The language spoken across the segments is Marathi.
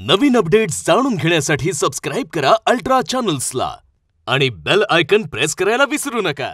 नवीन अपडेट्स जाणून घेण्यासाठी सबस्क्राइब करा अल्ट्रा चॅनल्सला आणि बेल आयकॉन प्रेस करायला विसरू नका।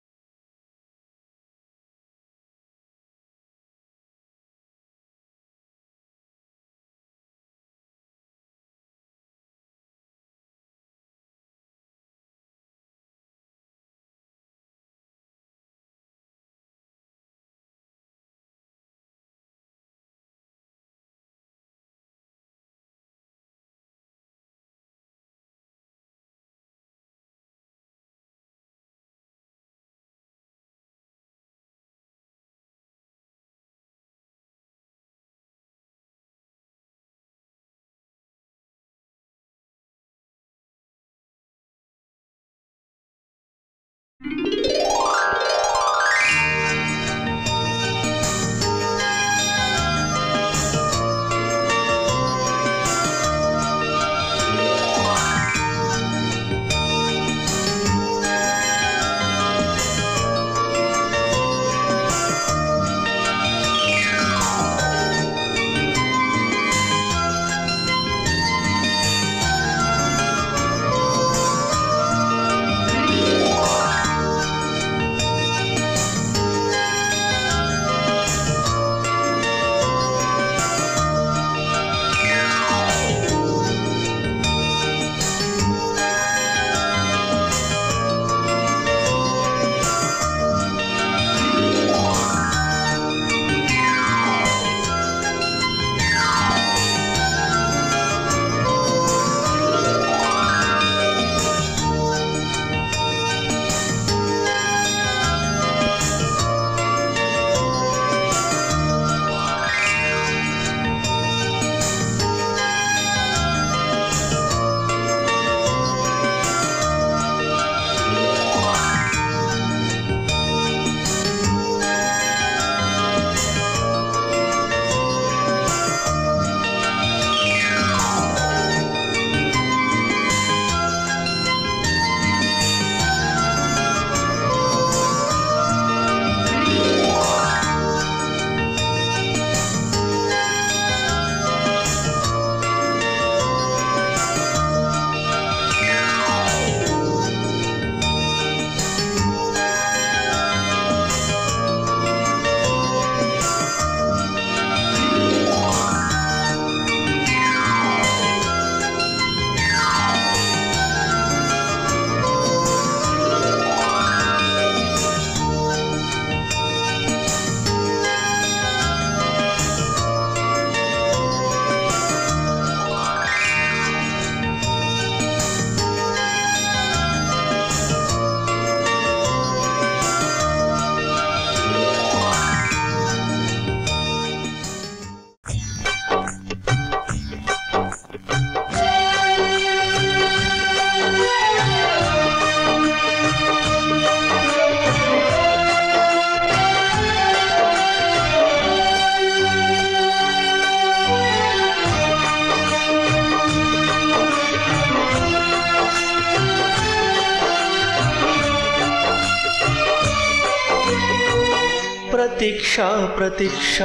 प्रतीक्षा प्रतीक्षा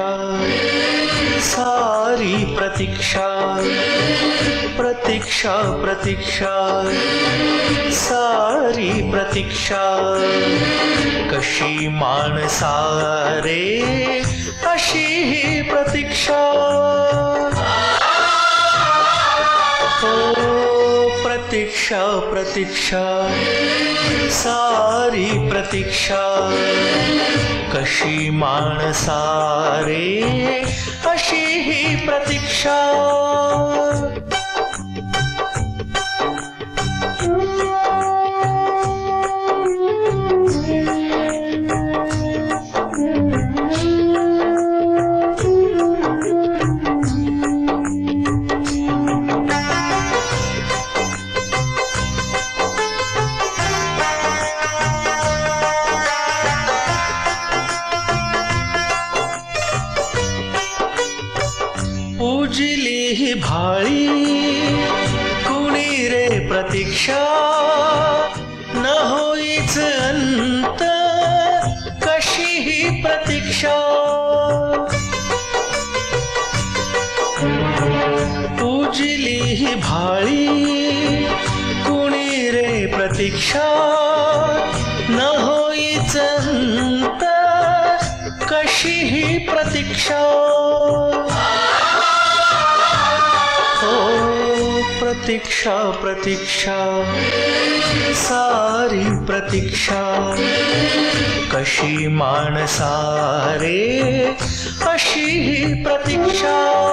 सारी प्रतीक्षा प्रतीक्षा प्रतीक्षा सारी प्रतीक्षा कशी माणसारे अशी ही प्रतीक्षा प्रतीक्षा प्रतीक्षा सारी प्रतीक्षा कशी माणसारे अशी ही प्रतीक्षा पूजिली ही भाळी कुणी रे प्रतीक्षा न होईच अंत कशी ही प्रतीक्षा पूजी ही भाळी कुणी रे प्रतीक्षा न होईच अंत कशी ही प्रतीक्षा हो प्रतीक्षा प्रतीक्षा सारी प्रतीक्षा कशी माणसारे अशी ही प्रतीक्षा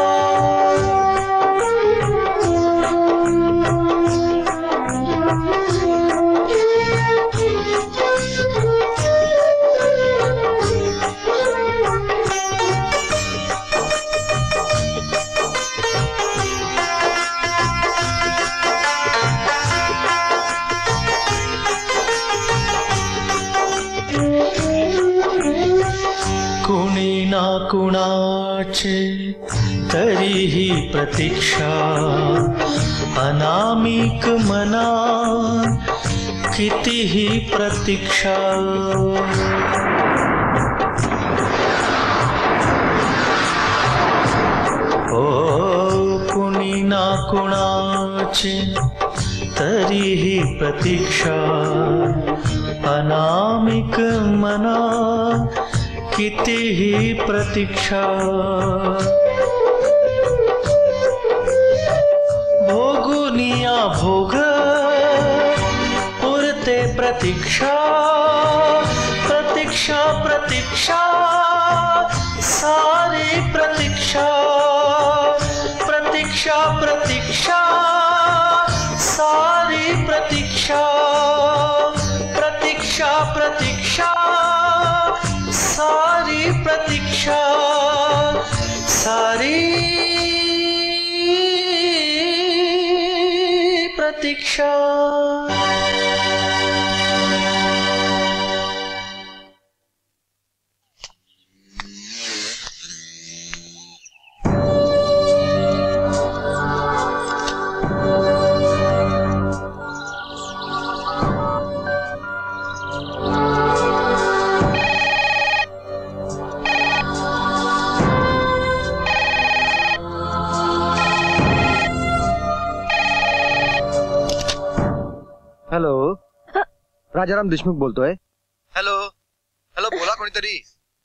कुणी ना कुणाचे तरीही प्रतीक्षा अनामिक मना कितीही प्रतीक्षा ओ कुणी ना कुणाचे तरीही प्रतीक्षा अनामिक मना कितीही प्रतीक्षा भोगुनिया भोग पुरते प्रतीक्षा प्रतीक्षा प्रतीक्षा सारी प्रतीक्षा प्रतीक्षा प्रतीक्षा सारी प्रतीक्षा प्रतीक्षा प्रतीक्षा सारी प्रतीक्षा सारी प्रतीक्षा हॅलो, राजाराम देशमुख बोलतोय. हॅलो हॅलो, बोला कोणीतरी.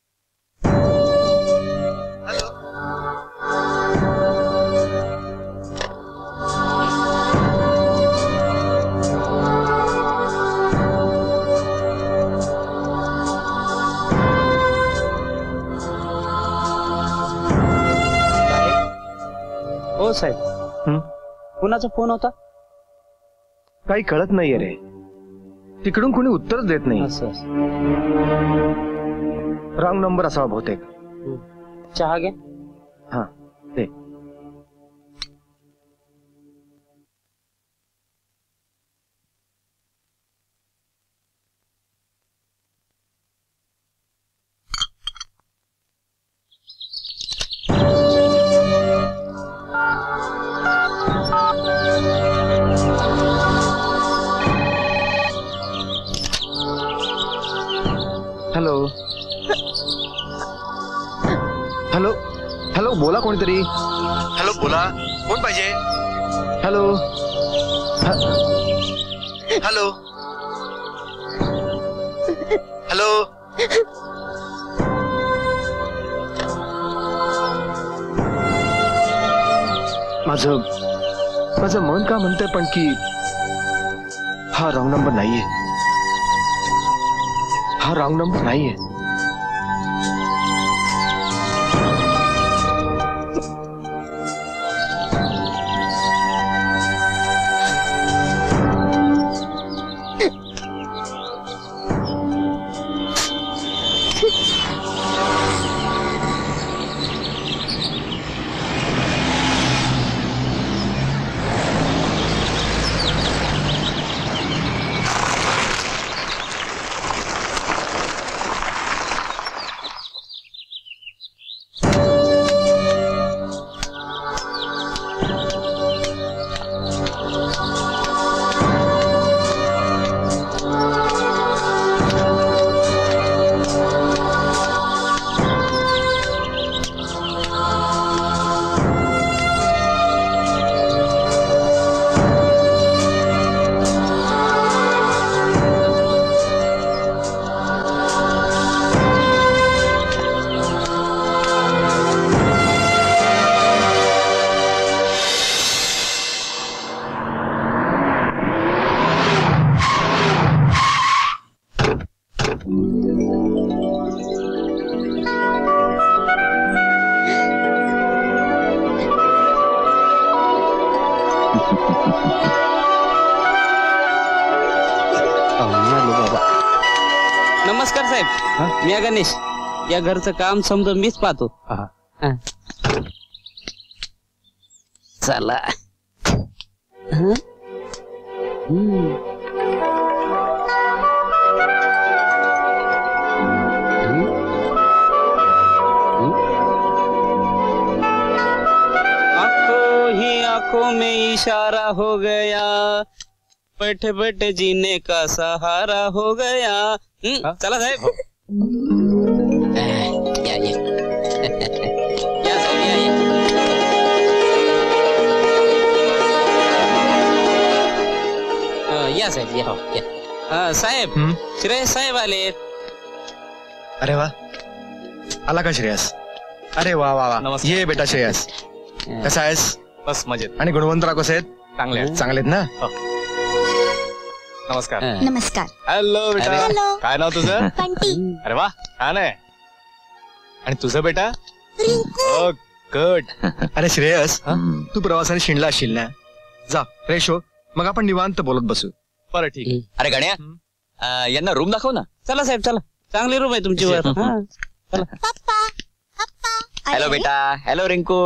हॅलो, हो साहेब, कुणाचा फोन होता? काही कळत नाहीये रे, तिकडून कोणी उत्तरच देत नाही. असं रॉंग नंबर असावा बहुतेक. चहा घे. हा दे. हॅलो हॅलो हॅलो, बोला कोणीतरी. हॅलो, बोला. कोण पाहिजे? हॅलो हॅलो हॅलो, माझं मन का म्हणतंय पण की हा रॉंग नंबर नाहीये. हा रॉंग नंबर नाहीये. नमस्कार हा? साहेब, मी गणेश. या घरचं काम समजून मीच पाहतो. हा. हा. चला. हं? हम्म. आंखों ही आंखों में इशारा हो गया, बैठे बैठे जीने का सहारा हो गया. चला साहेब. या या या साहेब या साहेब या. साहेब, श्रेयस साहेब आले. अरे वा, आला का श्रेयस? अरे वा वा वा, नमस्कार. ये बेटा श्रेयस, कसा आहेस? बस मजेत. आणि गुणवंतराव कसे आहेत? चांगले आहेत. चांगलेत ना? नमस्कार. नमस्कार. हॅलो बेटा. हॅलो. काय नाव तुझं? बंटी. अरे वा, छान आहे. आणि तुझं बेटा? रिंकू. Oh good. अरे श्रेयस, तू प्रवासाने शिणला असशील ना? जा फ्रेश हो, मग आपण निवांत बोलत बसू. बरं ठीक आहे. अरे गण्या, यांना रूम दाखव ना. चला साहेब चला. चांगली रूम आहे तुमची वर. हा. पप्पा पप्पा. हॅलो बेटा. हॅलो रिंकू.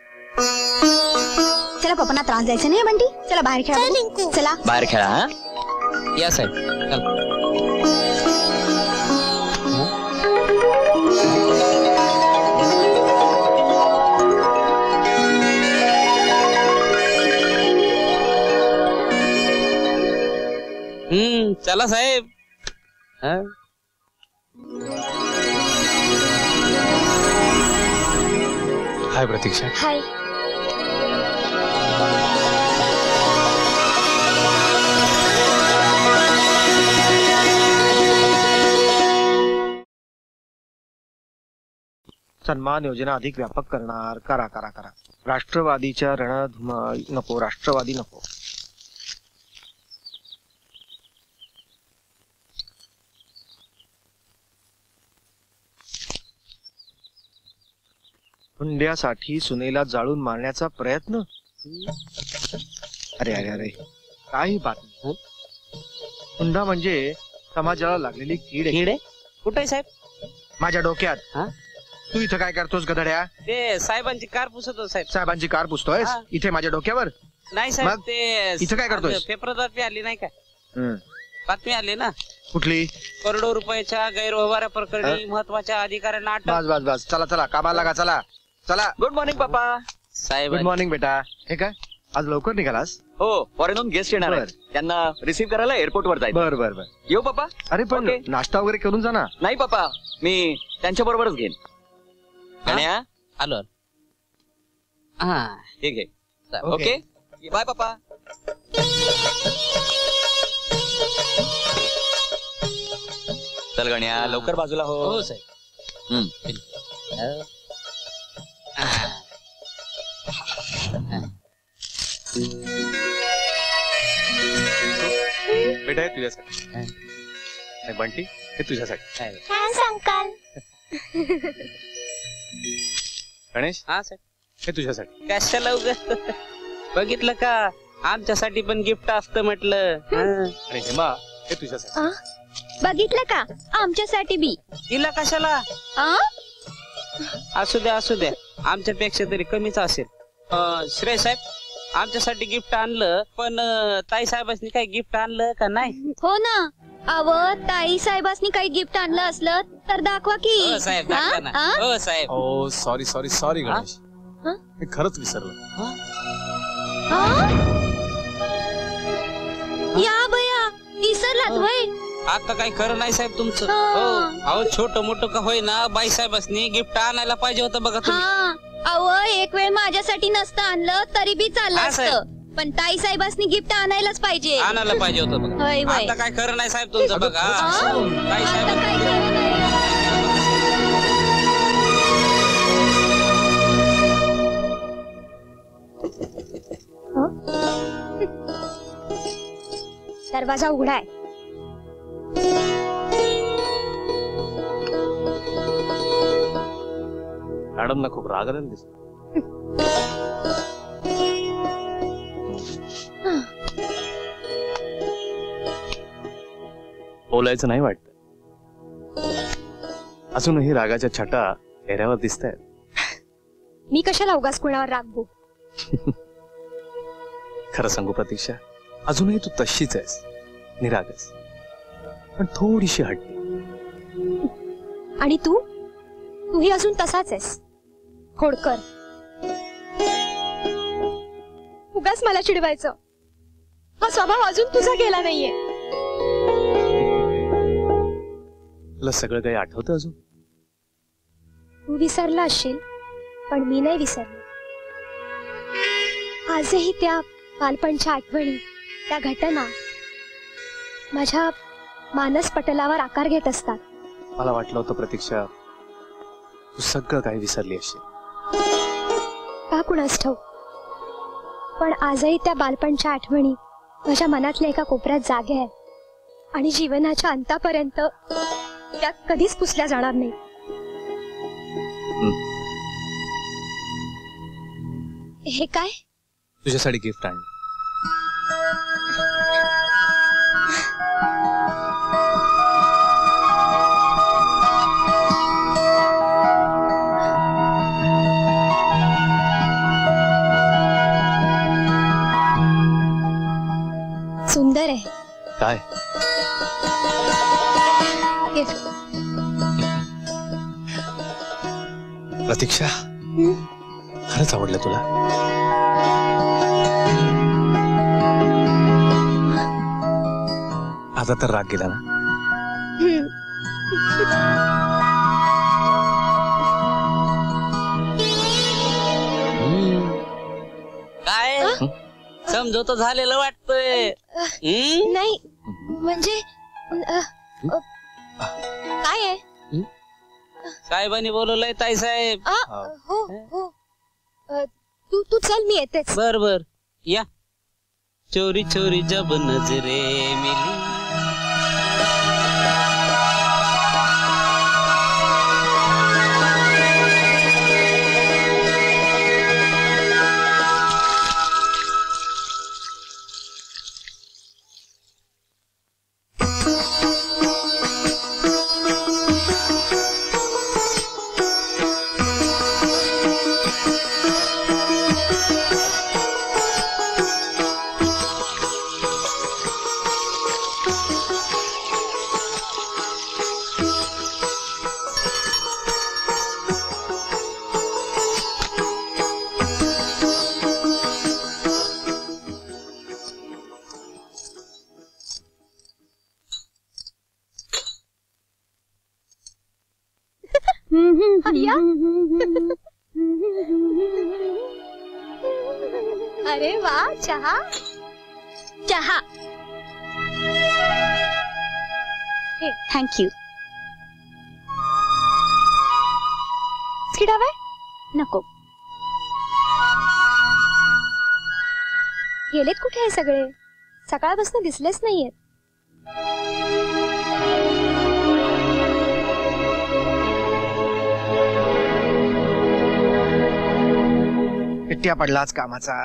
चला पप्पांना त्रास द्यायचा नाही बंटी. चला बाहेर खेळा रिंकू. चला बाहेर खेळा. हा या साहेब चला. चला साहेब. हा. हाय प्रतीक्षा. हाय. सन्मान योजना अधिक व्यापक करणार. करा करा करा. राष्ट्रवादीच्या रणधुमा नको. राष्ट्रवादी नको. हुंड्यासाठी सुनेला जाळून मारण्याचा प्रयत्न. अरे अरे अरे, काही बातमी. हुंडा म्हणजे समाजाला लागलेली कीड आहे. किडे कुठे आहे साहेब? माझ्या डोक्यात. हा? तू इथं काय करतोस गधड्या? ते साहेबांची कार पुसत होतो साहेब. साहेबांची कार पुसतोयस हा. इथे माझ्या डोक्यावर? नाही साहेब, मग? ते इथं काय करतोयस? पेपर बातमी आली नाही का? हम्म. बातमी आली ना, कुठली? करोडो रुपयाच्या गैरव्यवहारा प्रकरणी महत्वाच्या अधिकाऱ्यांना बस अटक. बस बस, चला चला, कामाला लागा. चला चला. गुड मॉर्निंग पप्पा. साहेब गुड मॉर्निंग बेटा. हे काय आज लवकर निघालास? हो, फॉरेनहून गेस्ट येणार आहेत. त्यांना रिसीव्ह करायला एअरपोर्ट वर जायचं. बर बर बर. येऊ पप्पा? अरे पण ओके. नाश्ता वगैरे करून जा ना. नाही पप्पा, मी त्यांच्या बरोबरच घेईन. गण्या, आलो. हा ठीक आहे. ओके. ओके बाय पप्पा. चल गण्या, लवकर बाजूला हो. हो साहेब. हम्म. बेटा हे तुझ्यासाठी. नाही बंटी, हे तुझ्यासाठी. Thanks uncle. गणेश, हा साहेब. हे तुझ्यासाठी. कशाला उगाच? बघितलं का, आमच्यासाठी पण गिफ्ट असतं म्हटलं. हा. आणि हेमा, हे तुझ्यासाठी. बघितलं का, आमच्यासाठी बी. तिला कशाला? असू द्या असू द्या, आमच्यापेक्षा तरी कमीच असेल. श्रेय साहेब, आमच्यासाठी गिफ्ट आणलं, पण ताई साहेबांनी काही गिफ्ट आणलं का नाही? हो ना. अव ताई साहेबांनी काही गिफ्ट आणलं असलं तर दाखवा की. हो साहेब, दाखवा ना. हा? हो साहेब. ओ सॉरी सॉरी सॉरी गणेश, हा? मी खरंच विसरलो. हा? या बया, विसरलात होय. आता काही खरं नाही साहेब तुमचं. हा. हो, अहो छोटं मोठं का होईना, बाई साहेबांनी गिफ्ट आणायला पाहिजे होतं बघा तुम्ही. हा. अव एक वेळ माझ्यासाठी नसतं आणलं तरी बी चाललं हा, साहेब. असतं, पण ताई साहेबांनी गिफ्ट आणायलाच पाहिजे. आणायला पाहिजे होतं बघा. होय होय. आता काय खरं नाही साहेब तुमचं बघा. हा? ताई आता साहेब. काय खरं नाही. दरवाजा उघडा आहे. मॅडमना खूप राग आलेला दिसतो. बोलायचं नाही वाटत. अजूनही रागाच्या छटा चेहऱ्यावर दिसत आहेत. मी कशाला उगाच कुणावर रागवू. खरं सांगू प्रतीक्षा, अजूनही तू तशीच आहेस, निरागस, पण थोडीशी हट्टी. आणि तूही अजून तसाच आहेस, खोडकर. उगाच मला चिडवायचं. हा स्वभाव अजून तुझा गेला नाहीये. तुला सगळं काही आठवतं अजून? तू विसरला असशील, पण मी नाही विसरले. आजही त्या बालपणच्या आठवणी, त्या घटना माझ्या मानस पटलावर आकार घेत असतात. मला वाटलं होतं प्रतीक्षा, तू सगळं काही विसरली असशील. का कुणास ठाऊक, पण आजही त्या बालपणच्या आठवणी माझ्या मनातल्या एका कोपऱ्यात जागे आहेत आणि जीवनाच्या अंतापर्यंत त्या कधीच पुसल्या जाणार नाही. हे काय? तुझ्यासाठी गिफ्ट आणलं. सुंदर आहे. काय? प्रतीक्षा, खरंच आवडलं तुला? आता तर राग गेला ना? काय समजवतो झालेलं वाटतंय. नाही म्हणजे काय आहे? साहेबांनी बोलवलंय ताई साहेब. हो हो. तू चल, मी येतेच. बर बर या. चोरी चोरी जब नजरे मिली. अरे वा, चहा. चहा. थँक्यू. बिस्किट हवंय? नको. गेलेत कुठे हे सगळे? सकाळपासून दिसलेच नाहीयेत. पिट्ट्या पडला आज कामाचा.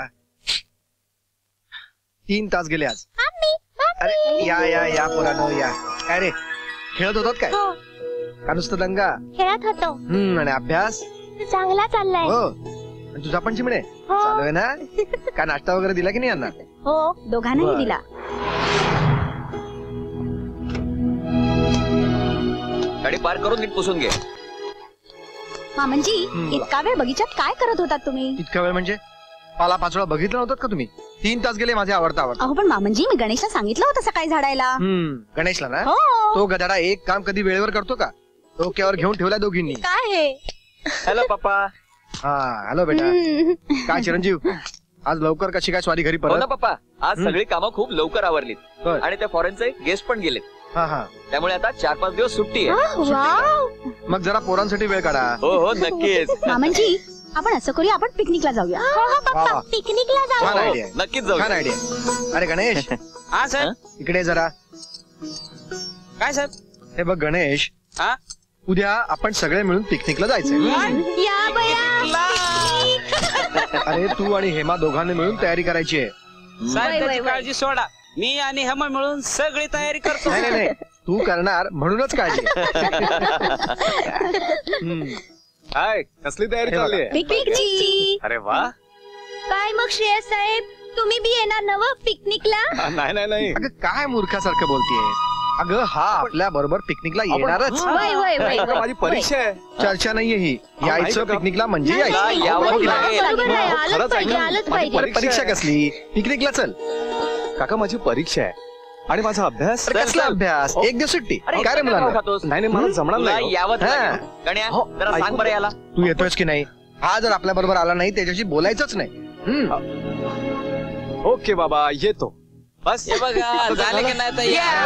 3 तास गेले आज. अरे या या या पोरानो या. काय रे, खेळत होतात काय? का नुसतं दंगा? खेळत होतो. आणि अभ्यास चांगला चाललाय. हो. आणि तुझा पण चिमणे चालू आहे ना? का नाश्ता वगैरे दिला की नाही यांना? हो, दोघांनाही दिला. गाडी पार्क करून नीट पुसून घे. मामनजी, इतका वेळ बगीचात काय करत होतात तुम्ही? इतका वेळ म्हणजे पाला पाचोळा बघितला नव्हतात का तुम्ही? 3 तास गेले माझे आवडता. अहो पण मामनजी, मी गणेशला सांगितलं होतं सकाळी झाडायला. गणेशला ना? हो. तो गधाडा एक काम कधी वेळेवर करतो का? डोक्यावर घेऊन ठेवलाय दोघींनी. काय हे? हॅलो पप्पा. हा हॅलो बेटा. काय चिरंजीव, आज लवकर कशी काय स्वारी घरी हो ना परत? पप्पा, आज सगळी कामं खूप लवकर आवरलीत. बर. आणि त्या फॉरेनचे गेस्ट पण गेलेत. हा हा. त्यामुळे आता 4-5 दिवस सुट्टी आहे. वाव. मग जरा पोरांसाठी वेळ काढा. हो हो नक्कीच. मामनजी, आपण असं करूया, आपण पिकनिकला जाऊया. वा वा. पिकनिकला छान हो, आयडिया. नक्कीच जाऊ. छान आयडिया. अरे गणेश, हा सर. इकडे जरा. काय साहेब? हे बघ गणेश, हा उद्या आपण सगळे मिळून पिकनिकला जायचंय. या बया. अरे तू आणि हेमा दोघांनी मिळून तयारी करायची आहे. साहेब त्याची काळजी सोडा. मी आणि हेमा मिळून सगळी तयारी करतो. नाही नाही नाही, तू करणार म्हणूनच काळजी काय कसली तयारी चालली आहे? पिकनिकची. अरे वा. काय मग श्रेयस साहेब, तुम्ही बी येणार नव पिकनिकला? नाही नाही नाही. अगं काय मूर्खासारखं बोलतीये. अगं हा आपल्या बरोबर पिकनिकला येणारच. वय वय वय अगं, माझी परीक्षा आहे. चर्चा नाहीये ही. यायचं का? पिकनिकला म्हणजे नाही, यायचं. यावं हो, लागेल. बरोबर आहे, आलंच खरंच पाहिजे ऐका. आलंच माझी पाहिजे. परीक्षा कसली? पिकनिकला चल. काका माझी परीक्षा आहे आणि माझा अभ्यास. अरे कसला अभ्यास? एक दिवस सुट्टी. काय रे मुलांना? खातोस नाही नाही मला जमणार तुला नाही. यावंच हा. लागेल. गण्या हो, जरा ऐकू सांग बरं दे. याला. तू येतोयस की नाही? हा जर आपल्या बरोबर आला नाही त्याच्याशी बोलायचंच नाही. ओके बाबा येतो. बस हे बघा झाले की नाही तर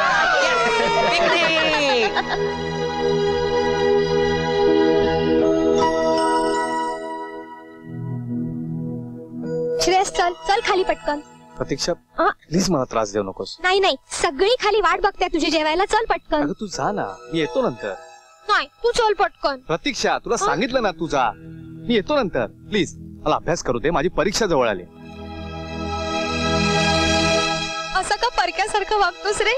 श्रेयस चल चल खाली पटकन. प्रतीक्षा आ? प्लीज मला त्रास देऊ नकोस. नाही नाही, सगळी खाली वाट बघते तुझी जेवायला. चल पटकन. अगं तू जा ना, मी येतो नंतर. नाही तू चल पटकन. प्रतीक्षा तुला सांगितलं ना तू जा, मी येतो नंतर. प्लीज मला अभ्यास करू दे, माझी परीक्षा जवळ आली. असं का परक्यासारखं वागतोस रे?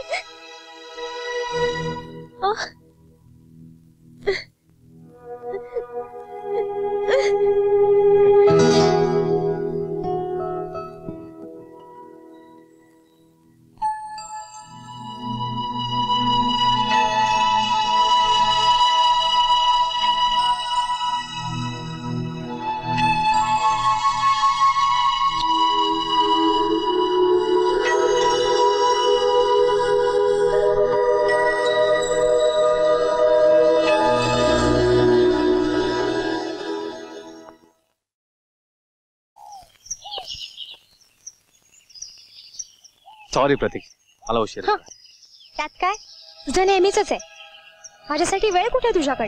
सॉरी प्रतीक, मला उशीर झाला. त्यात काय, तुझं नेहमीच आहे. माझ्यासाठी वेळ कुठे तुझ्याकडे?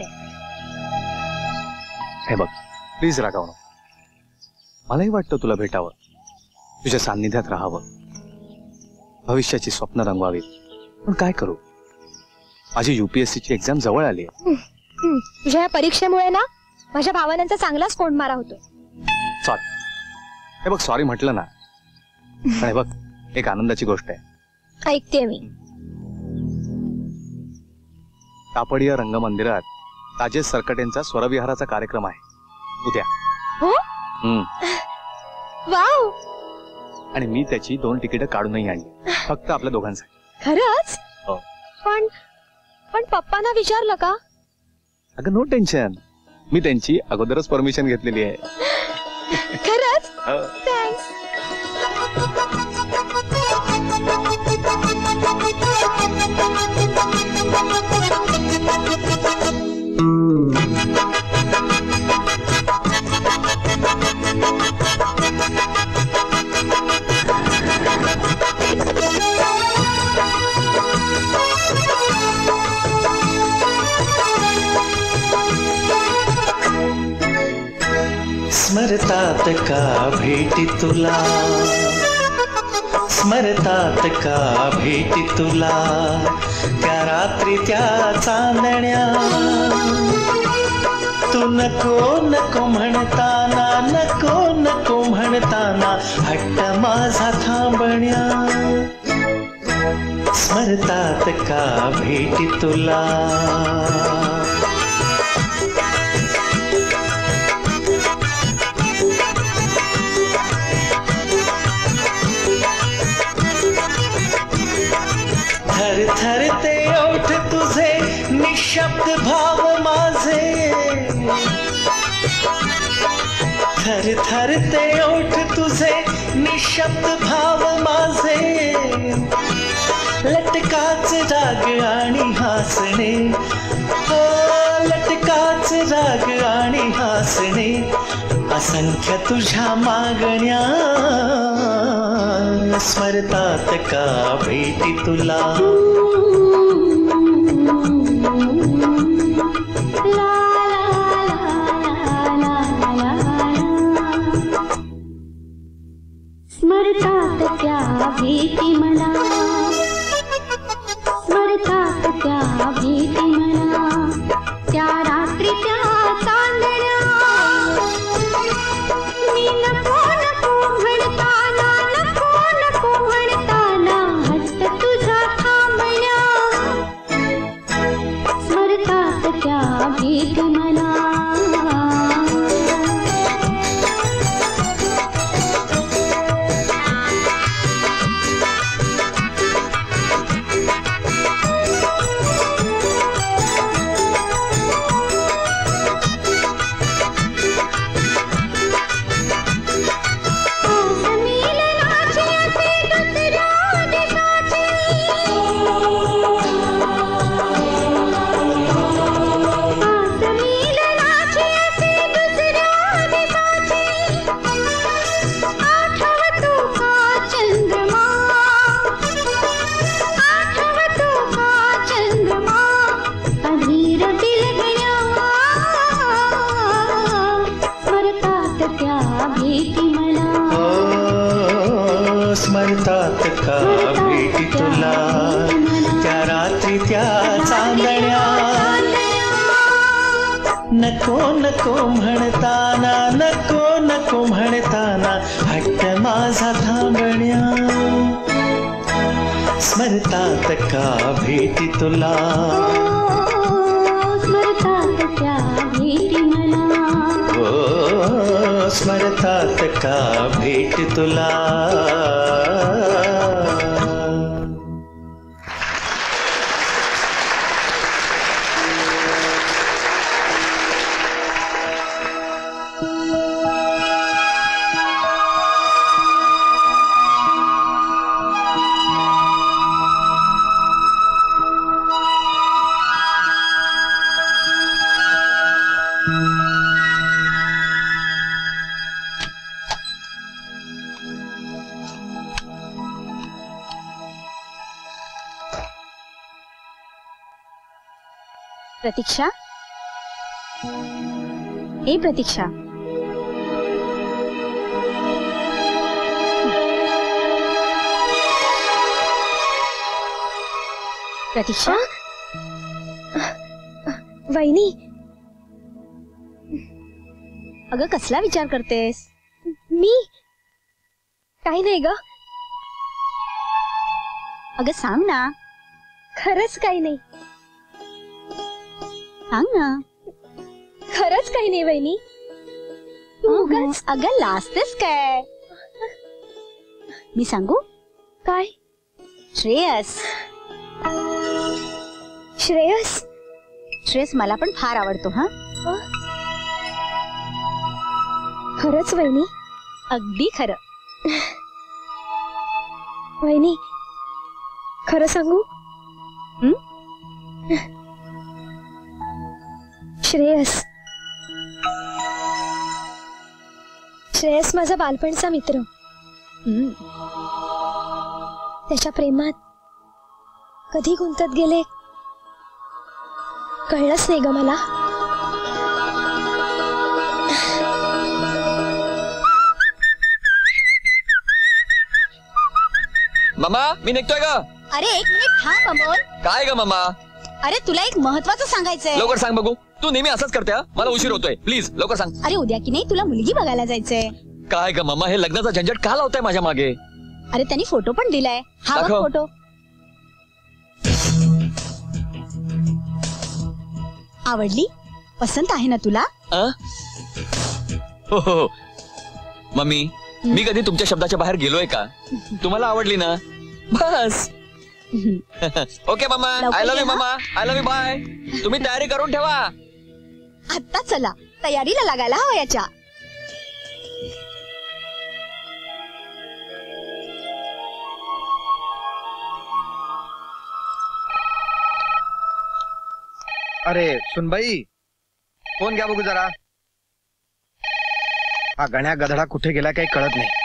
हे बघ प्लीज रागावणं. मलाही वाटतं तुला भेटावं, तुझ्या सान्निध्यात राहावं, भविष्याची स्वप्न रंगवावीत. पण काय करू, माझी UPSC ची एक्झाम जवळ आली आहे. तुझ्या या परीक्षेमुळे ना माझ्या भावनांचा चांगलाच कोंडमारा होतो. सॉरी. हे बघ सॉरी म्हटलं ना, पण हे बघ एक आनंदाची गोष्ट आहे. ऐकते मी. तापडिया रंगमंदिरात राजेश सरकटेंचा स्वरविहाराचा कार्यक्रम आहे उद्या. हो? वाव. आणि मी त्याची 2 तिकीटं काढूनही आणली, फक्त आपल्या दोघांसाठी. खरंच? हो. पण पप्पांना विचारलं का? अगं नो टेन्शन, मी त्यांची अगोदरच परमिशन घेतलेली आहे. खरंच? हो. थँक्स. स्मरतात का भेटी तुला, स्मरतात का भेटी तुला, त्या रात्री त्या चांदण्या, तू नको नको म्हणताना, नको नको म्हणताना हट्ट माझा थांबण्या. स्मरतात का भेटी तुला. थर थर ते ओठ तुझे, निशब्द भाव माझे, थर थर ते ओठ तुझे, निशब्द भाव माझे, लटकाच राग आणि हसणे, हो लटकाच राग आणि हसणे, असंख्य तुझ्या मागण्या, स्मरतात का भेटी तुला. स्मरतात त्या भेटी मला, स्मरतात त्या भेटी मला, त्या रात्री त्या चांदण्या, मी नको नको म्हणताना, नको नको म्हणताना हट्ट तुझा थांबण्या. म्हणताना नको नको म्हणताना हट्ट माझा थांबण्या स्मरतात का भेटी तुला स्मरतात त्या भेटी मला हो स्मरतात का भेट तुला प्रतीक्षा ए प्रतीक्षा प्रतीक्षा वहिनी अगं कसला विचार करतेस मी काही नाही ग अगं सांग ना खरंच काही नाही सांग ना खरंच काही नाही वहिनी तू उगाच अगं लाजतेस काय मी सांगू काय श्रेयस श्रेयस श्रेयस मला पण फार आवडतो हा खरंच वहिनी अगदी खरं वहिनी खरं सांगू श्रेयस श्रेयस माझा बालपणचा मित्र त्याच्या प्रेमात कधी गुंतत गेले कळलंच नाही ग मला मामा मी निघतोय का अरे एक मिनिट थांब अमोल काय ग मामा अरे तुला एक महत्वाचं सांगायचंय लवकर सांग बघू तू नेहमी असंच करते हा? मला उशीर होतोय प्लीज लवकर सांग अरे उद्या की नाही तुला मुलगी बघायला जायचंय काय ग मामा हे लग्नाचा झंझट का लावताय माझ्या मागे अरे त्यांनी फोटो पण दिलाय हा बघ दाखव. फोटो आवडली पसंत आहे ना तुला हो मम्मी मी कधी तुमच्या शब्दाच्या बाहेर गेलोय का तुम्हाला आवडली ना बस ओके मामा आय लव्ह यू मामा आय लव्ह यू बाय तुम्ही तयारी करून ठेवा आता चला तयारीला लागायला हवं याच्या अरे सुनबाई फोन घ्या बघू जरा हा गण्या गधडा कुठे गेला काही कळत नाही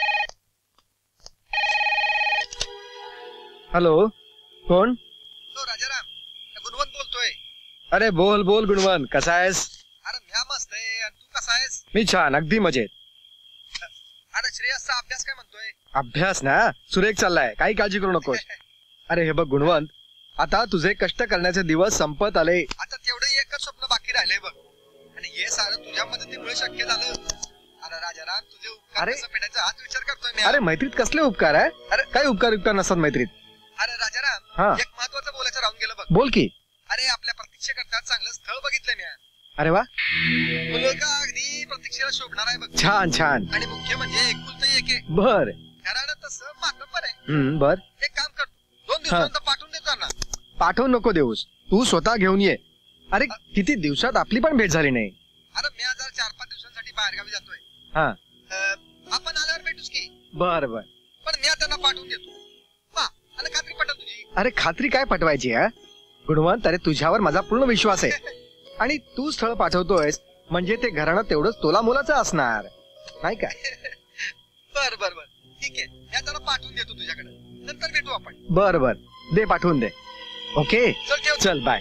हॅलो कोण राजाराम गुणवंत बोलतोय अरे बोल बोल गुणवंत कसा आहेस अरे म्या मस्त आहे आणि तू कसा आहेस मी छान अगदी मजेत अरे श्रेयसचा अभ्यास काय म्हणतोय अभ्यास ना सुरेख चाललाय काही काळजी करू नकोस अरे हे बघ गुणवंत आता तुझे कष्ट करण्याचे दिवस संपत आले आता तेवढे एकच स्वप्न बाकी राहिले बघ आणि हे सारं तुझ्या मदतीमुळे शक्य झालं अरे राजाराम तुझे उपकार कसं फेडायचा हाच विचार करतोय मी अरे मैत्रीत कसले उपकार आहे अरे काय उपकार नसतात मैत्रीत अरे राजाराम एक महत्वाचं बोलायचं राहून गेलं बघ बोल की अरे आपल्या प्रतीक्षेकरता चांगलं स्थळ बघितलंय मी अरे वा मुलगा अगदी प्रतीक्षेला शोभणार आहे बघ छान छान आणि मुख्य म्हणजे एकुलता एक आहे बर घराणं तसं मातब्बर आहे बर एक काम कर 2 दिवसांत पाठवून देतो ना पाठवू नको देऊस तू स्वतः घेऊन ये अरे किती दिवसात आपली पण भेट झाली नाही अरे मी आज 4-5 दिवसांसाठी बाहेरगावी जातोय आपण आल्यावर भेटूच की बर बर पण मी त्यांना पाठवून देतो आणि खात्री पटल तुझी अरे खात्री काय पटवायची हा गुणवंत अरे तुझ्यावर माझा पूर्ण विश्वास आहे आणि तू स्थळ पाठवतोयस म्हणजे ते घराणं तेवढंच तोला मोलाचं असणार नाही काय बर बर बर ठीक आहे मी त्यांना पाठवून देतो तुझ्याकडे नंतर भेटू आपण बर बर दे पाठवून दे ओके चल बाय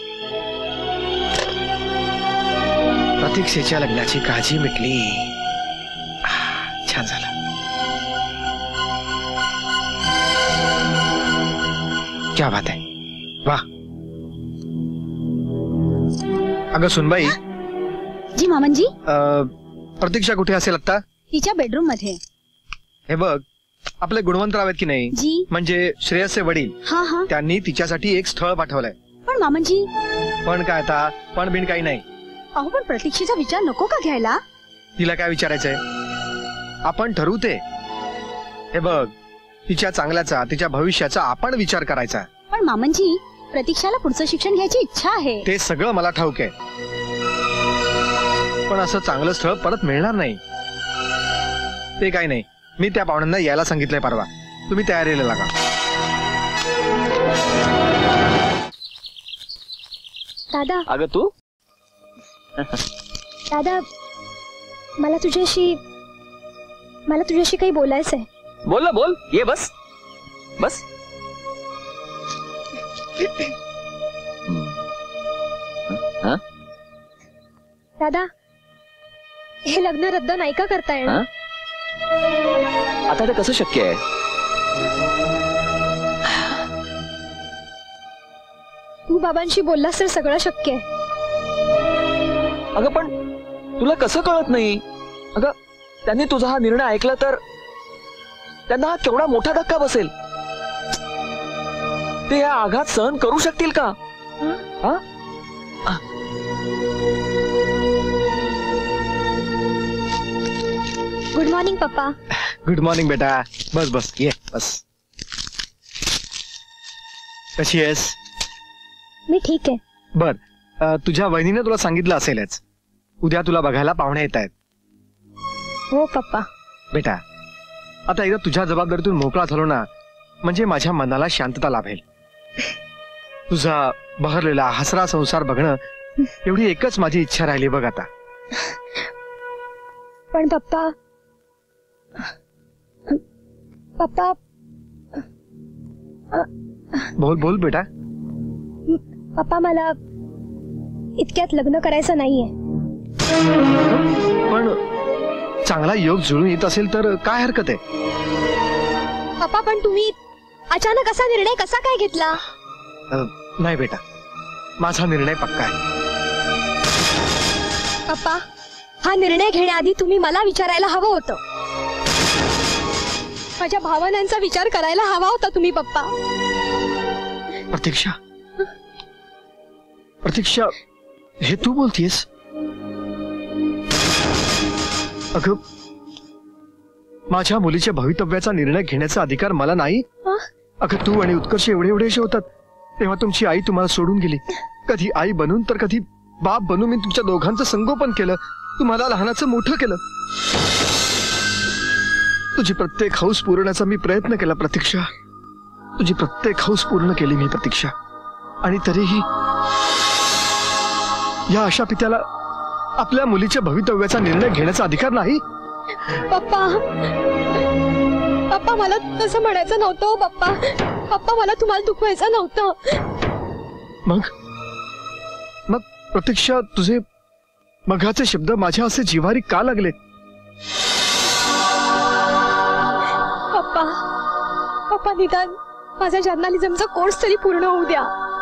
प्रतीक्षेच्या लग्नाची काळजी मिटली छान झालं क्या बात आहे वाह अगं सुनबाई जी मामनजी. प्रतीक्षा कुठे असेल आता? तिच्या बेडरूम मध्ये. हे बघ, आपले गुणवंतराव आहेत की नाही जी, म्हणजे श्रेयसचे वडील. हा हा. त्यांनी तिच्यासाठी एक स्थळ पाठवलंय. पण मामनजी. पण काय आता, पण बिन काही नाही. अहो पण प्रतीक्षेचा विचार नको का घ्यायला? तिला काय विचारायचंय? आपण ठरवू ते. हे बघ, तिच्या चांगल्याचा, तिच्या भविष्याचा आपण विचार करायचा. पण मामनजी, प्रतीक्षाला पुढचं शिक्षण घ्यायची इच्छा आहे. ते सगळं मला ठाऊक आहे, पण असं चांगलं स्थळ परत मिळणार नाही. ते काही नाही, मी त्या पाहुण्यांना यायला सांगितलंय परवा. तुम्ही तयारीला लागा. दादा. अगं तू? दादा, मला तुझ्याशी काही बोलायचंय. बोल ना, बोल. ये बस बस. दादा, हे लग्न रद्द नाही का करता येणार? आता ते कसं शक्य आहे? तू बाबांशी बोललास तर सगळं शक्य आहे. अगं पण तुला कसं कळत नाही? अगं त्यांनी तुझा हा निर्णय ऐकला तर त्यांना हा केवढा मोठा धक्का बसेल. ते या आघात सहन करू शकतील का? गुड मॉर्निंग पप्पा. गुड मॉर्निंग बेटा. बस बस, ये बस. कशी आहेस? मी ठीक आहे. बर, तुझ्या वहिनीने तुला सांगितलं असेलच, उद्या तुला बघायला पाहुणे येत आहेत. हो पप्पा. बेटा, आता एकदा तुझ्या जबाबदारीतून मोकळा झालो ना, म्हणजे माझ्या मनाला शांतता लाभेल. तुझा बहरलेला हसरा संसार बघणं, एवढी एकच माझी इच्छा राहिली बघ आता. पण पप्पा, बोल बोल बेटा. पप्पा, मला इतक्यात लग्न करायचं नाहीये. पण चांगला योग जुळून येत असेल तर काय हरकत आहे? पप्पा, पण तुम्ही अचानक असा निर्णय कसा काय घेतला? नाही बेटा, माझा निर्णय पक्का आहे. पप्पा, हा निर्णय घेण्याआधी तुम्ही मला विचारायला हवं होतं. माझ्या भावनांचा विचार करायला हवा होता तुम्ही पप्पा. प्रतीक्षा, प्रतीक्षा, हे तू बोलतीयस? अगं, माझ्या मुलीच्या भवितव्याचा निर्णय घेण्याचा अधिकार मला नाही? अगं, तू आणि उत्कर्ष एवढे एवढेशे होतात तेव्हा तुमची आई तुम्हाला सोडून गेली. कधी आई बनून तर कधी बाप बनून मी तुमच्या दोघांचं संगोपन केलं, तुम्हाला लहानाचं मोठं केलं. तुझी प्रत्येक हौस पुरवण्याचा मी प्रयत्न केला प्रतीक्षा. तुझी प्रत्येक हौस पूर्ण केली मी प्रतीक्षा. आणि तरीही या अशा पित्याला आपल्या मुलीच्या भवितव्याचा निर्णय घेण्याचा अधिकार नाही? पप्पा, पप्पा, मला तसं म्हणायचं नव्हतं पप्पा. पप्पा, मला तुम्हाला दुखवायचं नव्हतं. मग प्रतीक्षा, तुझे मघाचे शब्द माझ्या असे जिव्हारी का लागले? पप्पा, पप्पा, निदान माझा जर्नलिझमचा कोर्स तरी पूर्ण होऊ द्या.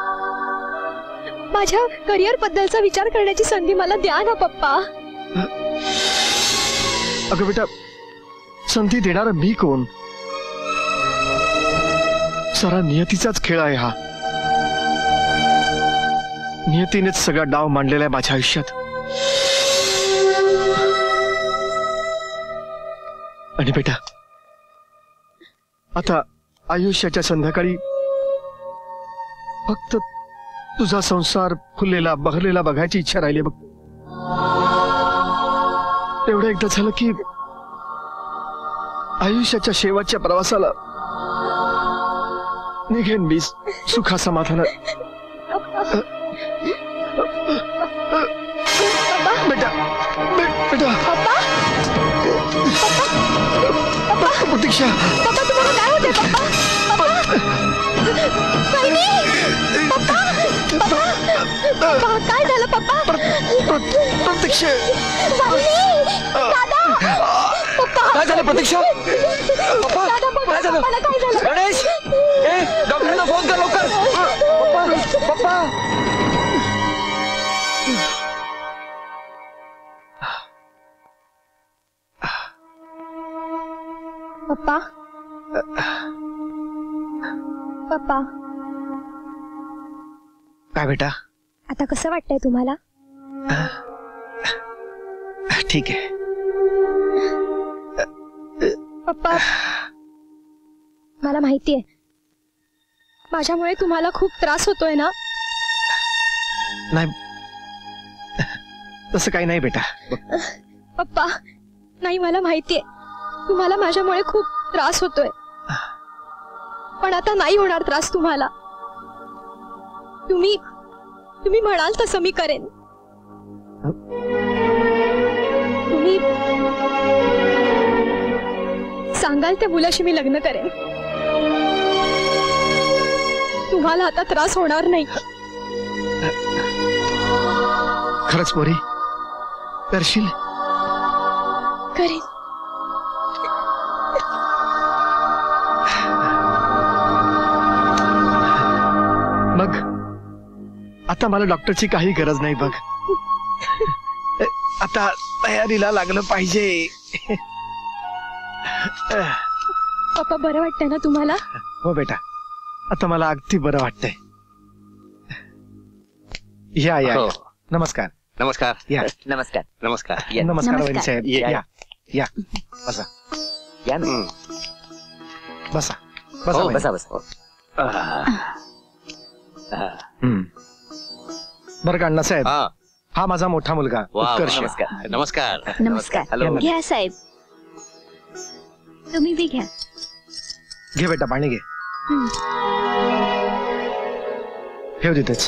माझ्या करिअर बद्दलचा विचार करण्याची संधी मला द्या ना पप्पा. अगं बेटा, संधी देणारा मी कोण? सारा नियतीचाच खेळ आहे हा. नियतीनेच सगळा डाव मांडलेला आहे माझ्या आयुष्यात. आणि बेटा, आता आयुष्याच्या संध्याकाळी फक्त तुझा संसार फुललेला बहरलेला बघायची इच्छा राहिली बघ. तेवढं एकदा झालं की आयुष्याच्या शेवटच्या प्रवासाला निघेन मी सुखा समाधानात. बेटा, बेटा, प्रतीक्षा, पप्पा, तुम्हाला काय होते पप्पा? पप्पा, काय झालं पप्पा? प्रतीक्षा, दादा, पप्पा, काय झालं प्रतीक्षा? पप्पा, काय झालं? गणेश, डॉक्टरांना फोन कर लवकर. पप्पा, पप्पा. पप्पा पप्पा काय बेटा? आता कसं वाटतंय तुम्हाला? ठीक आहे पप्पा. मला माहितीये माझ्यामुळे तुम्हाला खूप त्रास होतोय ना. नाही तसं काही नाही बेटा. पप्पा नाही, मला माहितीये तुम्हाला माझ्यामुळे खूप त्रास होतोय, पण आता नाही होणार त्रास तुम्हाला. तुम्ही म्हणाल तसं मी करेन. तुम्ही सांगाल त्या मुलाशी मी लग्न करेन. तुम्हाला आता त्रास होणार नाही. खरंच पोरी करशील? करेन. मग आता मला डॉक्टरची काही गरज नाही बघ. आता तयारीला लागलं पाहिजे. पप्पा बरं वाटतंय ना तुम्हाला? हो बेटा, आता मला अगदी बरं वाटतंय. या या हो. नमस्कार. नमस्कार. या नमस्कार. नमस्कार. नमस्कार वैरी नमस्कार. साहेब. या या बसा या ना. बसा बसा हो, वहिनी. बसा बसा. बरं का अण्णासाहेब, हा. हा माझा मोठा मुलगा वा, उत्कर्ष. नमस्कार. नमस्कार. नमस्कार. हॅलो. घ्या साहेब, तुम्ही बी घ्या. घे बेटा पाणी घे. ठेव तिथेच.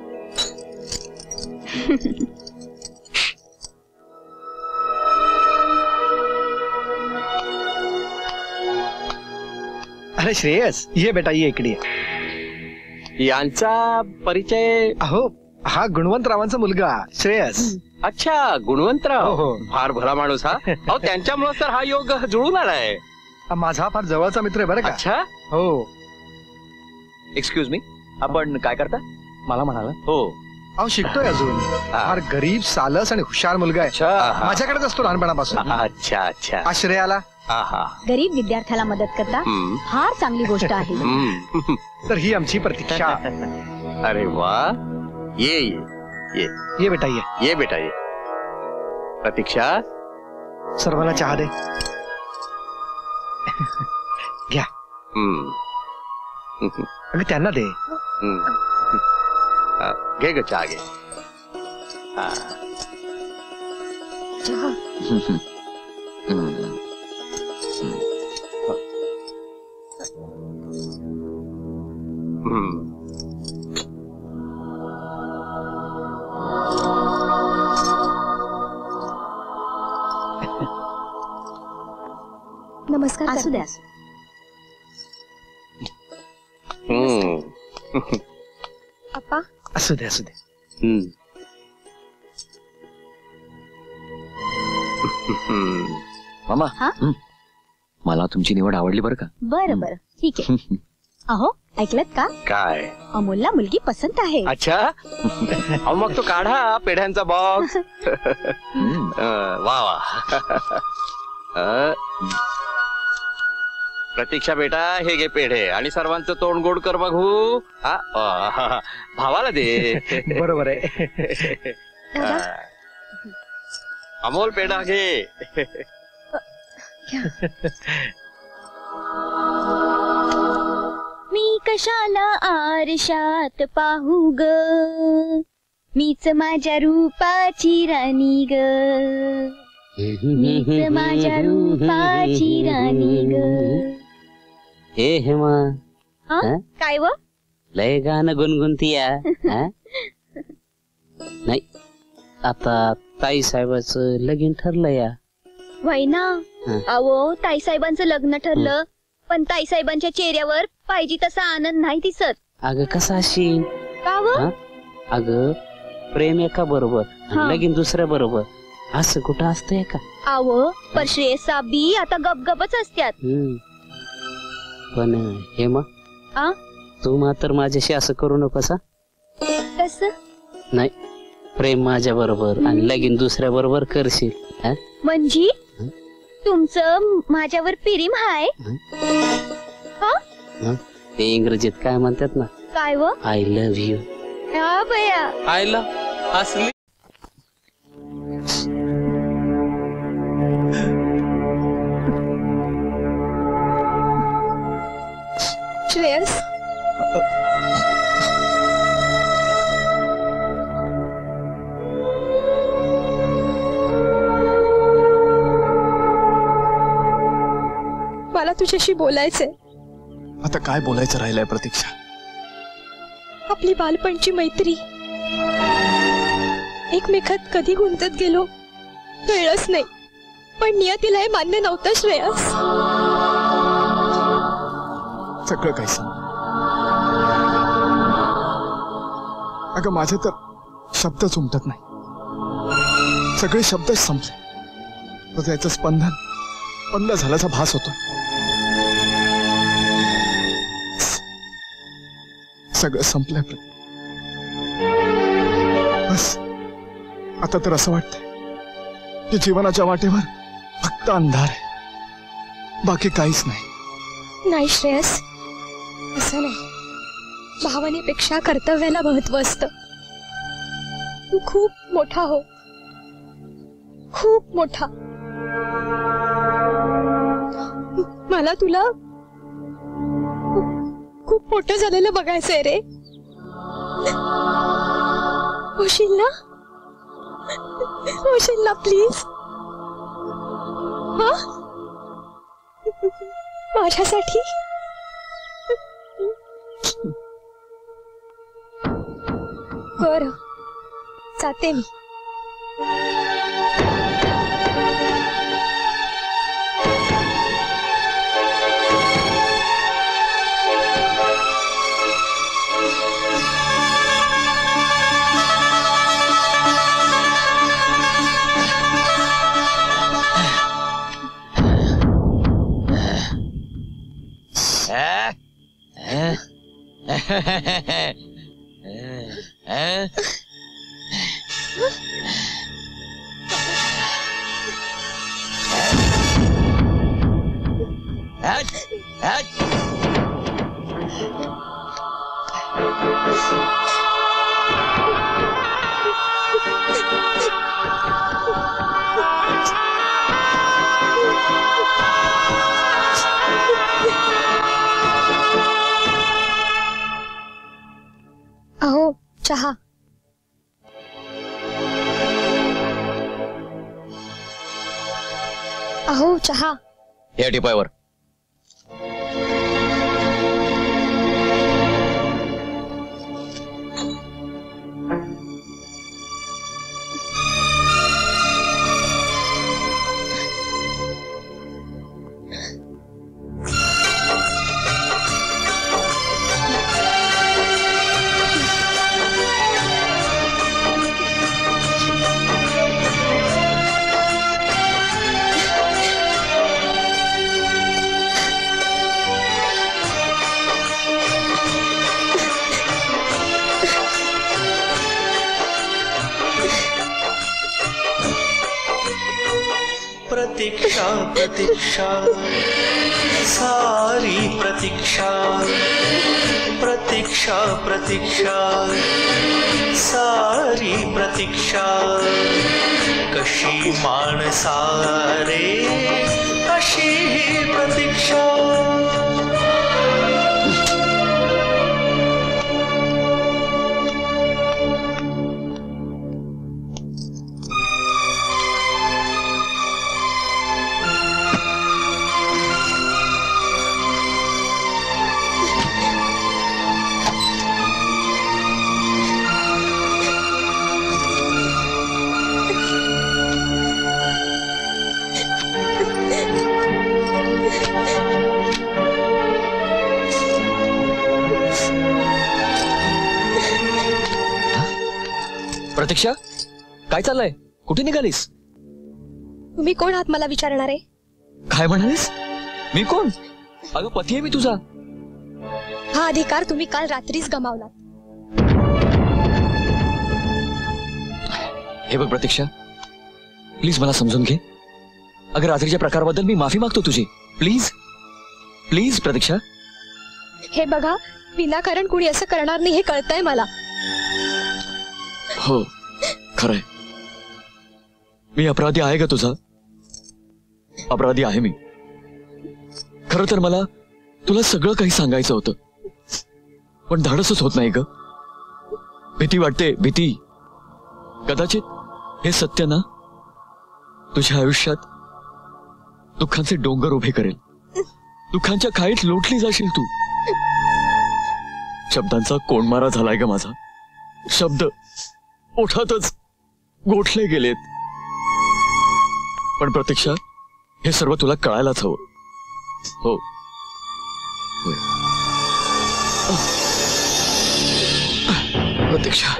अरे श्रेयस, ये बेटा ये इकडे ये. यांचा परिचय? अहो हा गुणवंतरावांचा मुलगा श्रेयस. अच्छा, गुणवंतराव. हो, हो. फार भला माणूस हा. अहो त्यांच्यामुळे तर हा योग जुळून आलाय. माझा फार जवळचा मित्र आहे बरं का. अच्छा. हो. एक्सक्यूज मी, आपण काय करता? मला म्हणाला हो. अहो शिकतोय अजून. फार गरीब, सालस आणि हुशार मुलगा आहे. अच्छा. माझ्याकडेच असतो लहानपणापासून. अच्छा अच्छा. आश्रयाला. आहा. गरीब विद्यार्थ्याला मदत करता हम्म. फार चांगली गोष्ट आहे. हम्म. तर ही आमची प्रतीक्षा. अरे वा. ये ये ये ये बेटा ये. ये बेटा ये. प्रतीक्षा. सर्वांना चहा दे. घ्या. अगं त्यांना दे. घे ग चहा घे. हा. चहा. नमस्कार. असू द्या. पप्पा असू दे असू दे. मामा, हा? मला तुमची निवड आवडली बरं का. बरं बरं ठीक आहे. अहो ऐकलत का, काय? अमोलला मुलगी पसंत आहे. अच्छा. अहो मग तो काढा पेढ्यांचा बॉक्स. वा वा. प्रतीक्षा बेटा, हे घे पेढे आणि सर्वांचं तोंड गोड कर बघू. भावाला दे. बरोबर आहे. अमोल पेढा घे. मी कशाला आरशात पाहू ग, मीच माझ्या रूपाची राणी ग, मीच माझ्या रूपाची राणी ग. हे हेमा, काय व लय गाणं गुणगुणतीया. नाही, आता ताई साहेबाचं लगीन ठरलं या. वय ना. अहो ताईसाहेबांचं लग्न ठरलं, पण ताईसाहेबांच्या चेहऱ्यावर पाहिजे तसा आनंद नाही दिसत. अगं कसा अशी? का व? अगं प्रेम एका बरोबर, लगीन दुसऱ्या बरोबर, असं कुठं असतंय का? अहो पर श्रेयसा बी आता गपगपच असत्यात. पण हेमा, तू मात्र माझ्याशी असं करू नकोस. कस? नाही, प्रेम माझ्या बरोबर आणि लगीन दुसऱ्या बरोबर करशील. म्हणजे तुमचं माझ्यावर प्रेम हाय? ते इंग्रजीत काय म्हणतात ना, काय व? I love you. हा बया. आय लव्ह असली. श्रेयस, मला तुझ्याशी बोलायचंय. आता काय बोलायचं राहिलंय प्रतीक्षा? आपली बालपणची मैत्री, एकमेकात कधी गुंतत गेलो कळलंच नाही, पण नियतीला हे मान्य नव्हतं श्रेयस. सगळं काही सांग. अगं माझे तर शब्दच उमटत नाही, सगळे शब्दच संपले. हृदयाचं स्पंदन बंद झाल्याचा भास होतोय. सगळं संपलंय. बस आता तर असं वाटतंय की जीवनाच्या वाटेवर फक्त अंधार आहे, बाकी काहीच नाही. नाही श्रेयस, असं नाही. भावनेपेक्षा कर्तव्याला महत्व असतं. तू खूप मोठा हो, खूप मोठा. मला तुला खूप मोठं झालेलं बघायचंय रे. होशील ना? होशील ना प्लीज? हा, माझ्यासाठी. बरं, जाते मी. अहो चहा. अहो चहा. या टिपायवर. प्रतीक्षा प्रतीक्षा सारी प्रतीक्षा, प्रतीक्षा प्रतीक्षा सारी प्रतीक्षा. कशी माणसारे कशी ही प्रतीक्षा. प्रतीक्षा, काय चाललंय? कुठे निघालीस? तुम्ही कोण आहात मला विचारणार आहे? काय म्हणालीस? मी कोण? अगं पती आहे मी तुझा. हा अधिकार तुम्ही काल रात्रीच गमावला. हे बघ प्रतीक्षा, प्लीज मला समजून घे. अगं रात्रीच्या प्रकाराबद्दल मी माफी मागतो तुझी. Please please Pratiksha. हे बघा, विनाकारण कुणी असं करणार नाही हे कळतंय मला. हो खरंय, मी अपराधी आहे का तुझा? अपराधी आहे मी. खरं तर मला तुला सगळं काही सांगायचं होतं, पण धाडसच होत नाही ग. भीती वाटते, भीती. कदाचित हे सत्य ना तुझ्या आयुष्यात दुःखांचे डोंगर उभे करेल. दुःखांच्या खाईत लोटली जाशील तू. शब्दांचा कोंडमारा झालाय ग माझा. शब्द ओठातच गोठले गेलेत. पण प्रतीक्षा, हे सर्व तुला कळायलाच हवं. हो प्रतीक्षा,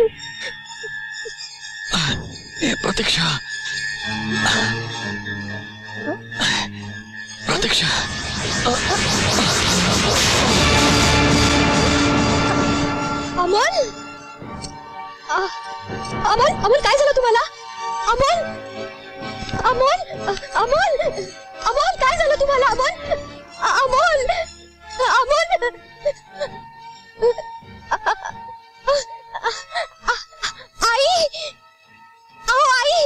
प्रतीक्षा, प्रतीक्षा. अमोल, अमोल, अमोल काय झालं तुम्हाला? अमोल, अमोल, अमोल, अमोल काय झालं तुम्हाला? अमोल, अमोल, अमोल. आई, अहो आई,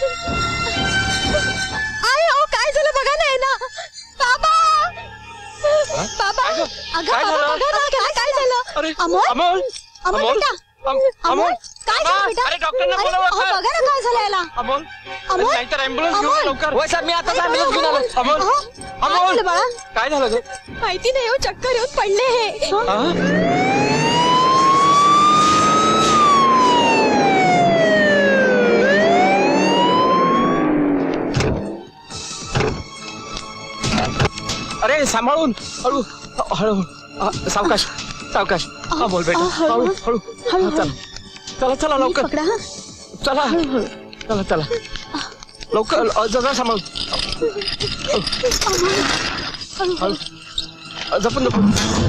आई, अहो काय झालं बघा ना. ना बाबा, बाबा, अगं बाबा बघा ना काय झालं. अमोल, अमोल, अमोल बेटा, अमोल काय झालं बेटा? अरे डॉक्टरने बोलावं अहो, सर. बघा ना काय झालं याला. अमोल, अमोल, नाहीतर ॲम्ब्युलन्स घेऊन अमोल. लवकर. होय सर, मी आता ॲम्ब्युलन्स घेऊन आलो. अमोल, काय अमोल, झालं बाळा? काय झालं ग? माहिती नाही हो, चक्कर येऊन पडले हे. अरे सांभाळून, हळू हळू, सावकाश सावकाश. अमोल बेटा, हळू हळू. चला चला चला लवकर, पकडा. चला चला चला लवकर, जरा सांभाळ. हळू, जपून जपून.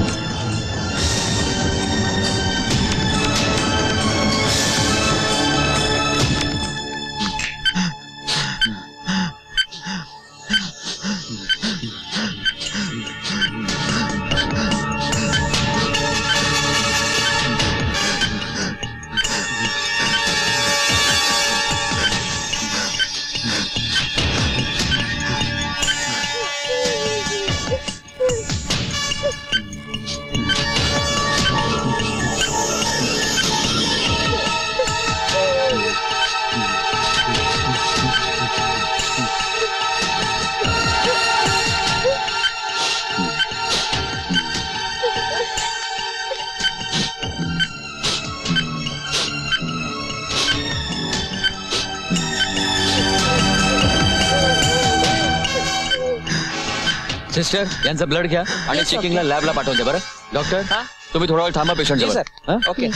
सिस्टर, यांचं ब्लड घ्या आणि चेकिंगला लॅबला पाठवून द्या. बरं डॉक्टर, तुम्ही थोडा वेळ थांबा पेशंट जवळ. ओके.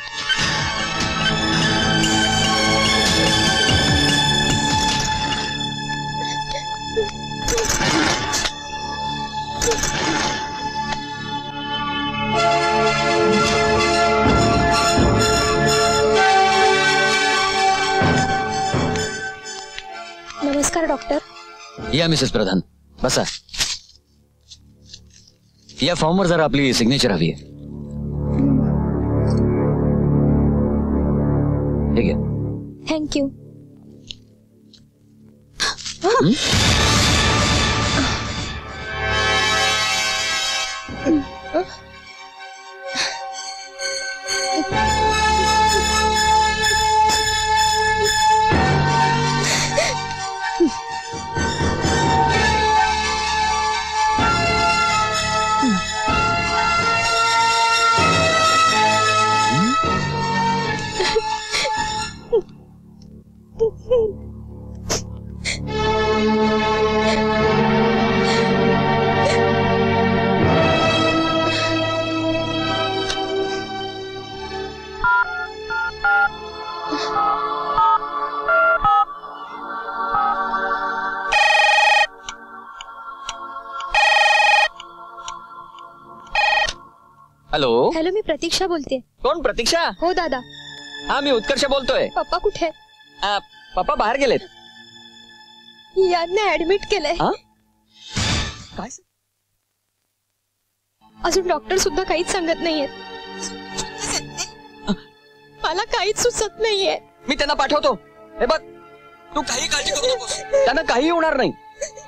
नमस्कार डॉक्टर. या मिसेस प्रधान, बसा. या फॉर्मवर जरा आपली सिग्नेचर हवी आहे. ठीक आहे. थँक्यू. हॅलो. हॅलो, मी प्रतीक्षा बोलते. कोण? प्रतीक्षा? हो दादा. हा, मी उत्कर्ष बोलतोय. पप्पा कुठे? पप्पा बाहेर गेलेत. यांना ऍडमिट केलंय. काय? अजून डॉक्टर सुद्धा काहीच सांगत नाहीये. मला काहीच सुचत नाहीये. मी त्यांना पाठवतो. हे बघ, तू काही काळजी करू नकोस, त्यांना काही होणार नाही.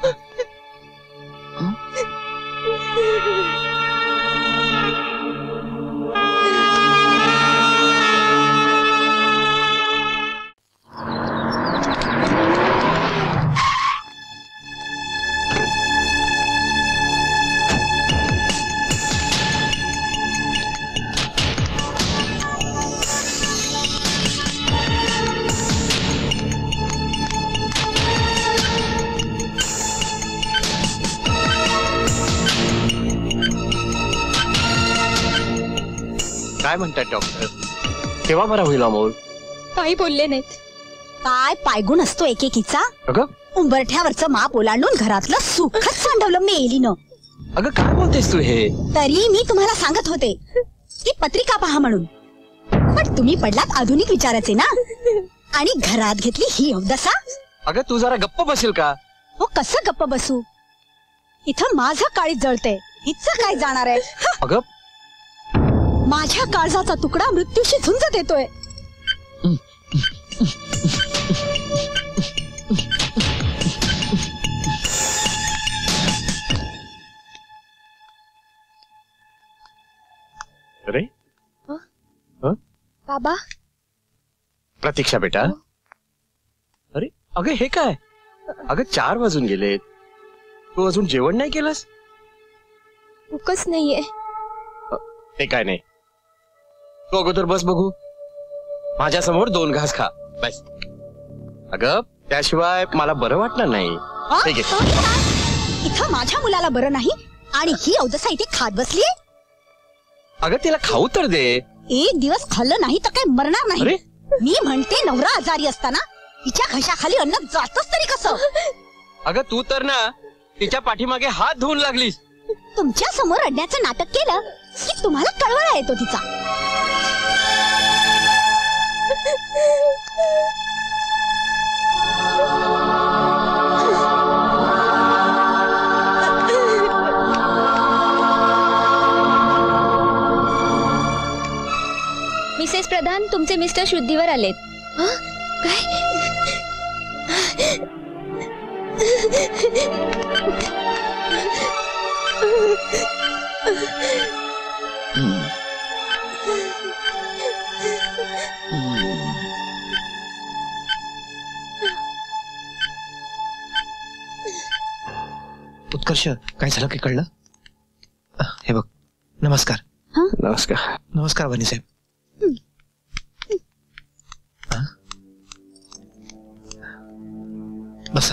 काय म्हणतात डॉक्टर? केव्हा बरा होईल अमोल? काही बोलले नाहीत. काय पायगुण असतो एकेकीचा. अगं उंबरठ्यावरचं माप ओलांडून घरातलं सुखच सांडवलं मेलीनं. अगं काय बोलतेस तू हे? तरी मी तुम्हाला सांगत होते की पत्रिका पहा म्हणून, पण तुम्ही पडलात आधुनिक विचाराचे ना, आणि घरात घेतली ही अवदसा. अगं तू जरा गप्प बसेल का? हो, कसं गप्प बसू? इथं माझं काळीज जळते, हिचं काय जाणार आहे? अगं माझ्या काळजाचा तुकडा मृत्यूशी झुंज देतोय. अरे बाबा, प्रतीक्षा बेटा. अरे अगं हे काय? अगं 4 वाजून गेलेत, तू अजून जेवण नाही केलंस? भूकच नाहीये. ते काय नाही, तू अगोदर बस बघू. माझ्या समोर 2 घास खा बस. अगं त्याशिवाय मला बरं वाटणार नाही. ठीक आहे. इथं माझ्या मुलाला बरं नाही आणि ही अवदसा इथे खात बसली. अगं तिला खाऊ तर दे. एक दिवस खाल्लं नाही तर काय मरणार नाही. अरे मी म्हणते, नवरा आजारी असताना तिच्या घशाखाली अन्न जातच तरी कसं? अगं तू तर ना तिच्या पाठीमागे हात धुवून लागलीस. तुमच्या समोर अडण्याचं नाटक केलं की तुम्हाला कळवळा येतो तिचा. मिसेस प्रधान, तुमचे मिस्टर शुद्धीवर आलेत. काय? उत्कर्ष, काय झालं की कळलं? हे बघ. नमस्कार. नमस्कार. नमस्कार वनी साहेब. बसा.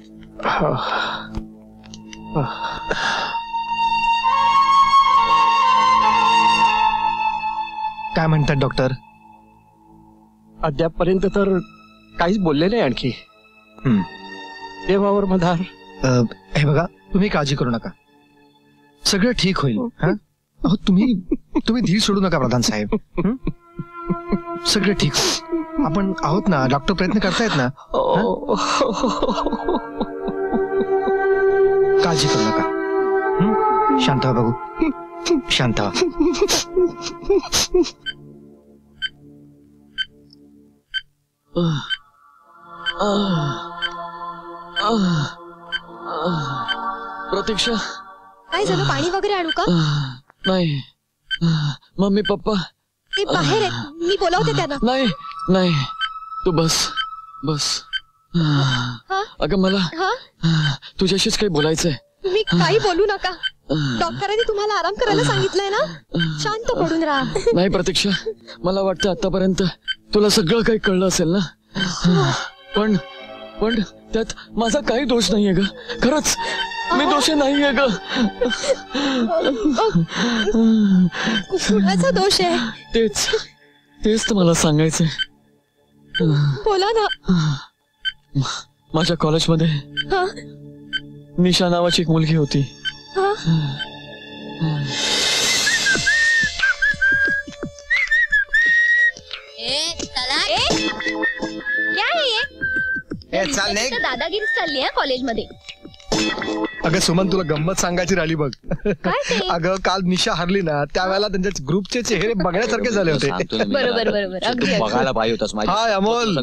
काय म्हणतात डॉक्टर? अद्यापपर्यंत तर काहीच बोलले नाही आणखी. देवावर मधार. हे बघा, तुम्ही काळजी करू नका, सगळं ठीक होईल. अहो तुम्ही धीर सोडू नका प्रधान साहेब. सगळं ठीक होईल. आपण आहोत ना, डॉक्टर प्रयत्न करतायत ना. काळजी करू नका. शांत व्हा बघू, शांत व्हा. प्रतीक्षा, काय झालं? पाणी वगैरे आणू का? नाही. मम्मी पप्पा ते बाहेर आहेत, मी बोलावते त्यांना. नाही नाही, तू बस बस. अगं मला तुझ्याशीच काही बोलायचंय. तुम्ही काही बोलू नका. डॉक्टरांनी तुम्हाला आराम करायला सांगितलंय ना. शांत पडून राहा. नाही प्रतीक्षा, मला वाटतं आतापर्यंत तुला सगळं काही कळलं असेल ना. पण पण त्यात माझा काही दोष नाहीये ग. खरंच मी दोषी नाहीये ग. कुणाचा दोष आहे? तेच तर मला सांगायचंय. बोला ना. माझ्या कॉलेजमध्ये निशा नावाची एक मुलगी होती. चाल नाही. दादागिरी चालली आहे कॉलेजमध्ये. अगं सुमन, तुला गंमत सांगायची राहिली बघ. अगं काल निशा हरली ना, त्यावेळेला त्यांच्या ग्रुपचे चेहरे बघण्यासारखे झाले होते. बरोबर बरोबर. तू बघायला पाहिजे होतास माझ्या. हाय अमोल.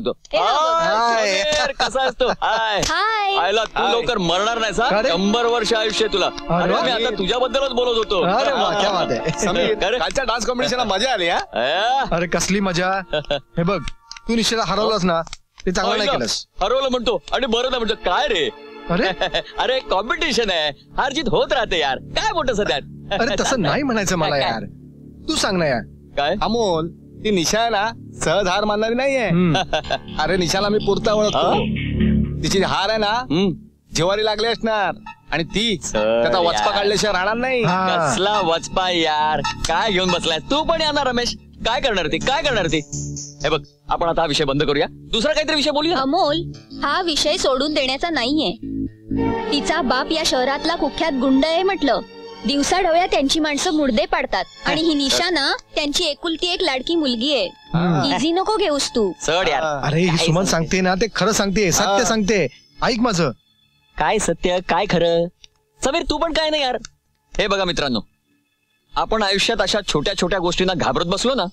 कसा असतो? हाय. आयला तू लवकर मरणार नाहीस हा. 100 वर्ष आयुष्य तुला. अरे मी आता तुझ्याबद्दलच बोलत होतो. अरे वा, क्या बात आहे. कालच्या डान्स कॉम्पिटिशनला मजा आली हा. अरे कसली मजा. हे बघ, तू निशाला हरवलंस ना, ते चांगलं नाही केलंस. हरवलं म्हणतो आणि बरं नाही म्हणतो. काय रे? अरे अरे कॉम्पिटिशन आहे, हार जीत होत राहते यार. काय मोठं सध्यात. अरे तसं नाही म्हणायचं मला यार. तू सांग ना यार. काय अमोल, ती निशा आहे ना, सहज हार मानणारी नाहीये. अरे निशाला मी पुरता ओळखतो. तिची हार आहे ना, जेवारी लागली असणार आणि ती त्याचा वचपा काढल्याशिवाय राहणार नाही. कसला वचपा यार. काय घेऊन बसलाय तू पण यार रमेश. काय करणार ती, काय करणार ती. हे बग, आपण आता हा विषय बंद करूया, दुसरा काहीतरी विषय बोलूया. अमोल, हा विषय सोडून देण्याचा नाहीये. तिचा बाप या शहरातला कुख्यात गुंड आहे म्हटलं. दिवसा ढवळ्या त्यांची माणसं मुर्दे पाडतात आणि ही निशा ना त्यांची एकुलती एक लाडकी मुलगी आहे. इझी नको घेऊस तू. चढ यार. अरे ही सुमन सांगते ना, ते खरं सांगते, सत्य सांगते. ऐक माझं. काय सत्य काय खरं. समीर तू पण काय नाही यार. हे बघा मित्रांनो, आपण आयुष्यात अशा छोट्या छोट्या गोष्टींना घाबरत बसलो ना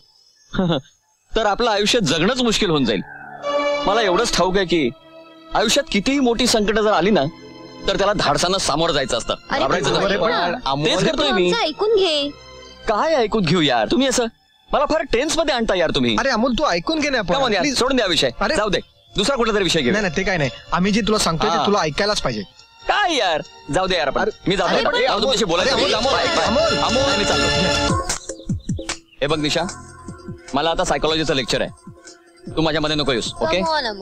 तर आपलं आयुष्य जगणंच मुश्किल होऊन जाईल. मला एवढंच ठाऊक आहे की आयुष्यात कितीही मोठी संकट जर आली ना तर त्याला धाडसानं सामोरं जायचं असतं. घाबरायचं नाही. तेच करतोय मी. ऐकून घे. काय ऐकून घेऊ यार. तुम्ही असं मला फार टेन्स मध्ये आणता यार तुम्ही. अरे अमोल, तू ऐकून घे ना. यार सोडून द्या विषय. जाऊ दे, दुसरा कुठला तरी विषय घेऊ. नाही ते काय नाही, आम्ही जे तुला सांगतोय ते तुला ऐकायलाच पाहिजे. काय यार, जाऊ दे यार. आपण मी जाऊ तुमच्याशी बोलायचं. मी चाललो. हे बघ निशा, मला आता सायकोलॉजीचं लेक्चर आहे. तू माझ्या मध्ये नको येऊस. ओके.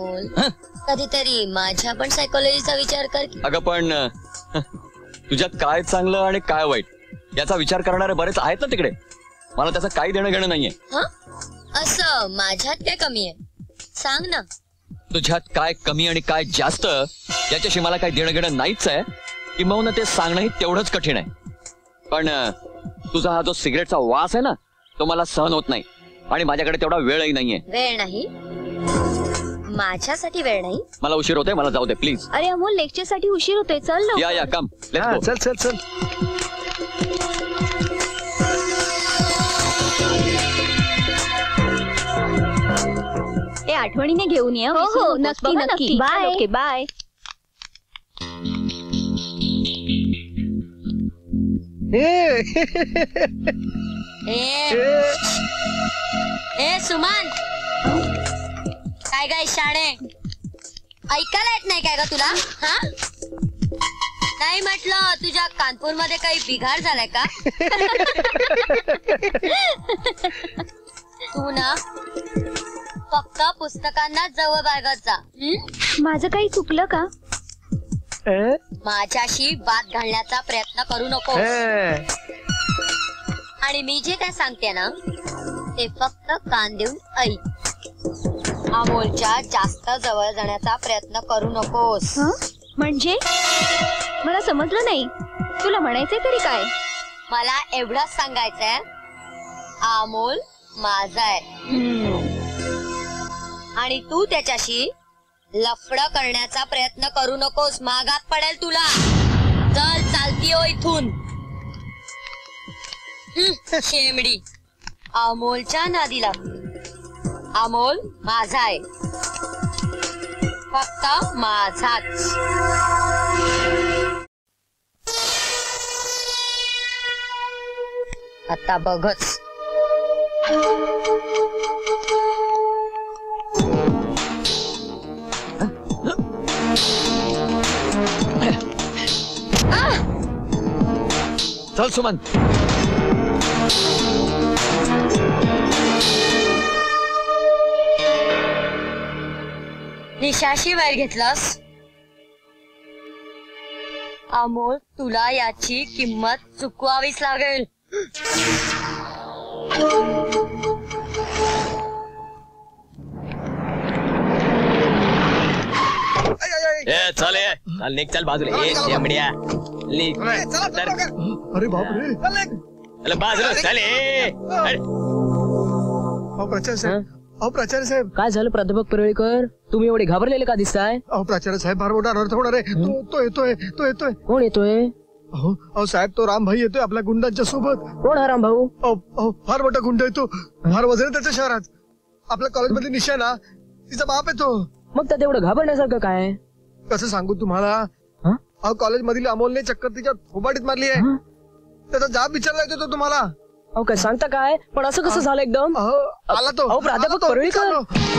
कधीतरी माझ्या पण सायकोलॉजीचा विचार कर. अगं पण तुझ्यात काय चांगलं आणि काय वाईट याचा विचार करणारे बरेच आहेत ना तिकडे. मला त्याचं काही देणं घेणं नाहीये. असं माझ्यात काय कमी आहे सांग ना. तुझ्यात काय कमी आणि काय जास्त याच्याशी मला काही देणं घेणं नाहीच आहे. किंबहुना ते सांगणंही तेवढंच कठीण आहे. पण तुझा हा जो सिगरेटचा वास आहे ना, तो मला सहन होत नाही आणि माझ्याकडे तेवढा वेळही नाहीये. वेळ नाही माझ्यासाठी. वेळ नाही. मला उशीर होतोय, मला जाऊ दे प्लीज. अरे अमोल, लेक्चर साठी उशीर होतोय. चल ना. या कम लेट्स गो. चल चल चल. ते आठवणीने घेऊन ये. हो नक्की नक्की. बाय. Okay bye. ए सुमन, काय काय शाणे ऐकायला येत नाही काय का तुला. हा नाही म्हटलं, तुझ्या कानपूर मध्ये काही बिघाड झालाय का. तू ना फक्त पुस्तकांना जवळ बाळगत जा. माझं काही चुकलं का. माझ्याशी बात घालण्याचा प्रयत्न करू नको. आणि मी जे काय सांगते ना ते फक्त कान देऊन ऐक. अमोलच्या जास्त जवळ जाण्याचा प्रयत्न करू नकोस. म्हणजे मला समजलं नाही. तुला म्हणायचंय तरी काय. मला एवढंच सांगायचंय, अमोल माझा आहे आणि तू त्याच्याशी लफड करण्याचा प्रयत्न करू नकोस. मागात पडेल तुला. चल चालतीयो इथून. शेमडी अमोलच्या नादी लागली. अमोल माझा आहे, फक्त माझाच. आता बघच. चल सुमन. निशाशी वैर घेतलास. अमोल, तुला याची किंमत चुकवावीच लागेल. चल निघ, चल बाजूला. अरे बापरे. बाजूला चल. प्राचार्य साहेब, प्राचार्य साहेब. काय झालं प्राध्यापक परळीकर. तुम्ही एवढे घाबरलेले का दिसताय? अहो प्राचार्य साहेब फार मोठा अनर्थ होणार आहे. तो येतोय. कोण येतोय? अहो साहेब तो राम भाई येतोय आपल्या गुंडांच्या सोबत. कोण हा राम भाऊ? अहो फार मोठा गुंड येतो. फार वजन आहे त्याच्या शहरात. आपल्या कॉलेजमधली निशा ना तिचा बाप येतो. मग त्यात एवढं घाबरण्यासारखं काय? कसं सांगू तुम्हाला? अहो कॉलेज मधील अमोलने चक्कर तिच्या थोबाडीत मारली आहे. त्याचा जाब विचारला येतो तो तुम्हाला. अहो काय सांगता काय? पण असं कसं झालं एकदम? आला तो. अहो प्राध्यापक परुळीकर.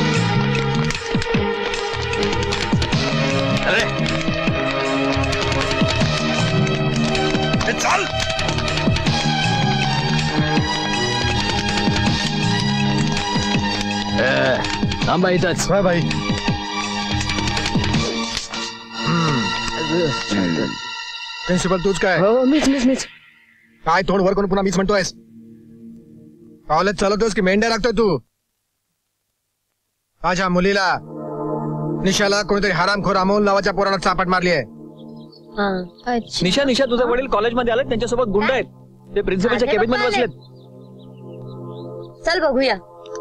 चल थांबा इथंच. भाई प्रिन्सिपल तूच काय? मीच काय तोंड वर करून पुन्हा मीच म्हणतोयस? कॉलेज चालवतोस की मेंढ्या लागतोय तू? माझ्या मुलीला निशाला कोणीतरी हरामखोर अमोल नावाच्या पोराला चापट मारली आहे. निशा तुझे वडील कॉलेजमध्ये आले, त्यांच्यासोबत गुंड आहेत. ते प्रिन्सिपलच्या केबिन मध्ये बसलेत. चल बघूया.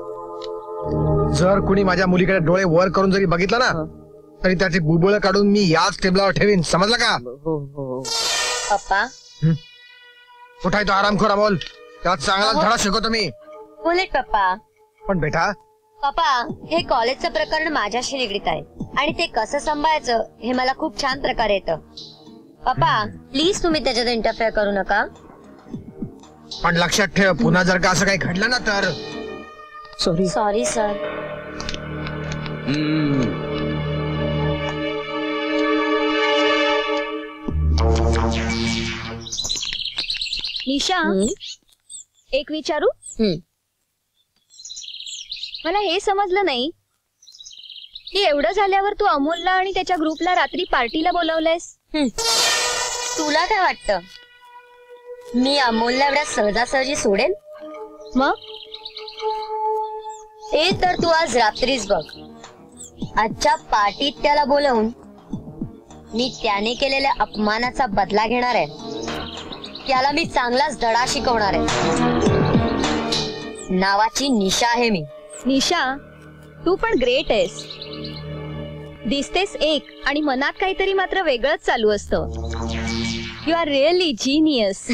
जर कुणी माझ्या मुलीकडे डोळे वर करून जरी बघितलं ना तरी त्याची बुबुळ काढून मी याच टेबलावर ठेवीन. समजलं का? पप्पा कुठे आहे तो हरामखोर अमोल? त्यात चांगला धडा शिकवतो मी. बोलेट पप्पा. पण बेटा पप्पा हे कॉलेजचं प्रकरण माझ्याशी निगडीत आहे आणि ते कसं सांभाळायचं हे मला खूप छान प्रकारे येतं. पप्पा प्लीज तुम्ही त्याच्यात इंटरफेअर करू नका. पण लक्षात ठेव पुन्हा जर का असं काही घडलं ना तर. Sorry sir. निशा एक विचारू? मला हे समजलं नाही की एवढं झाल्यावर तू अमोलला आणि त्याच्या ग्रुपला रात्री पार्टीला बोलावलंयस. तुला काय वाटतं मी अमोलला एवढ्या सहजासहजी सोडेन? मग ते तर तू आज रात्रीच बघ. आजच्या पार्टीत त्याला बोलवून मी त्याने केलेल्या अपमानाचा बदला घेणार आहे. त्याला मी चांगलाच धडा शिकवणार आहे. नावाची निशा आहे मी. निशा तू पण ग्रेट आहेस. दिसतेस एक आणि मनात काहीतरी मात्र वेगळंच चालू असतं. You are really genius.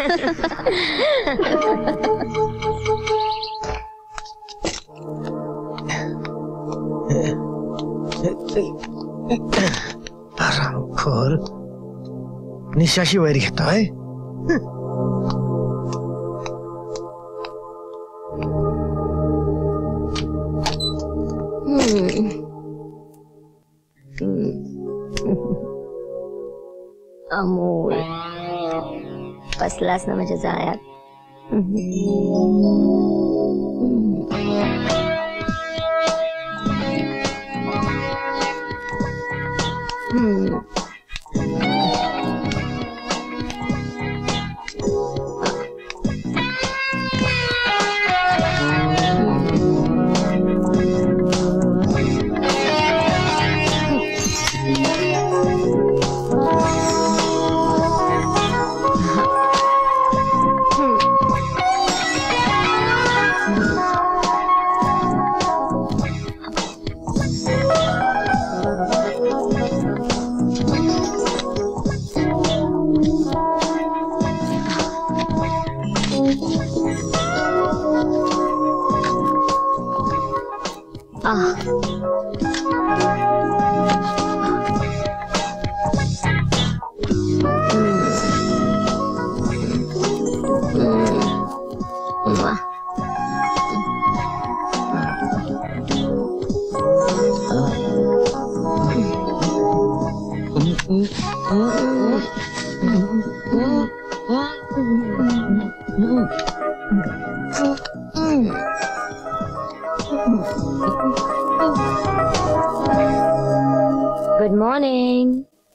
हरामखोर निशाशी वैर घेतोय. अमोल बसलास ना माझ्या जाळ्यात. Good morning.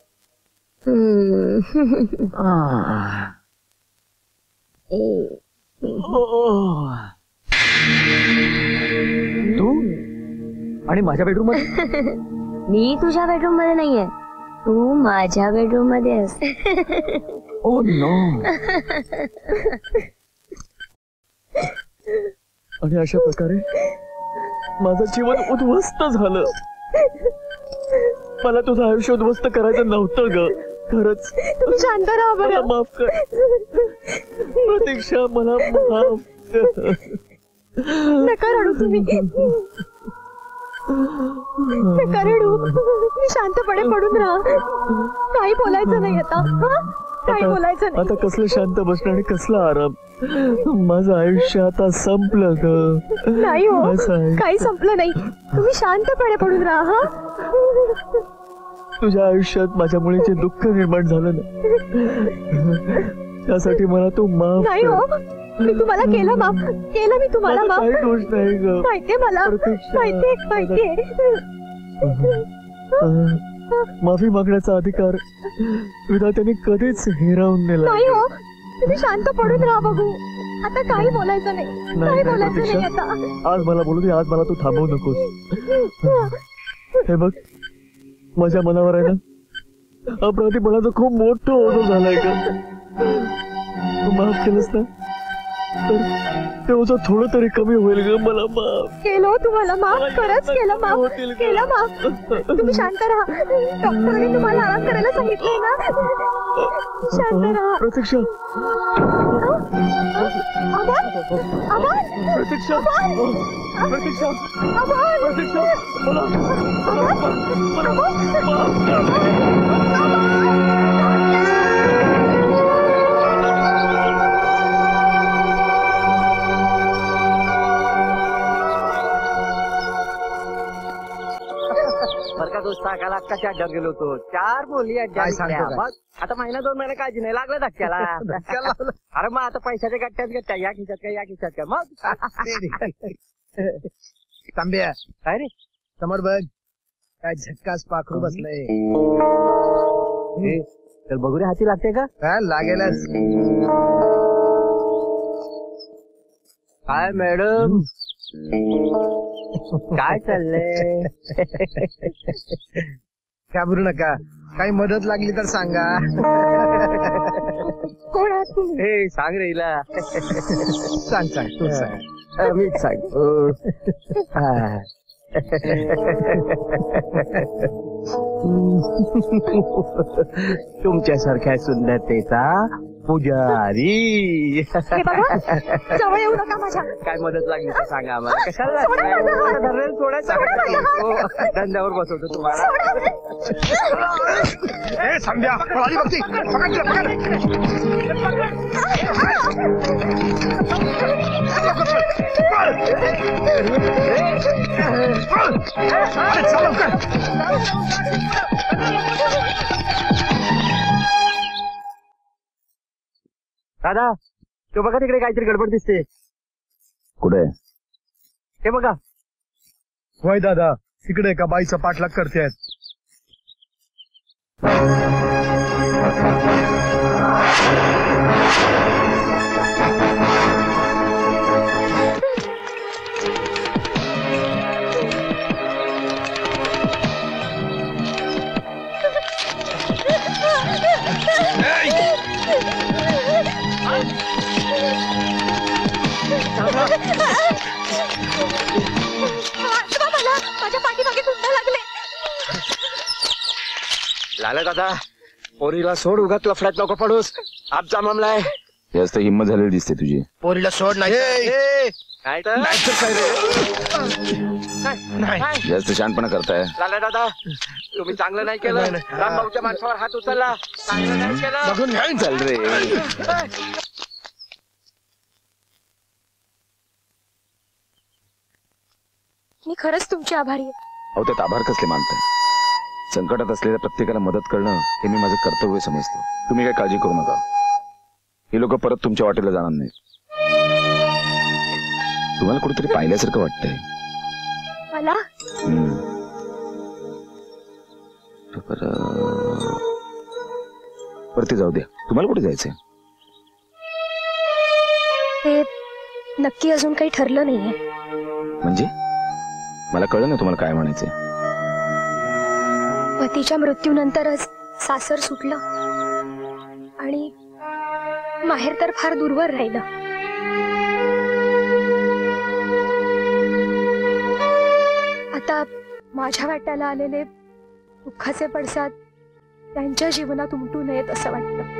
तू आणि माझ्या बेडरूम मध्ये? मी तुझ्या बेडरूम मध्ये नाहीये, तू माझ्या बेडरूम मध्ये आहेस. Oh no. आणि अशा प्रकारे माझं जीवन उद्ध्वस्त झालं. मला तुझं आयुष्य उद्ध्वस्त करायचं नव्हतं ग, खरंच. तुम्ही शांत राहा मला बरं. माफ कर प्रतीक्षा, मला माफ कर. नका रडू तुम्ही, नका रडू. तुम्ही शांतपणे पडून राहा. काही बोलायचं नाही आता. काही बोलायचं नाही. आता कसलं शांत बसणं आणि कसला आराम. माझं आयुष्य आता संपलं ग. नाही हो, असं आहे. काही संपलं नाही. तुम्ही शांतपणे पडून राहा. तुझ्या आयुष्यात माझ्या मुलीचे दुःख निर्माण झालं ना, त्यासाठी मला तू माफ नाही कर. हो, मी तुम्हाला केलं माफ. केलं मी तुम्हाला माझं माफ. काही दोष नाही ग. माहितीये मला, प्रतीक्षा. माहितीये. माफी मागण्याचा अधिकार विधात्याने कधीच हिरावून नेला नाही हो, तुम्ही शांत पडून राहा बघू. आता काही बोलायचं नाही. काही नाही बोलायचं नाही प्रतीक्षा, आता. आज मला बोलू दे. आज मला तू थांबवू नकोस. हे बघ, माझ्या मनावर आहे ना अपराधीपणाचं खूप मोठं ओझं झालंय का. तू माफ केलंस ना तर ते ओझं थोडं तरी कमी होईल ग. मला माफ केलं हो तुम्हाला माफ. खरंच केलं माफ. केलं माफ. तुम्ही शांत राहा. डॉक्टरने तुम्हाला आराम करायला सांगितलंय ना. शांत राहा. प्रतीक्षा, अमन, अमन, प्रतीक्षा, प्रतीक्षा, प्रतीक्षा, बरं का दोस्त, काला कशा अड्ड्यावर गेलो होतो. 4 मुली काय सांगतो काय? मग आता महिना 2 महिने काळजी नाही लागलं धक्क्याला. अरे मग आता पैशाच्या गट्ट्यात या खिशात काय, या खिशात काय. मग तांब्या काय रे, समोर बघ, काय झक्कास पाखरू बसलंय. तर बघू रे, हाती लागते का. काय लागेलच. काय मॅडम, काय चाललंय. घाबरू नका, काही मदत लागली तर सांगा. कोण आहात तुम्ही? हे सांग रे हिला. सांग सांग, तू सांग. मीच सांगतो. तुमच्यासारख्या सुंदरतेचा पुजारी. हे बघा, जवळ येऊ नका माझ्या. काय मदत लागली तर सांगा आम्हाला. कशाला सोडायचं, धंद्यावर बसवतो तुम्हाला. संध्या पळाली बघती. पकड तिला, दादा, तो बघा तिकडे काहीतरी गडबड दिसते. कुठे? हे बघा. होय दादा, तिकडे एका बाईचा पाठलाग करतायत. माझ्या पाठीमागे गुंडा लागले. लाला दादा, पोरीला सोड, उगाच लफड्यात नको पडूस. आमचा मामला आहे. जास्त हिंमत झालेली दिसते तुझी. पोरीला सोड. नाही काय तर नाही. जास्त शहाणपणा करताय. लाला दादा, तुम्ही चांगलं नाही केलं. रामभाऊच्या माणसावर हात उचलला. चांगलं नाही केलं. बघून घ्या. चल रे. मी खरंच तुमची आभारी आहे. अहो, त्यात आभार कसले मानताय. संकटात असलेल्या प्रत्येकाला मदत करणं हे मी माझं कर्तव्य समजतो. तुम्ही काय काळजी करू नका. हे लोक परत तुमच्या वाटेला जाणार नाहीत. तुम्हाला कुठेतरी पाहिल्यासारखं वाटतंय. मला वरती जाऊ द्या. तुम्हाला कुठे जायचंय? हे नक्की अजून काही ठरलं नाहीये. म्हणजे मला कळलं ना तुम्हाला काय म्हणायचंय. पतीच्या मृत्यूनंतरच सासर सुटलं आणि माहेर तर फार दूरवर राहिलं. आता माझ्या वाट्याला आलेले दुःखाचे पडसाद त्यांच्या जीवनात उमटू नयेत असं वाटतं.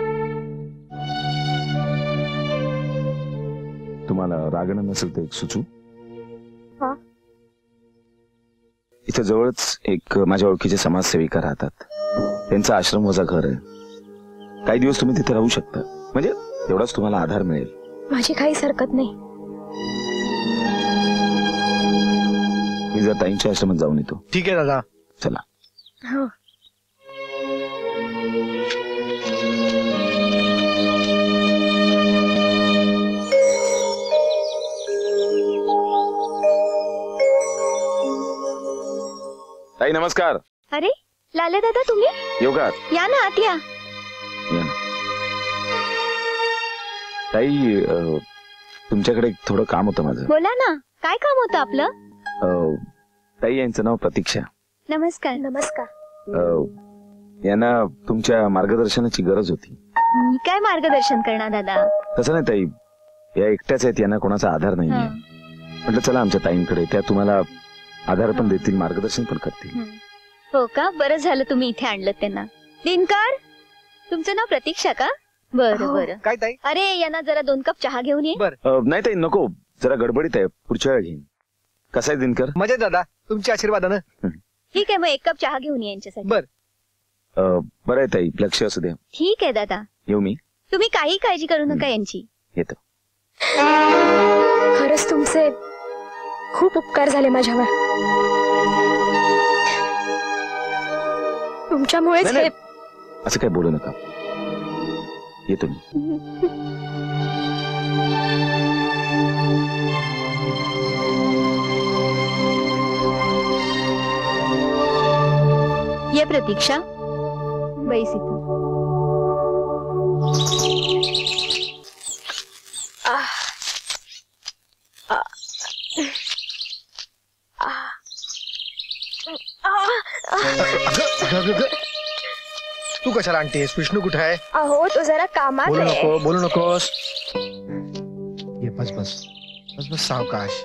तुम्हाला रागणं नसेल तर एक सुचू. हा? इथे जवळच एक माझ्या ओळखीचे समाजसेविका राहतात. त्यांचा आश्रम वजा घर आहे. काही दिवस तुम्ही तिथे राहू शकता. म्हणजे एवढाच तुम्हाला आधार मिळेल. माझी काहीच हरकत नाही. मी जर ताईंच्या आश्रमात जाऊन येतो. ठीक आहे दादा. चला. हो. ताई नमस्कार. अरे लाले दादा तुम्ही येऊ का? या ना आत या. या ना. ताई तुमच्याकडे थोडं काम होतं माझं. बोला ना काय काम होतं आपलं? ताई यांचं नाव प्रतीक्षा. नमस्कार. नमस्कार. यांना तुमच्या मार्गदर्शनाची गरज होती. मी काय मार्गदर्शन करणार दादा? तसं नाही ताई, या एकट्याच आहेत, यांना कोणाचा आधार नाहीये. म्हटलं चला आमच्या ताईंकडे, त्या तुम्हाला आधार पण देतील, मार्गदर्शन पण करतील. हो का? बरं झालं तुम्ही इथे आणलं त्यांना. दिनकर, तुमचं नाव प्रतीक्षा का? बरं बरं. काय ताई? अरे यांना जरा 2 कप चहा घेऊन ये. नाही ताई नको, जरा गडबडीत आहे, पुढच्या वेळा घेईन. कसा आहे दिनकर? मजेत दादा, तुमच्या आशीर्वादानं. ठीक आहे, मग 1 कप चहा घेऊन ये यांच्यासाठी. बरं आहे ताई, लक्ष असू द्या. ठीक आहे दादा. येऊ मी. तुम्ही काही काळजी करू नका यांची. येतो. खरंच तुमचे खूप उपकार झाले माझ्यावर. तुमच्यामुळेच हे. असं काय बोलू नका. येतो मी. ये प्रतीक्षा, बैस इथं. तू कशाला आणतेस? विष्णू कुठे आहे? अहो तो जरा कामात बोलू आहे. नको, बोलू नकोस. ये बस बस बस बस, सावकाश.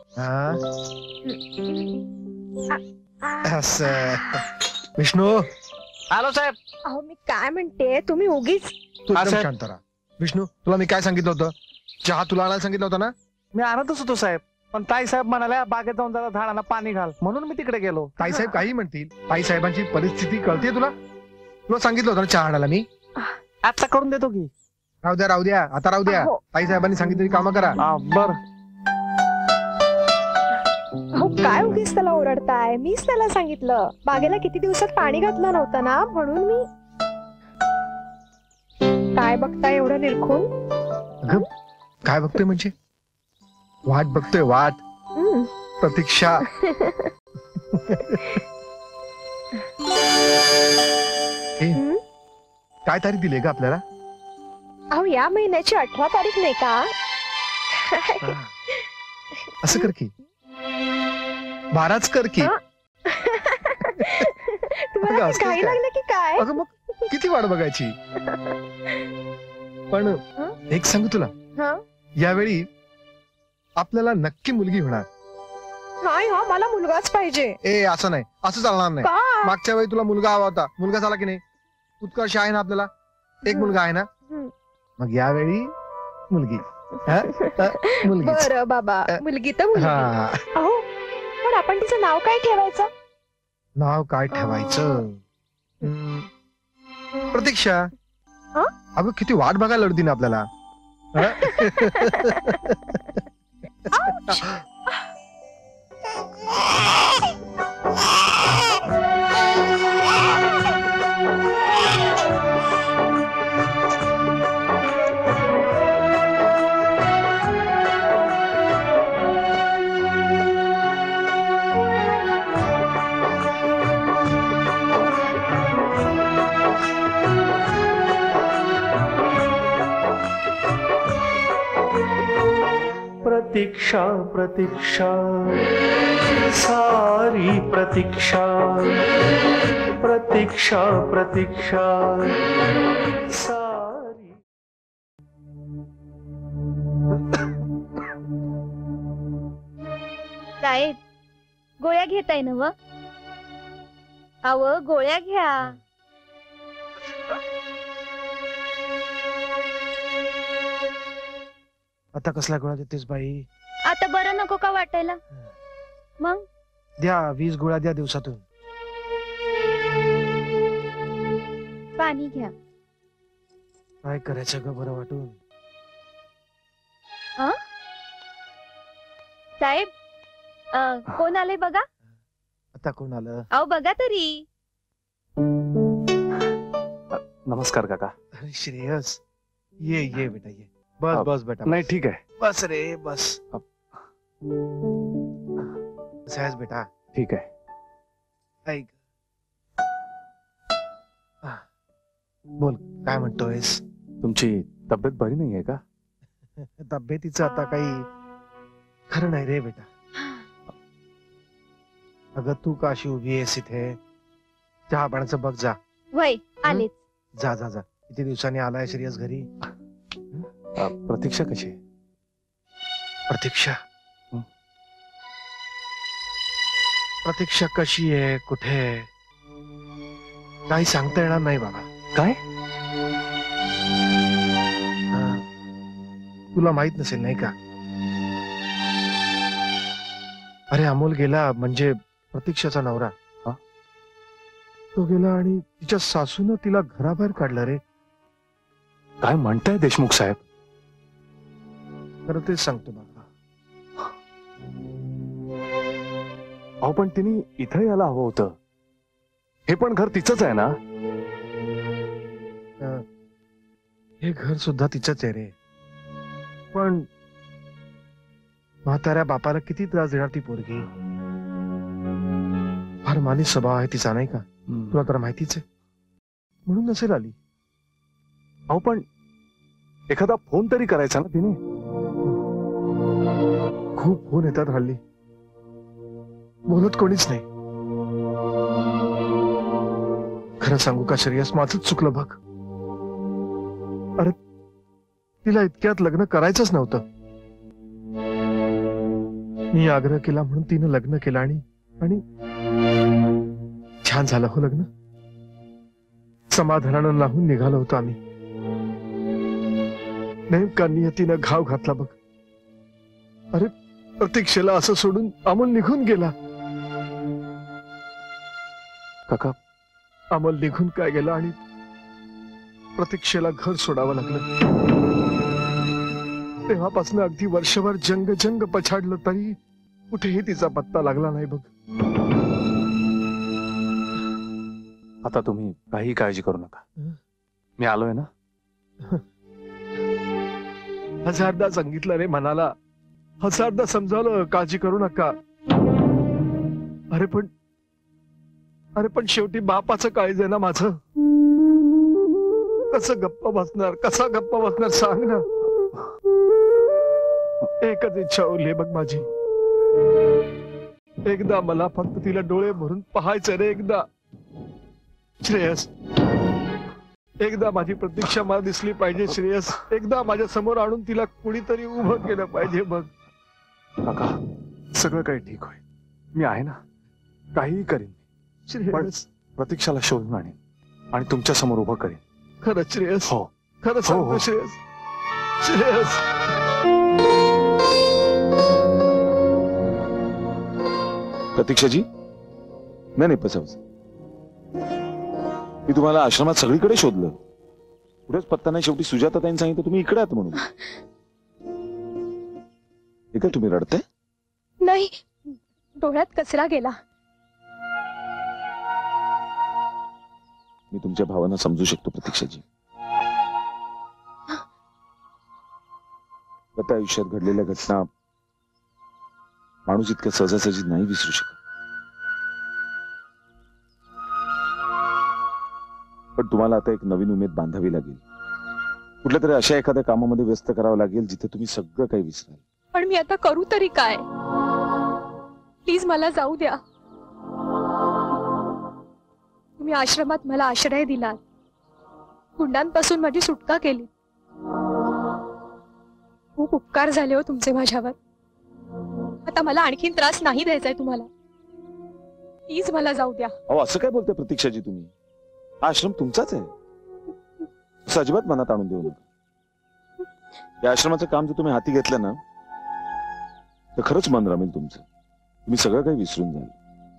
असं. विष्णू. हॅलो साहेब. अहो मी काय म्हणते, तुम्ही उगीच. तू एकदम शांत राहा. विष्णू, तुला मी काय सांगितलं होतं? चहा तुला आणायला सांगितलं होतं ना? मी आणतच होतो साहेब, पण ताईसाहेब म्हणाल्या बागेत जाऊन जरा झाडांना पाणी घाल, म्हणून मी तिकडे गेलो. ताईसाहेब काही म्हणतील. ताईसाहेबांची परिस्थिती कळते तुला? तुला सांगितलं होतं ना चहा आणायला मी? आता करून देतो की. राहू द्या राहू द्या, आता राहू द्या. ताईसाहेबांनी सांगितलेली कामं करा. बर. अहो काय उगीच त्याला ओरडताय? मीच त्याला सांगितलं, बागेला किती दिवसात पाणी घातलं नव्हतं ना, म्हणून मी. काय बघताय एवढं निरखून? अगं काय बघतोय म्हणजे? वाट बघतोय, वाट. प्रतीक्षा. काय तारीख दिली का आपल्याला? अहो या महिन्याची 18 तारीख नाही का? असं कर की 12च कर की. तुम्हाला काही लागलं की काय? अगं मग किती वाट बघायची? पण एक सांगू तुला, यावेळी आपल्याला नक्की मुलगी होणार. नाही हा, मला मुलगाच पाहिजे. ए असं नाही, असं चालणार नाही. मागच्या वेळी तुला मुलगा हवा होता, मुलगा झाला की नाही? उत्कर्ष आहे ना आपल्याला, एक मुलगा आहे ना? मग यावेळी मुलगी. मुलगी. बरं बाबा, मुलगी तर मुलगी. अहो पण आपण तिचं नाव काय ठेवायचं? नाव काय ठेवायचं? प्रतीक्षा. अगं किती वाट बघायला लढती ना आपल्याला. प्रतीक्षा प्रतीक्षा सारी प्रतीक्षा प्रतीक्षा प्रतीक्षा सारी. साहेब गोळ्या गोळ्या घेताय ना व? अव गोळ्या घ्या. आता कसला गोळ्या देतेस बाई? आता बरं नको का वाटायला? मग द्या 20 गोळ्या द्या दिवसातून. पाणी घ्या. काय करायचं ग बरं वाटून? साहेब कोण आले बघा. आता कोण आलं? अहो बघा तरी. नमस्कार काका. अरे श्रेयस, ये ये बेटा ये. बस बस बेटा. नाही ठीक आहे. बस रे बस. सहज बेटा. ठीक आहे. ऐक, बोल काय म्हणतोयस? तुमची तब्येत बरी नाहीये का? तब्येतीचं आता काही खरं नाही रे बेटा. अगं तू काशी उभी आहेस इथे? चहा पाण्याचं बघ जा. वय आलेच. जा जा जा. किती दिवसांनी आलाय श्रेयस घरी? प्रतीक्षा कशी आहे? प्रतीक्षा प्रतीक्षा कशी आहे, कुठे आहे, काही सांगता येणार नाही बाबा. काय? तुला माहित नसेल नाही का? अरे अमोल गेला, म्हणजे प्रतीक्षाचा नवरा. तो गेला आणि तिच्या सासूनं तिला घराबाहेर काढलं रे. काय म्हणताय देशमुख साहेब? खरं तेच सांगतो बाबा. अहो पण तिने इथं यायला हवं होतं. हे पण घर तिचंच आहे ना? हे घर सुद्धा तिचंच आहे रे. पण म्हाताऱ्या बापाला किती त्रास देणार ती पोरगी. फार मानी स्वभाव आहे तिचा नाही का? तुला तर माहितीच आहे. म्हणून नसेल आली. अहो पण एखादा फोन तरी करायचा ना तिने. खूप फोन येतात हल्ली, बोलत कोणीच नाही. खरं सांगू का श्रेयस, माझंच चुकलं बघ. अरे तिला इतक्यात लग्न करायचंच नव्हतं. मी आग्रह केला म्हणून तिनं लग्न केलं आणि छान झालं हो लग्न. समाधानानं लावून निघालो होतो आम्ही. नेमका नियतीनं घाव घातला बघ. अरे प्रतीक्षेला असं सोडून अमोल निघून गेला. काका, अमोल निघून काय गेला आणि प्रतीक्षेला घर सोडावं लागलं. तेव्हापासून अगदी वर्षभर जंग पछाडलं तरी कुठेही तिचा पत्ता लागला नाही बघ. आता तुम्ही काही काळजी करू नका. मी आलोय ना. हजारदा सांगितलं रे मनाला, हजारदा समजावलं काळजी करू नका. अरे पण शेवटी बापाचं काळज आहे ना माझं. कसं गप्प बसणार सांग ना. एकच इच्छा उरली बघ माझी. एकदा मला फक्त तिला डोळे भरून पाहायचं रे. एकदा श्रेयस, एकदा माझी प्रतीक्षा मला दिसली पाहिजे श्रेयस. एकदा माझ्या समोर आणून तिला कुणीतरी उभं केलं पाहिजे बघ. काका, सगळं काही ठीक होईल. मी आहे ना, काहीही करीन. श्रेयस, प्रतीक्षाला शोधून आणीन आणि तुमच्या समोर उभं करीन. खरंच श्रेयस? हो, खरंच सांगतो श्रेयस. श्रेयस, प्रतीक्षाजी, नाही पसावच. मी तुम्हाला आश्रमात सगळीकडे शोधलं, कुठेच पत्ता नाही. शेवटी सुजाताताईंनी सांगितलं तुम्ही इकडे आहात म्हणून. हे काय तुम्ही रडते? नाही, डोळ्यात कचरा गेला. मी तुमच्या भावना समजू शकतो प्रतीक्षाजी. गत आयुष्यात घडलेल्या घटना माणूस इतक्या सहजासहजी नाही विसरू शकत. पण तुम्हाला आता एक नवीन उमेद बांधावी लागेल. कुठल्या तरी अशा एखाद्या कामामध्ये व्यस्त करावं लागेल जिथे तुम्ही सगळं काही विसराल. पण मी आता करू तरी काय? प्लीज मला जाऊ द्या. तुम्ही आश्रमात मला आश्रय दिलात, गुंडांपासून माझी सुटका केली. खूप उपकार झाले हो तुमचे माझ्यावर. आता मला आणखीन त्रास नाही द्यायचाय तुम्हाला. प्लीज मला जाऊ द्या. अहो असं काय बोलते प्रतीक्षाजी तुम्ही? हा आश्रम तुमचाच आहे, असं अजिबात मनात आणून देऊ नका. या आश्रमाचं काम जर तुम्ही हाती घेतलं ना तर खरंच मन रमेल तुमचं. तुम्ही सगळं काही विसरून जाल.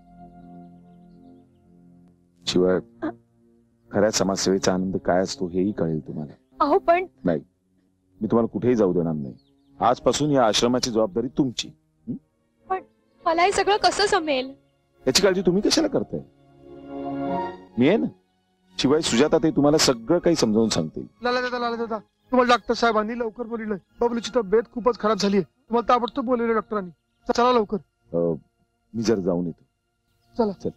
शिवाय खऱ्या समाजसेवेचा आनंद काय असतो हेही कळेल तुम्हाला. अहो पण नाही, मी तुम्हाला कुठेही जाऊ देणार नाही. आजपासून या आश्रमाची जबाबदारी तुमची. पण मला हे सगळं कसं जमेल? याची काळजी तुम्ही कशाला करताय? मी आहे ना. शिवाय सुजाता ते तुम्हाला सगळं काही समजावून सांगतील. लाला दादा तुम्हाला डॉक्टर साहेबांनी लवकर बोलवलंय. बबलूची तब्येत खूपच खराब झाली आहे. तुम्हाला ताबडतोब बोलवलं डॉक्टरांनी. चला लवकर. मी जर जाऊन येतो. चला चल.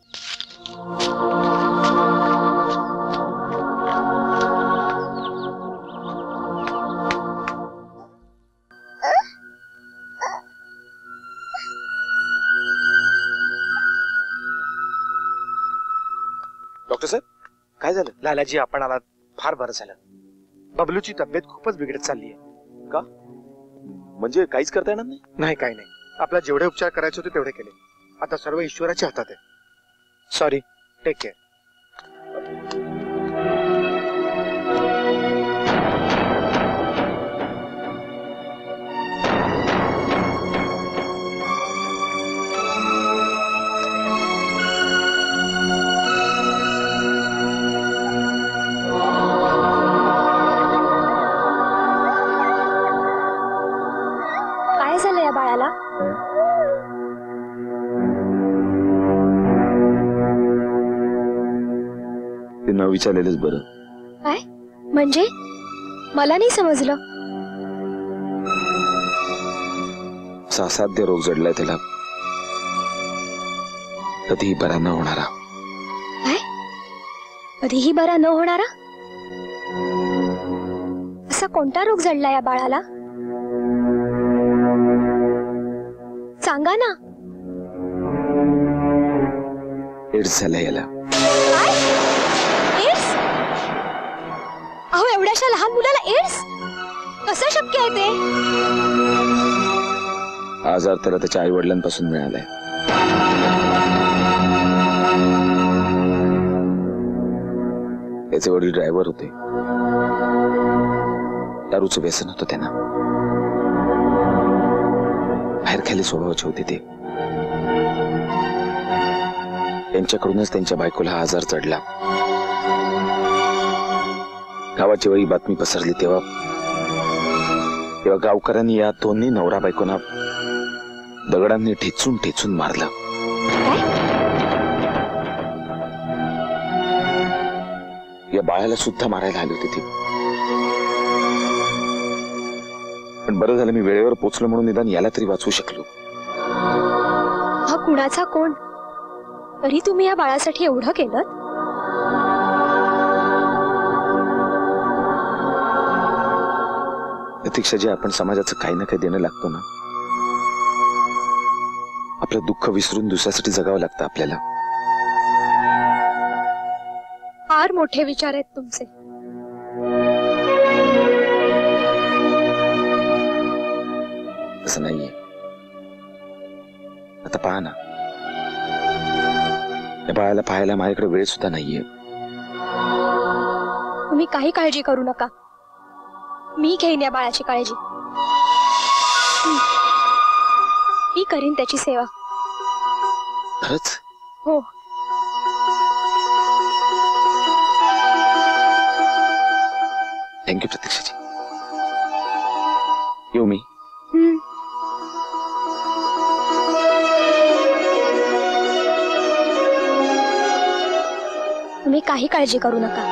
डॉक्टर साहेब काय झालं? लालाजी आपण आलात, फार बरं झालं. बबलूची तब्येत खूपच बिघडत चालली आहे. का? म्हणजे काहीच करता येणार नाही? नाही काही नाही. आपला जेवढे उपचार करायचे होते तेवढे केले. आता सर्व ईश्वराच्या हातात आहे. Sorry, take care. काय झालं या बाळाला? ते न विचारलेलंच बरं. काय म्हणजे? मला नाही समजलं. असा असाध्य रोग जडलाय त्याला, कधीही बरा न होणारा. काय? कधीही बरा न होणारा? असा कोणता रोग जडला या बाळाला? सांगा ना. एड्स झाला याला. काय? एड्स? अहो एवढ्याशा लहान मुलाला एड्स कसं शक्य आहे ते? आजार त्याला त्याच्या आई वडिलांपासून मिळालाय. त्याचे वडील ड्रायव्हर होते. दारूचं व्यसन होतं त्यांना. बाहेर खाली स्वभावाचे होते ते. त्यांच्याकडूनच त्यांच्या बायकोला हा आजार चढला. गावात जेव्हा ही बातमी पसरली तेव्हा गावकऱ्यांनी या दोन्ही नवरा बायकोना दगडांनी ठेचून ठेचून मारलं. या बाळाला सुद्धा मारायला आली होती ती. पण बरं झालं मी वेळेवर पोचलो म्हणून निदान याला तरी वाचवू शकलो. हा कुणाचा कोण? तरी तुम्ही या बाळासाठी एवढं केलं? प्रतीक्षाजी, आपण समाजाचं काही ना काही देणं लागतो ना. आपलं दुःख विसरून दुसऱ्यासाठी जगावं लागतं आपल्याला. फार मोठे विचार आहेत तुमचे. असं नाहीये. आता पहा ना, या बाळाला पाहायला माझ्याकडे वेळ सुद्धा नाहीये. तुम्ही काही काळजी करू नका. मी घेईन या बाळाची काळजी. मी करीन त्याची सेवा. खरंच? हो. थँक्यू प्रतीक्षाजी. येऊ मी. तुम्ही काही काळजी करू नका.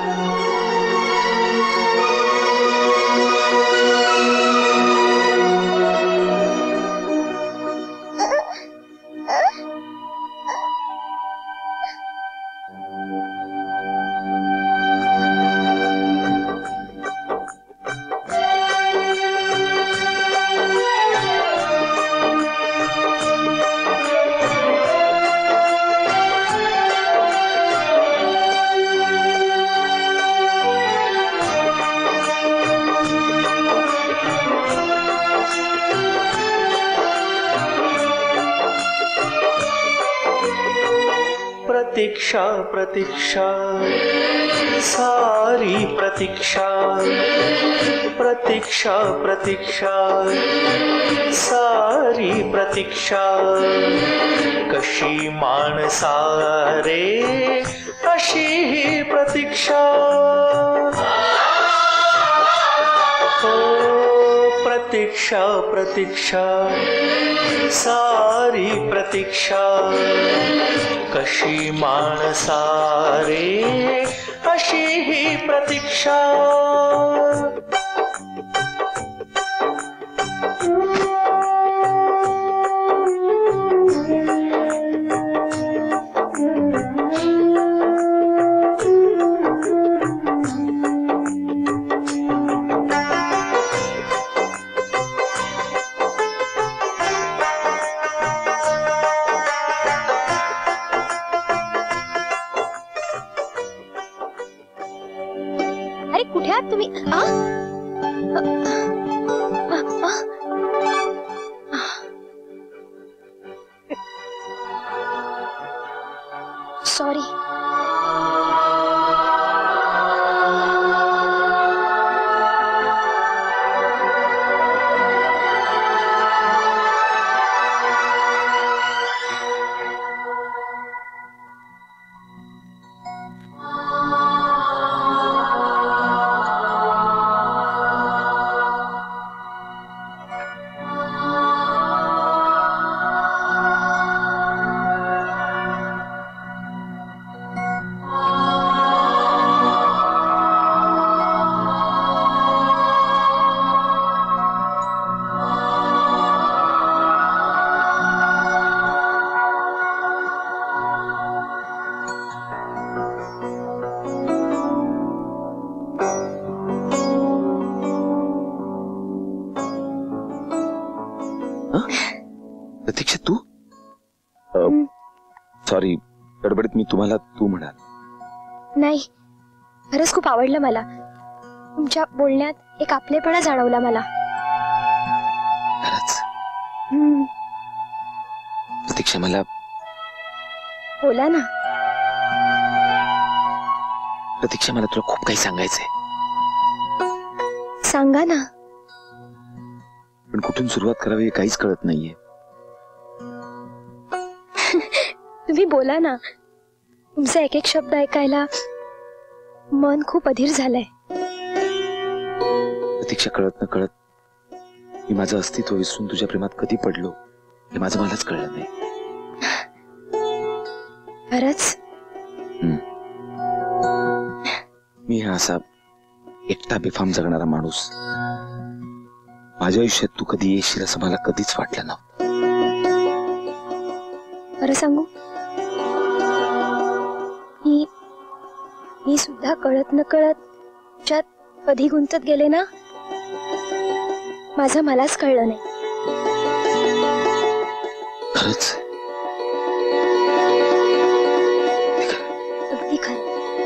प्रतीक्षा प्रतीक्षा सारी प्रतीक्षा प्रतीक्षा प्रतीक्षा सारी प्रतीक्षा कशी माणसा रे अशी ही प्रतीक्षा प्रतीक्षा प्रतीक्षा सारी प्रतीक्षा कशी माणसा रे अशी ही प्रतीक्षा अरे कुठे आहात तुम्ही? सॉरी. प्रतीक्षा तू? सॉरी, गडबडीत मी तुम्हाला तू म्हणाल. नाही, खरंच खूप आवडलं मला. तुमच्या बोलण्यात एक आपलेपणा जाणवला मला. खरंच? प्रतीक्षा मला बोला ना. प्रतीक्षा मला तुला खूप काही सांगायचंय. सांगा ना. पण कुठून सुरुवात करावी हे काहीच कळत नाहीये. तुम्ही बोला ना. तुमचे एक एक शब्द ऐकायला मन खूप अधीर झालंय. प्रतीक्षा, कळत न कळत मी माझं अस्तित्व विसरून तुझ्या प्रेमात कधी पडलो हे माझं मलाच कळलं नाही. खरंच? मी हा असा एकटा बेफाम जगणारा माणूस, माझ्या आयुष्यात तू कधी येशील असं मला कधीच वाटलं नव्हतं. खरं सांगू, मी सुद्धा कळत न कळत तुझ्यात कधी गुंतत गेले ना, माझं मलाच कळलं नाही. खरंच? अगदी खरं.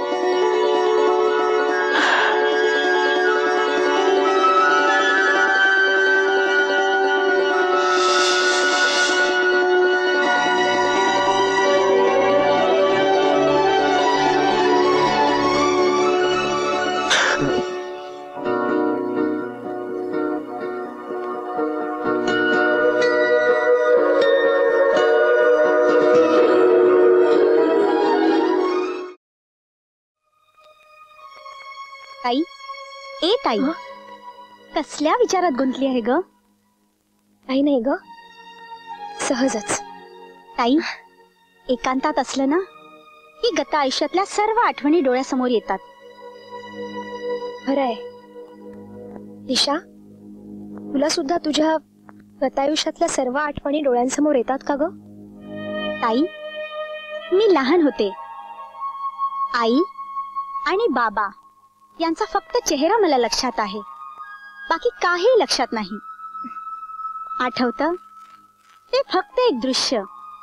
ताई, ए ताई, कसल्या विचारात गुंतली आहे ग? काही नाही ग, सहजच. ताई, एकांतात असलं ना की गत आयुष्यातल्या सर्व आठवणी डोळ्यासमोर येतात. खरंय. दिशा, तुला सुद्धा तुझ्या गतायुष्यातल्या सर्व आठवणी डोळ्यांसमोर येतात का ग? ताई, मी लहान होते. आई आणि बाबा यांचा फक्त चेहरा मला लक्षात आहे, बाकी काही लक्षात नाही. आठवतं ते फक्त एक दृश्य.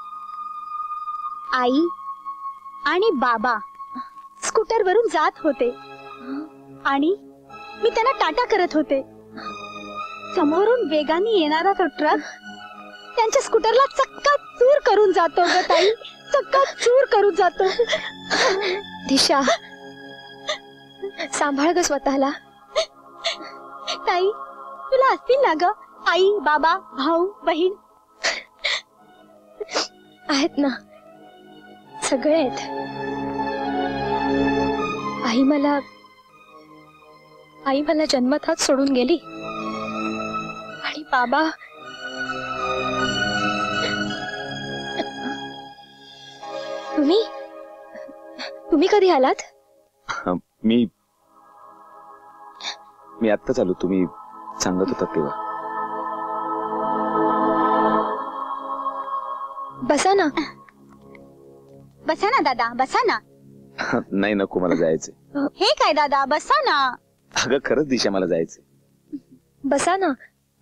आई आणि बाबा स्कूटरवरून जात होते आणि मी त्यांना टाटा करत होते. समोरून वेगाने येणारा तो ट्रक त्यांच्या स्कूटरला चक्काचूर करून जातो ग ताई, चूर करून जातो. दिशा, सांभाळ ग स्वतःला. ताई, तुला असतील ना ग आई, बाबा, भाऊ, बहीण? आहेत ना, सगळे आहेत. आई मला जन्मताच सोडून गेली आणि बाबा तुम्ही कधी आलात? मी आत्ताच आलो, तुम्ही सांगत होता तेव्हा. बसा ना. बसा ना दादा, बसा ना. नाही, नको, मला जायचंय. हे काय दादा, बसा ना. अगं खरंच दिशा, मला जायचंय. बसा ना.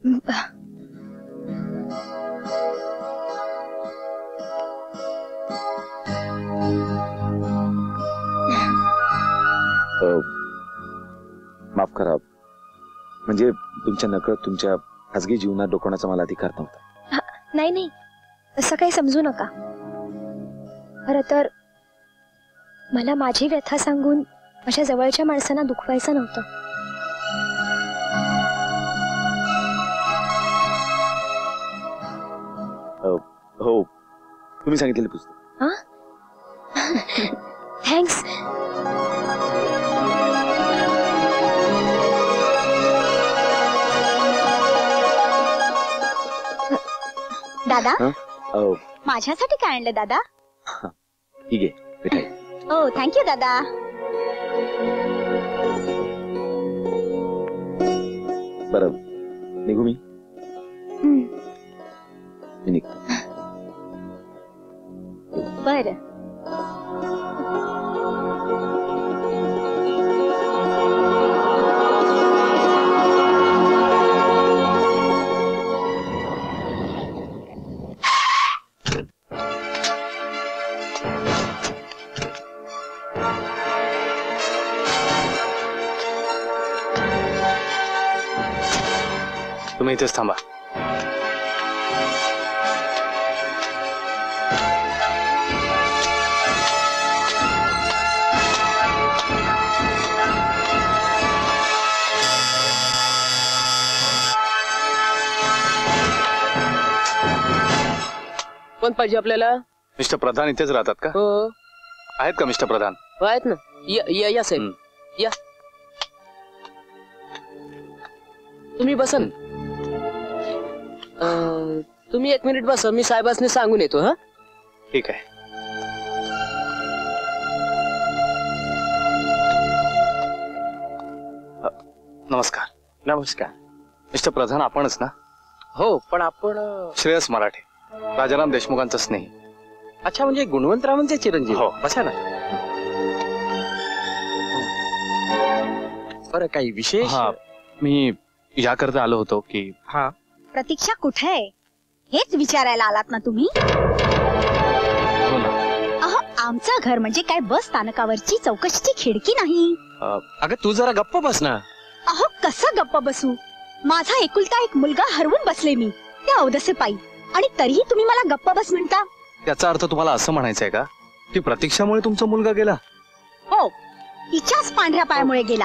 माफ करा, म्हणजे तुमच्या नकळत तुमच्या खासगी जीवनात डोकवण्याचा मला अधिकार नव्हता. नाही, असं काही समजू नका. खरं तर मला माझी व्यथा सांगून माझ्या जवळच्या माणसांना दुखवायचं नव्हतं. हो, तुम्ही सांगितलेलं पुस्तक. थँक्स. दादा, हो, माझ्यासाठी काय आणलं दादा? ठीक आहे, मिठाई. हो, थँक्यू दादा. बरं, निघू मी? निघतो. बरं. तुम्ही इथेच थांबा. कोण पाहिजे आपल्याला? मिस्टर प्रधान इथेच राहतात का? हो. आहेत का मिस्टर प्रधान? आहेत ना. या साहेब, या. तुम्ही बसन. तुम्ही 1 मिनिट बसा, मी साहेबांनी सांगून येतो. हा, ठीक आहे. नमस्कार. नमस्कार. मिस्टर प्रधान आपणच ना? हो, पण आपण श्रेयस मराठे, राजाराम देशमुखांचा स्नेही. अच्छा, म्हणजे गुणवंतरावांचे चिरंजीव. हो. बसा ना. बरं, काही विशेष? हा, मी याकरता आलो होतो की हा, प्रतीक्षा कुठे आहे हेच विचारायला आलात ना तुम्ही? हो ना. अहो, आमचं घर म्हणजे काय बस स्थानकावरची चौकशीची खिडकी नाही. अगं तू जरा गप्प बस ना. अहो, कसं गप्प बसू? माझा एकुलता एक मुलगा हरवून बसले मी त्या अवदसे पायी, आणि तरीही तुम्ही मला गप्प बस म्हणता. त्याचा अर्थ तुम्हाला असं म्हणायचंय का की प्रतीक्षामुळे तुमचा मुलगा गेला? हो, तिच्याच पांढऱ्या पायामुळे गेला.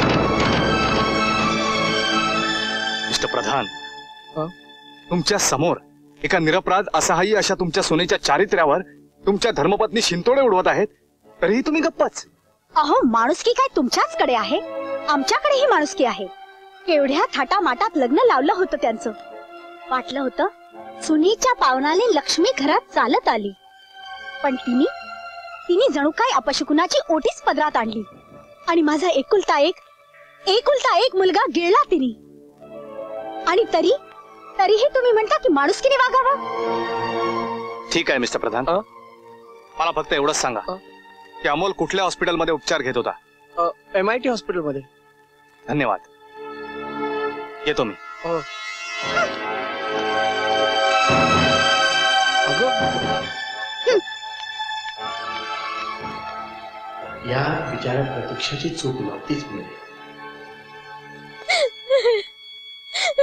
मिस्टर प्रधान, तुमच्या समोर एका निरपराध असहाय्य अशा तुमच्या सुनेच्या चारित्र्यावर तुमच्या धर्मपत्नी शिंतोडे उडवत आहेत, तरीही तुम्ही गप्पच. अहो, माणुसकी काय तुमच्याचकडे आहे? आमच्याकडेही माणुसकी आहे. केवढ्या थाटामाटात लग्न लावलं होतं त्यांचं. वाटलं होतं सुनेच्या पावनाने लक्ष्मी घरात चालत आली, पण तिने जणू काय अपशकुनाची ओटीच पदरात आणली, आणि माझा एकुलता एक मुलगा गिळला तिने. आणि तरीही तुम्ही म्हणता की माणुसकीने वागावं? ठीक आहे मिस्टर प्रधान, मला फक्त एवढंच सांगा की अमोल कुठल्या हॉस्पिटलमध्ये उपचार घेत होता? MIT हॉस्पिटलमध्ये. धन्यवाद, येतो मी. या बिचाऱ्या प्रतीक्षाची चूक नव्हतीच म्हणजे.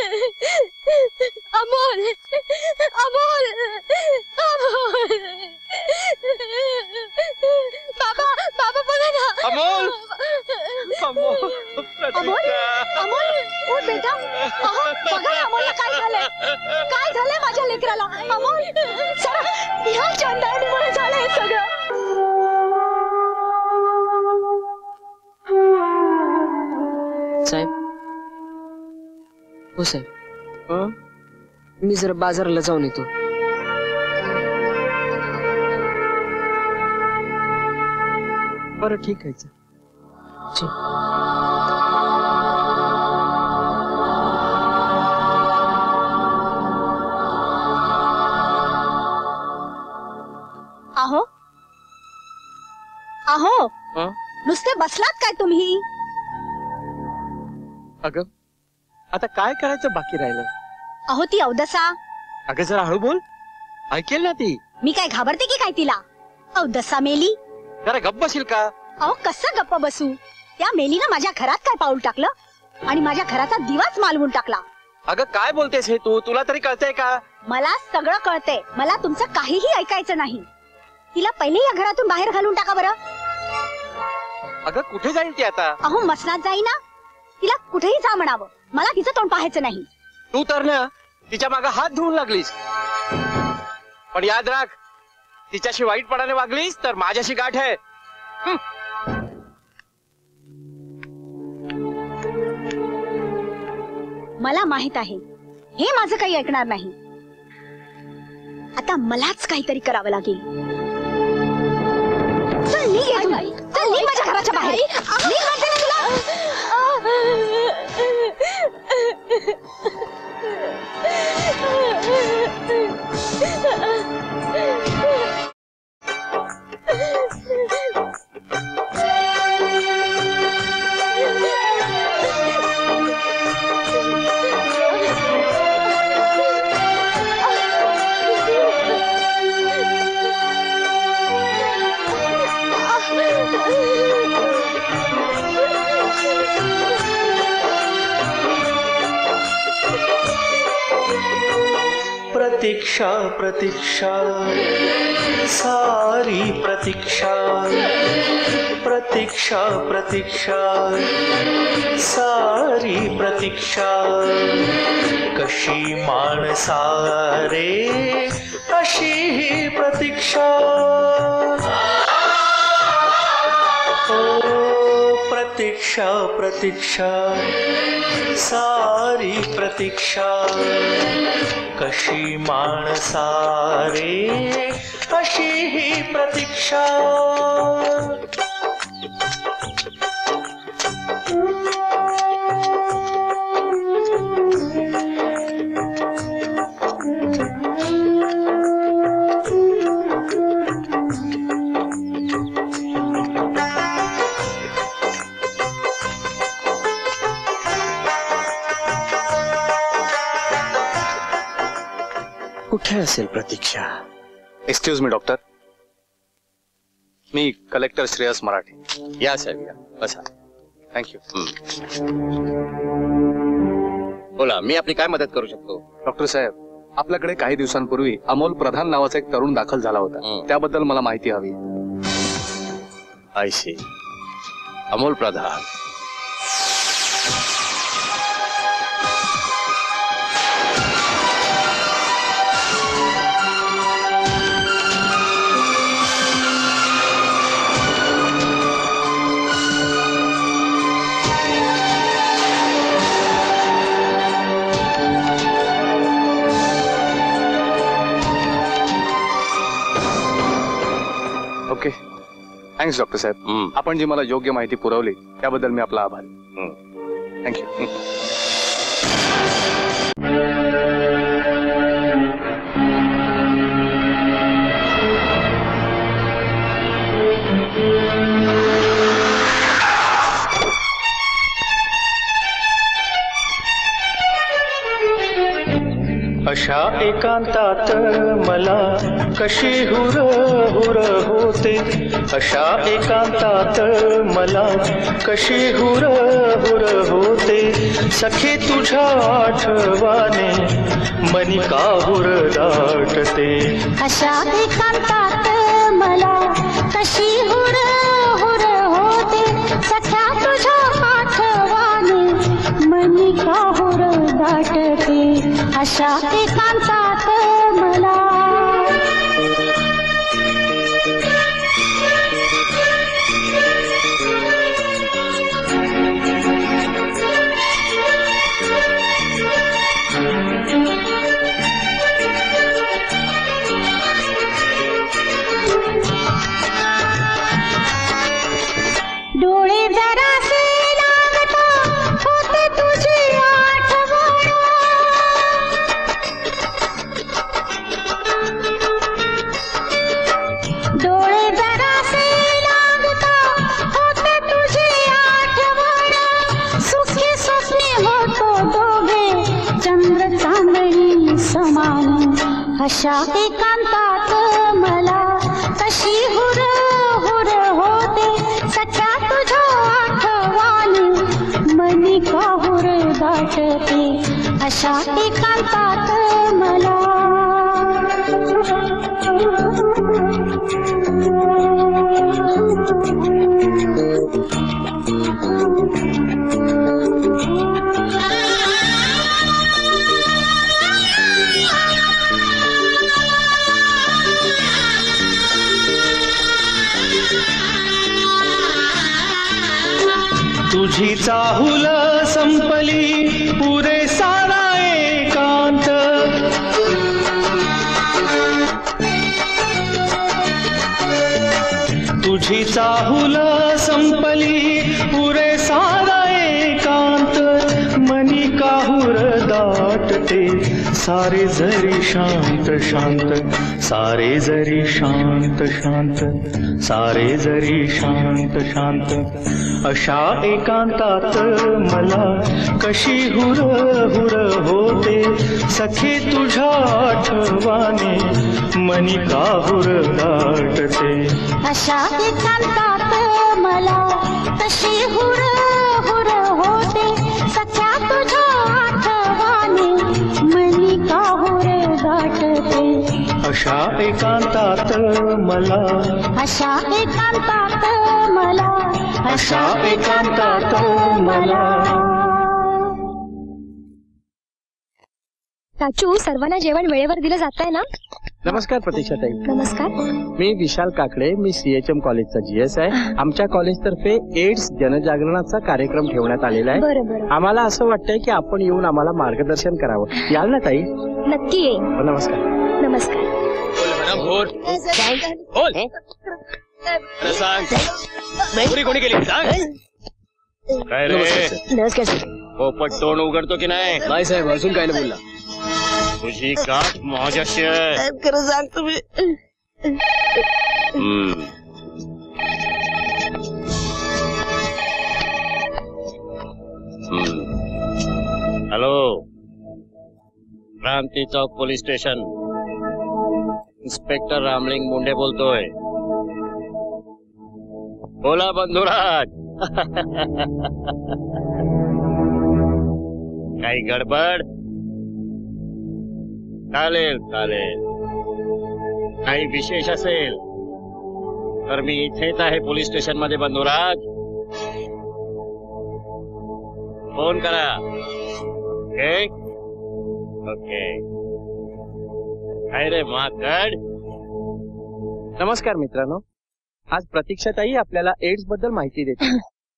अमोल, अमोल, अमोल. बाबा बाबा बघा ना. अमोल अमोल अमोल उठ बेटा. अहो, बघा ना अमोलला काय झालंय माझ्या लेकराला. अमोल सर ह्या चंदावणीमुळे झालंय सगळं. साहेब हो साहेब मी जरा बाजाराला जाऊन येतो. बरं ठीक आहे ठीक. अहो अहो नुसते बसलात काय तुम्ही. अगं आता काय करायचं बाकी राहिलं. अहो ती अवदसा. अगं जरा हळू बोल, ऐकेल ना ती. मी काय घाबरते की काय तिला. अवदसा मेली. जरा गप्प बसील का. अहो कसं गप्प बसू. त्या मेलीनं माझ्या घरात काय पाऊल टाकलं आणि माझ्या घराचा दिवाच मालवून टाकला. अगं काय बोलतेस हे तू. तुला तरी कळतंय का. मला सगळं कळतंय. मला तुमचं काहीही ऐकायचं नाही. तिला पहिले या घरातून बाहेर घालून टाका बरं. अगं कुठे जाईल ती आता. अहो मसनात जाई ना. तिला कुठेही जा म्हणावं. मला तिचं तोंड पाहायचं नाही. तू तर ना तिच्या मागे हात धुवून लागलीस. पण याद राख, तिच्याशी वाईटपणाने वागलीस तर माझ्याशी गाठ आहे. मला माहित आहे हे माझं काही ऐकणार नाही. आता मलाच काहीतरी करावं लागेल. चल निघ इथून. चल निघ माझ्या घराच्या बाहेर. निघ म्हणते ना तुला. प्रतीक्षा प्रतीक्षा सारी प्रतीक्षा. प्रतीक्षा प्रतीक्षा सारी प्रतीक्षा. कशी माणसा रे अशी ही प्रतीक्षा. प्रतीक्षा प्रतीक्षा सारी प्रतीक्षा. कशी माणसा रे अशी ही प्रतीक्षा. कुठे असेल प्रतीक्षा. Excuse me doctor. मी कलेक्टर श्रेयस मराठे. या साहेब या बसा. थँक्यू. बोला, मी आपली काय मदत करू शकतो. डॉक्टर साहेब आपल्याकडे काही दिवसांपूर्वी अमोल प्रधान नावाचा एक तरुण दाखल झाला होता. त्याबद्दल मला माहिती हवी. I see. Amol Pradhan. Okay thanks doctor साहेब. आपण जी मला योग्य माहिती पुरवली त्याबद्दल मी आपला आभारी. थँक्यू. अशा एकांतात मला कशी हुर हुर होते. अशा एकांतात मला कशी हुर हुर होते. सखे तुझ्या आठवाने मनी काहुर दाटते. अशा एकांतात मला कशी हुर हुर होते सख्या तुझ्या आठवाने मनी का हुर दाटते अशा एकांतात मला डोळे जरासे लागता होते तुझी आठवण डोळे जरासे लागता होते तुझी आठवण सुखी स्वप्ने होतो दोघे चंद्र चांदणी समान अशा एकांतात मला कशी हुर हुर होते सख्या तुझ्या आठवाने मनी का हुर दाटते अशा एकांतात मला तुझी चाहुल संपली पुरे सारा एकांत तुझी चाहुल संपली पुरे सारा एकांत मनी काहुर दाटते सारे जरी शांत शांत सारे जरी शांत शांत सारे जरी शांत शांत अशा एकांतात मला कशी हुर हुर होते सखे तुझ्या आठवाने मनी काहुर दाटते अशा एकांतात मला कशी हुर हुर होते सख्या तुझ्या आठवाने मनी काहुर दाटते अशा एकांतात मला अशा एकांतात मला अशा एकांतात मला राजू, सर्वांना जेवण वेळेवर दिलं जात आहे ना? नमस्कार प्रतीक्षाताई. नमस्कार. मी विशाल काकडे, मी CHM कॉलेजचा GS आहे. आमच्या कॉलेज तर्फे एड्स जनजागरणाचा कार्यक्रम ठेवण्यात आलेला आहे. बरोबर. आम्हाला असं वाटतंय की आपण येऊन आम्हाला मार्गदर्शन करावं. याल ना ताई? नक्की येईन. नमस्कार. नमस्कार. कोणी केली सांग. काय रे नमस्कार सर. पोपट तोंड उघडतो की नाही? नाही साहेब, अजून काय नाही बोलला. तुझी गाठ माझ्याशी आहे. खरं सांग तुम्ही. Hello, Kranti Chowk police station. Inspector Ramling Munde बोलतोय. बोला बंधुराज. काही गडबड? चालेल चालेल. काही विशेष असेल तर मी इथेच आहे पोलीस स्टेशन मध्ये बंधुराज. फोन करा. Okay okay. काय रे माकड. नमस्कार मित्रांनो, आज प्रतीक्षाताई आपल्याला एड्स बद्दल माहिती देते.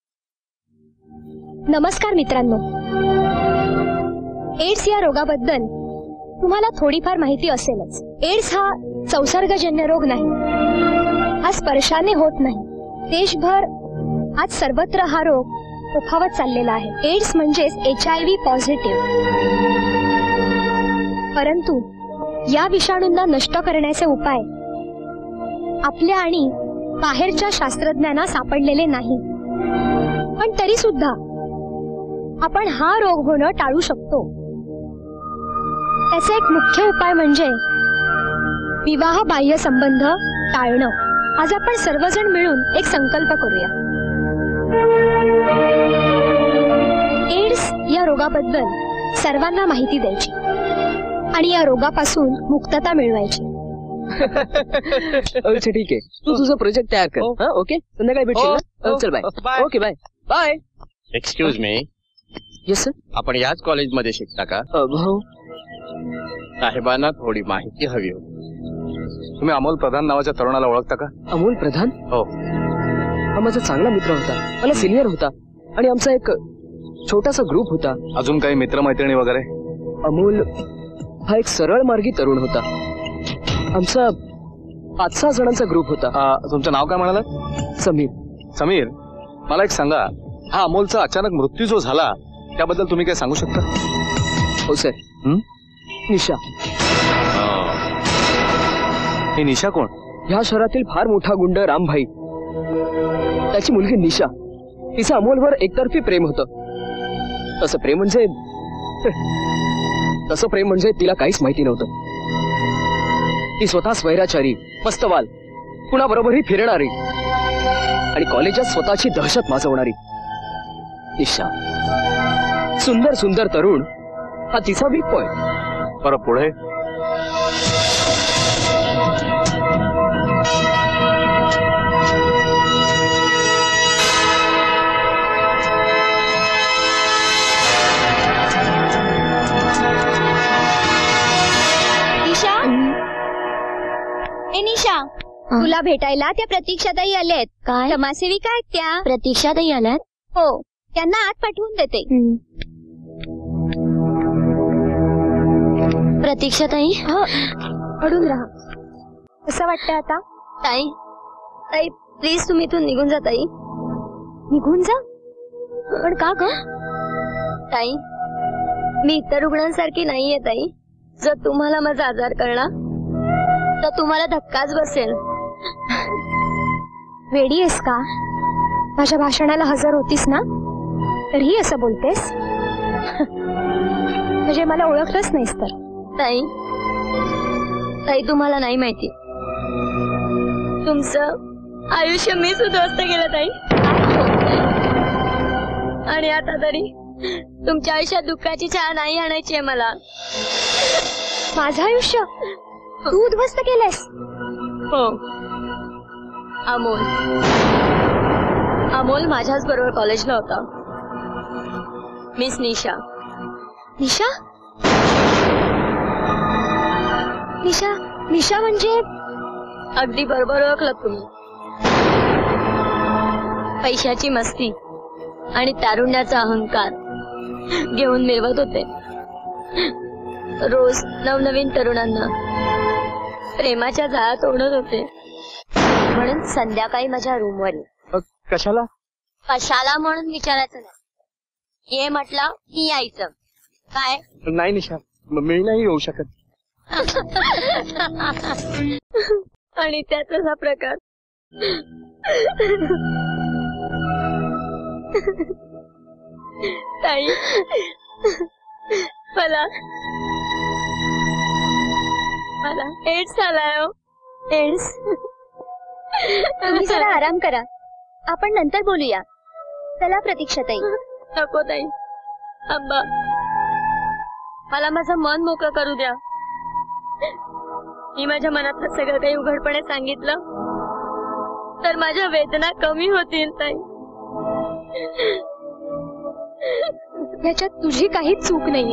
नमस्कार मित्रांनो, एड्स या रोगाबद्दल तुम्हाला थोडीफार माहिती असेलच. एड्स हा संसर्गजन्य रोग नाही, हा स्पर्शाने होत नाही. देशभर आज सर्वत्र हा रोग उफावत चाललेला आहे. एड्स म्हणजेच HIV पॉझिटिव्ह. परंतु या विषाणूंना नष्ट करण्याचे उपाय आपल्या आणि बाहेरच्या शास्त्रज्ञांना सापडलेले नाही. पण तरी सुद्धा आपण हा रोग होणं टाळू शकतो. त्याचा एक मुख्य उपाय म्हणजे विवाह बाह्य संबंध टाळणं. आज आपण सर्वजण मिळून एक संकल्प करूया. एड्स या रोगाबद्दल सर्वांना माहिती द्यायची आणि या रोगापासून मुक्तता मिळवायची. अच्छा ठीक आहे, तू तुझा प्रोजेक्ट तयार कर. हा ओके, संध्याकाळी भेटशील ना? चल bye. Okay bye bye. Excuse me. Yes sir. आपण याच कॉलेजमध्ये शिकता का? भाऊ साहेबांना थोडी माहिती हवी होती. तुम्ही अमोल प्रधान नावाच्या तरुणाला ओळखता का? अमोल प्रधान? हो. हा माझा चांगला मित्र होता, मला सिनियर होता आणि आमचा एक छोटासा ग्रुप होता. अजून काही मित्रमैत्रिणी वगैरे? अमोल हा एक सरळ मार्गी तरुण होता. आमचा 5-6 जणांचा ग्रुप होता. तुमचं नाव काय म्हणालात? समीर. समीर, मला एक सांगा, हा अमोलचा अचानक मृत्यू जो झाला त्याबद्दल तुम्ही काय सांगू शकता? हो सर. निशा. ही निशा कोण? ह्या शहरातील फार मोठा गुंड रामभाई, त्याची मुलगी निशा. तिचं अमोलवर एकतर्फी प्रेम होतं. तसं प्रेम म्हणजे तिला काहीच माहिती नव्हतं. ती स्वतः स्वैराचारी, मस्तवाल, कुणाबरोबरही फिरणारी आणि कॉलेजात स्वतःची दहशत माजवणारी निशा. सुंदर सुंदर तरुण हा तिचा वीक पॉइंट. बरं, पुढे? निशा, तुला भेटायला त्या प्रतीक्षाताई आल्यात. काय? समाजसेविका आहेत त्या. प्रतीक्षाताई आल्यात? हो, त्यांना आत पाठवून देते. प्रतीक्षाताई अडून राहा. कसं वाटतंय आता? ताई ताई प्लीज तुम्ही इथून निघून जा. ताई निघून जा? पण का ग? ताई मी इतर रुग्णांसारखी नाहीये ताई. जर तुम्हाला माझा आजार कळला तर तुम्हाला धक्काच बसेल. वेडी आहेस का? माझ्या भाषणाला हजर होतीस ना, तरीही असं बोलतेस? म्हणजे मला ओळखलंच नाहीस तर? ताई ताई तुम्हाला नाही माहिती, तुमचं आयुष्य मी उद्ध्वस्त केलं ताई. आणि आता तरी तुमच्या आयुष्यात दुःखाची छाया नाही आणायची आहे मला. माझं आयुष्य तू उद्ध्वस्त केलंस? हो. अमोल माझ्याच बरोबर कॉलेजला होता. मिस निशा. निशा? निशा निशा म्हणजे? अगदी बरोबर ओळखलं तुम्ही. पैशाची मस्ती आणि तारुण्याचा अहंकार घेऊन मिळवत होते. रोज नवनवीन तरुणांना प्रेमाच्या जाळ्यात ओढत होते. म्हणून संध्याकाळी माझ्या रूमवर ये. कशाला? कशाला म्हणून विचारायचं नाही. ये म्हटलं की यायचं. काय? नाही निशा, मी नाही येऊ शकत. आणि त्यातच हा प्रकार. ताई मला एड्स झालाय. एड्स? तुम्ही जरा आराम करा, आपण नंतर बोलूया. चला प्रतीक्षाताई. नको ताई, आंबा मला माझं मन मोकळं करू द्या. मी माझ्या मनातलं सगळं काही उघडपणे सांगितलं तर माझ्या वेदना कमी होतील ताई. याच्यात तुझी काहीच चूक नाहीये.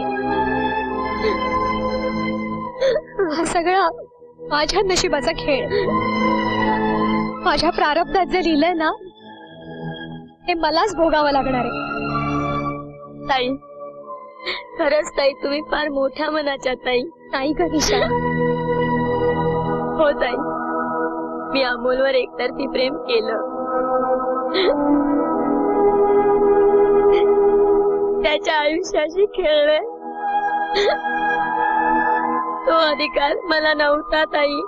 हा सगळा माझ्या नशिबाचा खेळ. माझ्या प्रारब्धात जे लिहिलंय ना ते मलाच भोगावं लागणार आहे. ताई खरंच ताई तुम्ही फार मोठ्या मनाच्या ताई. नाही का निशा? हो ताई, मी अमोलवर एकतर्फी प्रेम केलं. त्याच्या आयुष्याशी खेळले. तो अधिकार मला नव्हता ताई.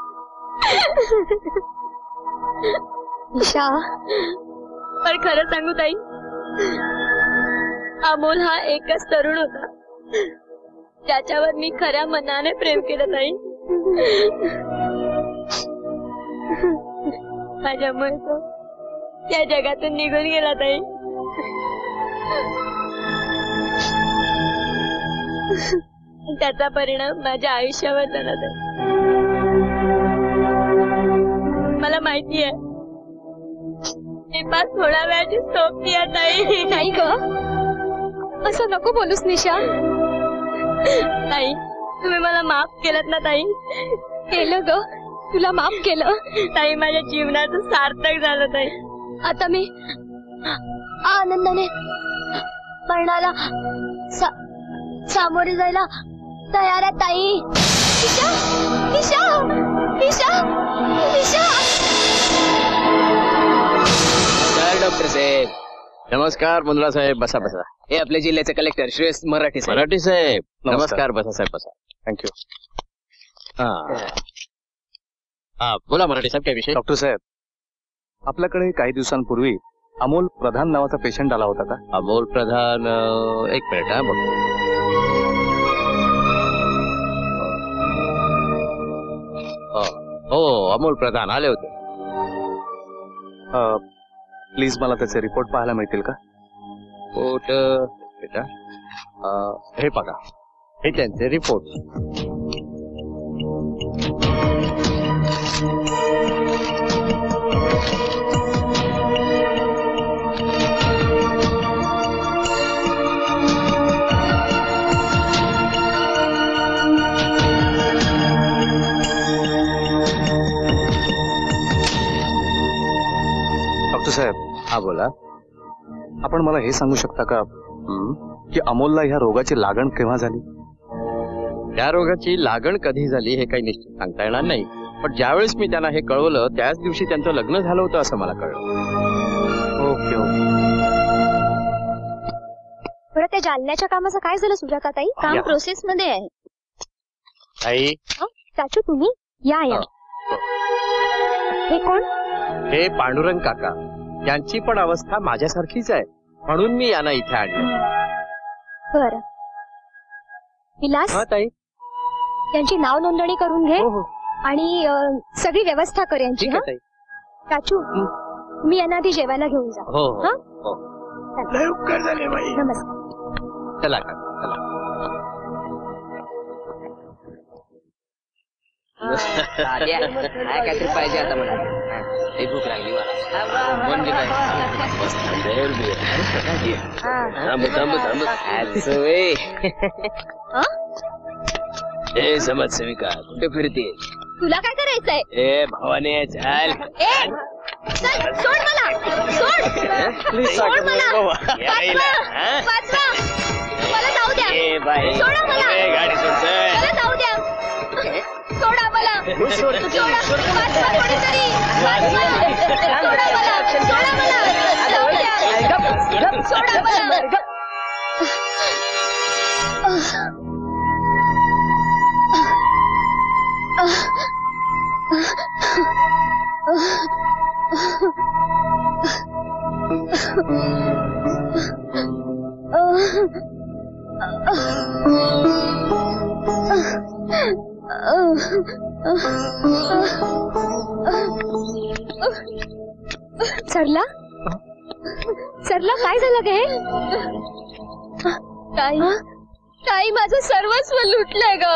निशा, पण खरं सांगू ताई, अमोल हा एकच तरुण होता ज्याच्यावर मी खऱ्या मनाने प्रेम केलं ताई. माझ्यामुळे तो त्या जगातून निघून गेला ताई. त्याचा परिणाम माझ्या आयुष्यावर झाला ताई. मला माहिती आहे. मी पास थोड्या वेळाची सोपती आहे. नाही ग, असं नको बोलूस निशा. ताई, तुम्ही मला माफ केलं ना ताई? केलं ग, तुला माफ केलं. ताई, माझ्या जीवनाचं सार्थक झालं ताई. आता मी आनंदाने मरणाला सामोरे जायला तयार आहे ताई. निशा, निशा, निशा, निशा. डॉक्टर साहेब नमस्कार. मुंद्रा साहेब बसा बसा. हे आपल्या जिल्ह्याचे कलेक्टर श्रेयस मराठी साहेब. मराठी साहेब नमस्कार. बसा साहेब बसा. थँक्यू. हा बोला मराठी साहेब, काय विषय? डॉक्टर साहेब, आपल्याकडे काही दिवसांपूर्वी अमोल प्रधान नावाचा पेशंट आला होता का? अमोल प्रधान, एक मिनिट हा बघ. हो अमोल प्रधान आले होते. प्लीज मला त्याचे रिपोर्ट पाहायला मिळतील का? रिपोर्ट बेटा, हे बघा, हे त्यांचे रिपोर्ट. डॉक्टर साहेब. हा बोला. आपण मला हे सांगू शकता का की अमोलला ह्या रोगाची लागण केव्हा झाली? त्या रोगाची लागण कधी झाली हे काही निश्चित सांगता येणार नाही, पण ज्यावेळेस मी त्यांना हे कळवलं त्याच दिवशी त्यांचं लग्न झालं होतं असं मला कळलं. Okay okay. बरं, त्या जालन्याच्या कामाचं काय झालं सुजाता ताई? काम प्रोसेस मध्ये आहे. आई, चाचू तुम्ही या या. हे कोण? हे पांडुरंग काका. त्यांची पण अवस्था माझ्यासारखीच आहे, म्हणून मी यांना इथे आणलं. बरं विलास, ताई त्यांची नाव नोंदणी करून घे आणि सगळी व्यवस्था कर यांची. ठीक आहे ताई. चाचू, मी यांना आधी जेवायला घेऊन जा. हो हा? हो. उपकार झाले बाई. नमस्कार. चला काका चला. काहीतरी पाहिजे आता मला. भूक लागली मला. म्हणजे काय हे समाजसेविका कुठे फिरते? तुला काय करायचंय? ए भावाने चाल. सोड मला, सोड. सोड मला. वाचवा. मला जाऊ द्या. सोडा मला. गाडी सोड. मला जाऊ द्या. सोडा मला. वाचवा कोणीतरी. वाचवा. सोडा मला. सोडा मला. जाऊ द्या. सोडा मला. सरला, सरला काय झालं गे? ताई, ताई माझं सर्वस्व लुटलंय ग.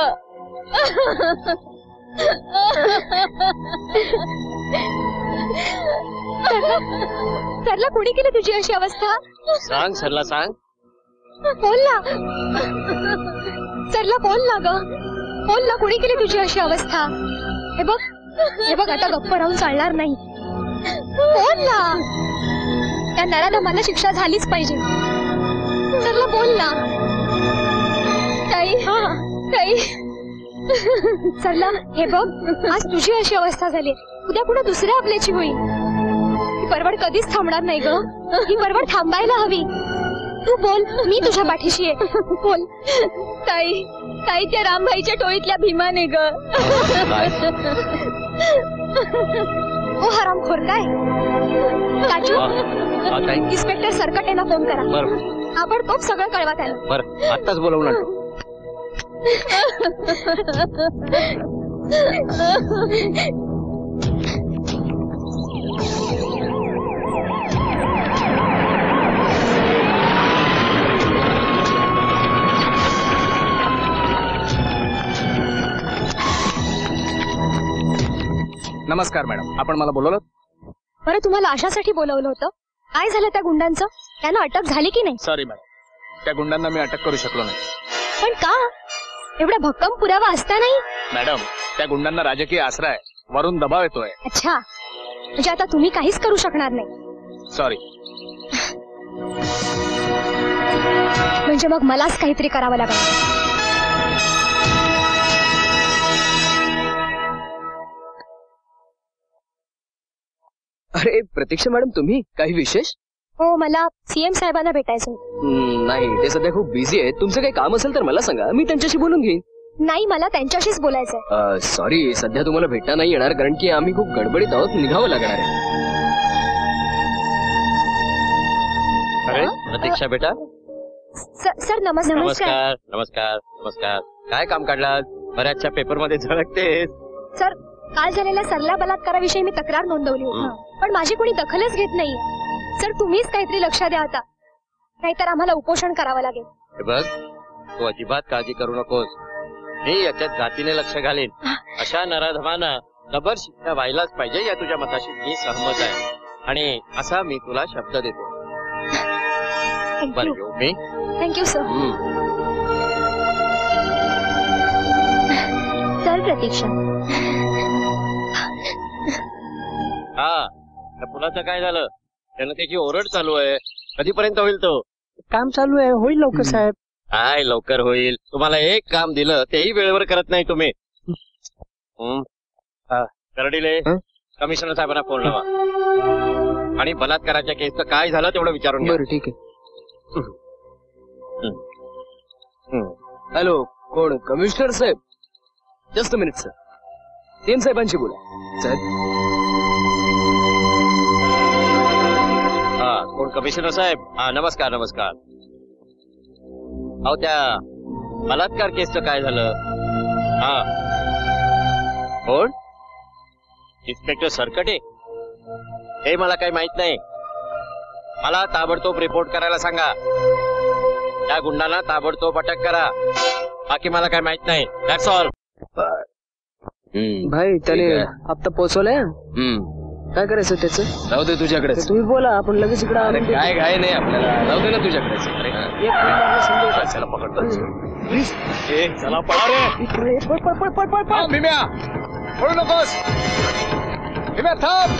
सरला कोणी केली तुझी अशी अवस्था? सांग सरला सांग. बोल ना सरला, बोल ना ग. बोल ना, कोणी केली तुझी अशी अवस्था? हे बघ, हे बघ, आता गप्प राहून चालणार नाही. बोल ना. त्या नराला मला शिक्षा झालीच पाहिजे. सरला बोल ना. ताई, ताई. सरला, हे बघ, आज तुझी अशी अवस्था झाली, उद्या पुढे दुसऱ्या आपल्याची होईल. ही परवड कधीच थांबणार नाही ग. ही परवड थांबायला हवी. तू बोल, मी तुझ्या पाठीशी आहे. बोल. ताई, ताई त्या रामभाईच्या टोळीतल्या भीमाने ग. ओ हरामखोर काय? काजू, इन्स्पेक्टर सरकटेला फोन करा. आपण खूप सगळं कळवा त्याला. बरं, आत्ताच बोलवून आणतो. नमस्कार मॅडम, आपण मला बोलवलं? बरं, तुम्हाला अशासाठी बोलवलं होतं? काय झालं त्या गुंडांचं? त्यांना अटक झाली की नाही? सॉरी मॅडम, त्या गुंडांना मी अटक करू शकलो नाही. पण का? एवढा भक्कम पुरावा असतानाही? मॅडम, त्या गुंडांना राजकीय आसरा आहे, वरून दबाव येतोय. अच्छा, म्हणजे आता तुम्ही काहीच करू शकणार नाही. सॉरी. म्हणजे मग मलाच काहीतरी करावं लागेल. अरे प्रतीक्षा मॅडम, तुम्ही काही विशेष? हो, मला सीएम साहेबांना भेटायचं होतं. नाही, ते सध्या खूप बिझी आहेत. तुमचं काही काम असेल तर मला सांगा, मी त्यांच्याशी बोलून घेईन. नाही, मला त्यांच्याशीच बोलायचंय. सॉरी, सध्या तुम्हाला भेटता नाही येणार, कारण की आम्ही खूप गडबडीत आहोत, निघावं लागणार आहे. अरे प्रतीक्षा बेटा, सर नमस्कार. नमस्कार नमस्कार नमस्कार. काय काम काढला? बऱ्याचशा पेपर मध्ये झळकतेस. सर, काल झालेल्या सरला बलात्काराविषयी मी तक्रार नोंदवली होती, पण माझी कोणी दखलच घेत नाहीये. सर, तुम्हीच काहीतरी लक्ष द्या आता, नाहीतर आम्हाला उपोषण करावं लागेल. हे बघ, तू अजिबात काळजी करू नकोस. मी याच्यात जातीने लक्ष घालीन. अशा नराधमांना जबर शिक्षा व्हायलाच पाहिजे या तुझ्या मताशी मी सहमत आहे, आणि असा मी तुला शब्द देतो. बरं, येऊ मी. Thank you sir. सर प्रतीक्षा. हा, त्या मुलाचं काय झालं? त्यानं त्याची ओरड चालू आहे. कधीपर्यंत होईल तो? काम चालू आहे, होईल लवकर साहेब. काय लवकर होईल? तुम्हाला एक काम दिलं तेही वेळेवर करत नाही तुम्ही. करडीले, कमिशनर साहेबांना फोन लावा आणि बलात्काराच्या केसचं काय झालं तेवढं विचारून घ्या. बरं, ठीक आहे. हॅलो, कोण? कमिशनर साहेब? Just a minute sir, CM साहेबांशी बोला. सर. हा, कोण? कमिशनर साहेब? हा, नमस्कार नमस्कार. अहो, त्या बलात्कार केसचं काय झालं? हा, कोण? इन्स्पेक्टर सरकटे? हे मला काही माहित नाही. मला ताबडतोब रिपोर्ट करायला सांगा. त्या गुंडांना ताबडतोब अटक करा. बाकी मला काही माहित नाही. That's all. भाई, त्याने हप्ता पोहोचवलाय. काय करायचं त्याचं? जाऊ दे तुझ्याकडे. तुम्ही बोला, आपण लगेच इकडे. काय घाय नाही आपल्याला, जाऊ दे ना तुझ्याकडे. चला पकडतो. चला पळा रे. पळ भीम्या, पळू नकोस. भीम्या थांब.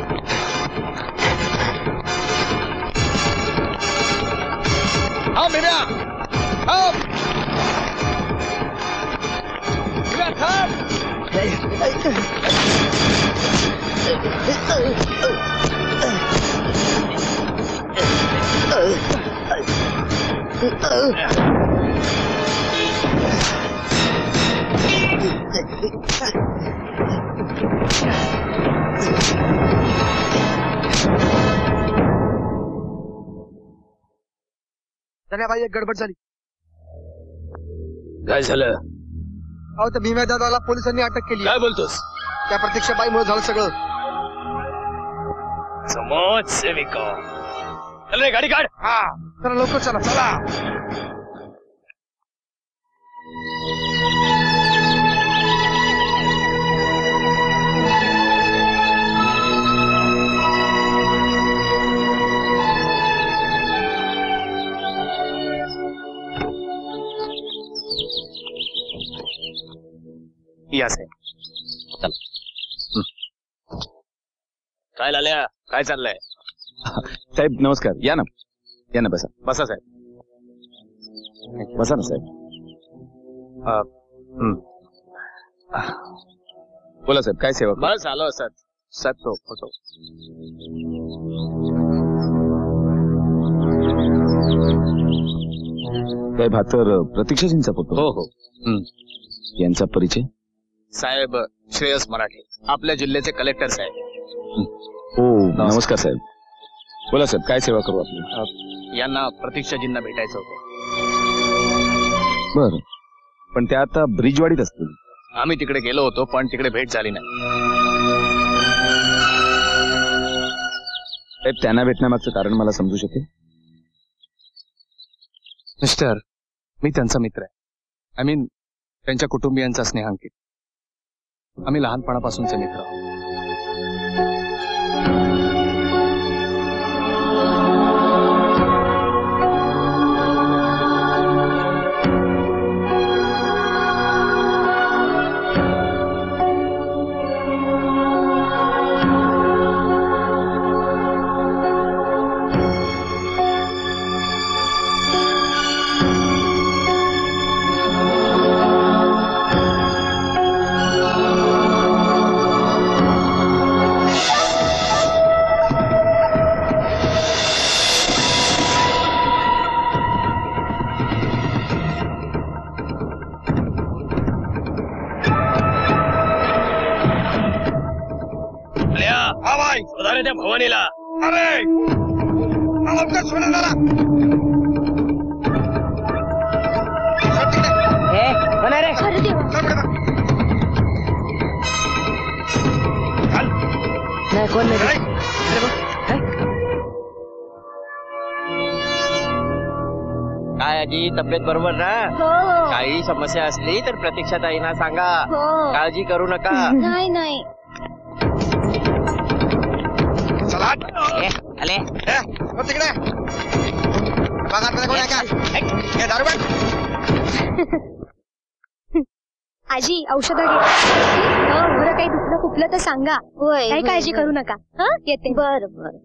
हा भीम्या थांब. भीम्या थांब. भाई, एक गडबड झाली. काय झालं? अहो, त्या भीम्या दादाला पोलिसांनी अटक केली. काय बोलतोस? त्या प्रत्यक्षबाईमुळे झालं सगळं. समाज सेविका. चल रे, गाडी काढ. हा, चला लवकर चला. चला. या साहेब. चल. काय लाल्या, काय चाललंय? साहेब नमस्कार. या ना, या ना, बसा. बसा साहेब. बसा ना साहेब. बोला साहेब, काय सेवा? बस आलो असत. साहेब, फोटो. साहेब, हा तर प्रतीक्षाजींचा फोटो. हो हो. यांचा परिचय? साहेब, श्रेयस मराठे, आपल्या जिल्ह्याचे कलेक्टर साहेब. हो, नमस्कार साहेब. बोला साहेब, काय सेवा करू आपली? यांना प्रतीक्षाजींना भेटायचं होतं. बर, पण त्या आता ब्रिजवाडीत असतील. आम्ही तिकडे गेलो होतो, पण तिकडे भेट झाली नाही. साहेब, त्यांना भेटण्यामागचं कारण मला समजू शकेल? मिस्टर, मी त्यांचा मित्र आहे. आय मीन, त्यांच्या कुटुंबियांचा स्नेहांकित. आम्ही लहानपणापासूनचे मित्र आहोत. त्या भवानीला. अरे सोडा जरा. नाही कोण नाही. काय आजी तब्येत बरोबर ना? काही समस्या असली तर प्रतीक्षाताईंना सांगा. काळजी करू नका. नाही नाही. आले तिकडे दारू. आजी औषध घे. बरं काही दुखलं कुठलं तर सांगा. होय काही काळजी करू नका. येते. बर बर.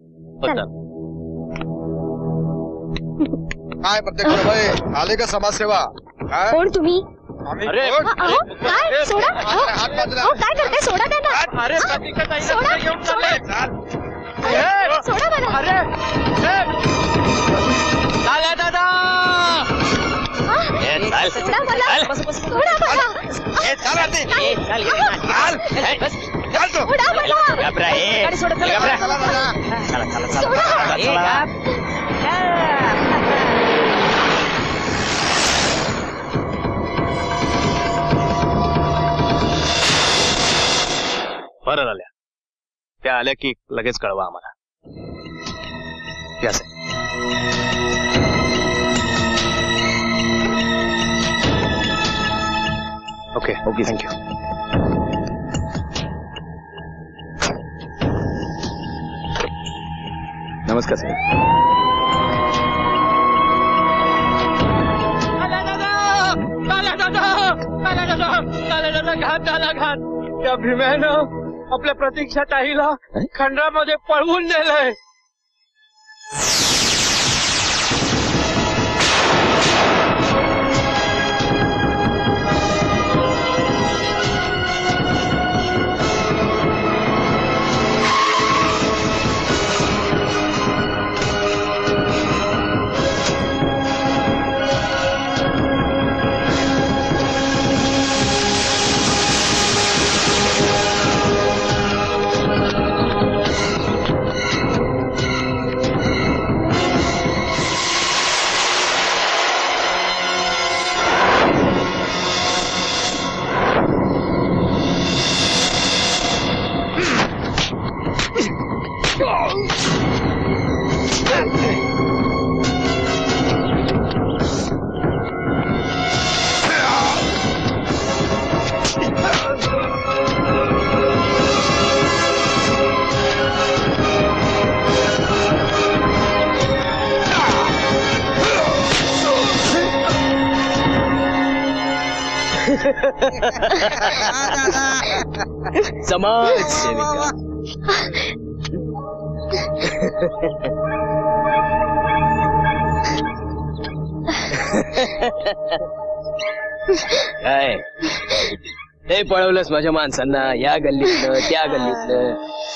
काय प्रत्येक आले का समाजसेवा? कोण तुम्ही? अरे काय सोडा. काय करताय? सोडा त्यांना. अरे सोडा घेऊन चालले. सोडा मला. अरे दादा सोडा मला. सोडा मला. बरं झाल्या. त्या आल्या की लगेच कळवा आम्हाला. यास ओके ओके थँक्यू. नमस्कार साहेब. घात त्या भीम्यानं आपल्या प्रतीक्षा ताईला खंडरामध्ये पळवून नेलंय. समाज सेविका. काय ते पळवलंस माझ्या माणसांना या गल्लीतलं त्या गल्लीतलं.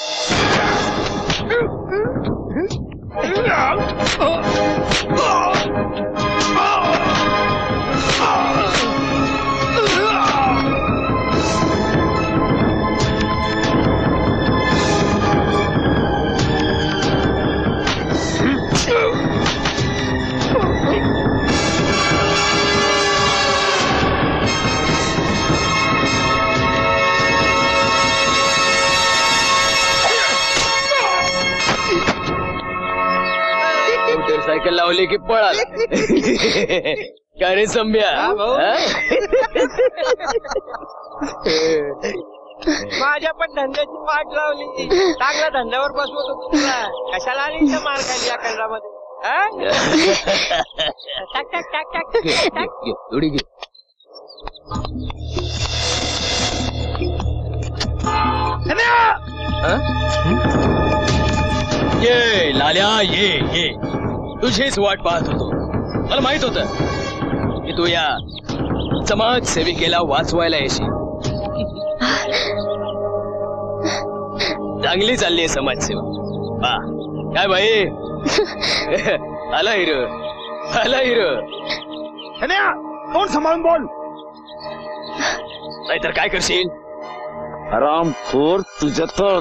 मोटरसायकल लावली की पळाला. काय रे संभ्या? माझ्या पण धंद्याची वाट लावली. चांगल्या धंद्यावर बसवत होतो तुला. कशाला आली मार खाली या खंडामध्ये? टाक टाक टाक टाक टाक. थोडी घे. ये लाल्या ये तुझीच वाट पाहत होतो. मला माहित होतं की तू या समाज सेविकेला वाचवायला येशील. चांगली चालली आहे समाजसेवा. काय बाई? आला हिरो. तोंड सांभाळून बोल. नाहीतर काय करशील? हरामखोर, तुझ्या तर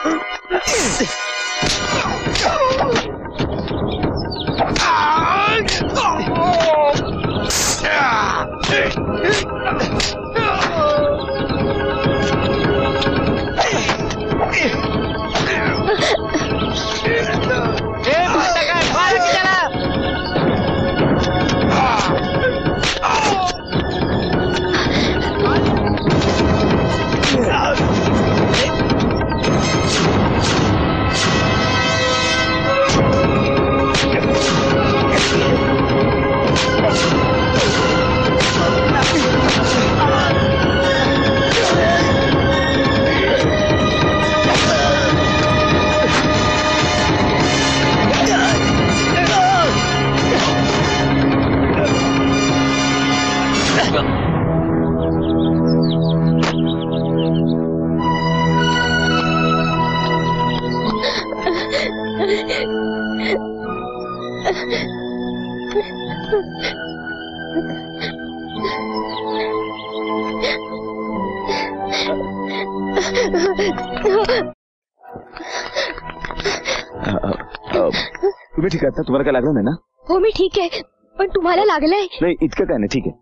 तुम्ही ठीक आहात ना? तुम्हाला काय लागलं नाही ना? हो मी ठीक आहे, पण तुम्हाला लागलंय? नाही इतकं काय नाही, ठीक आहे.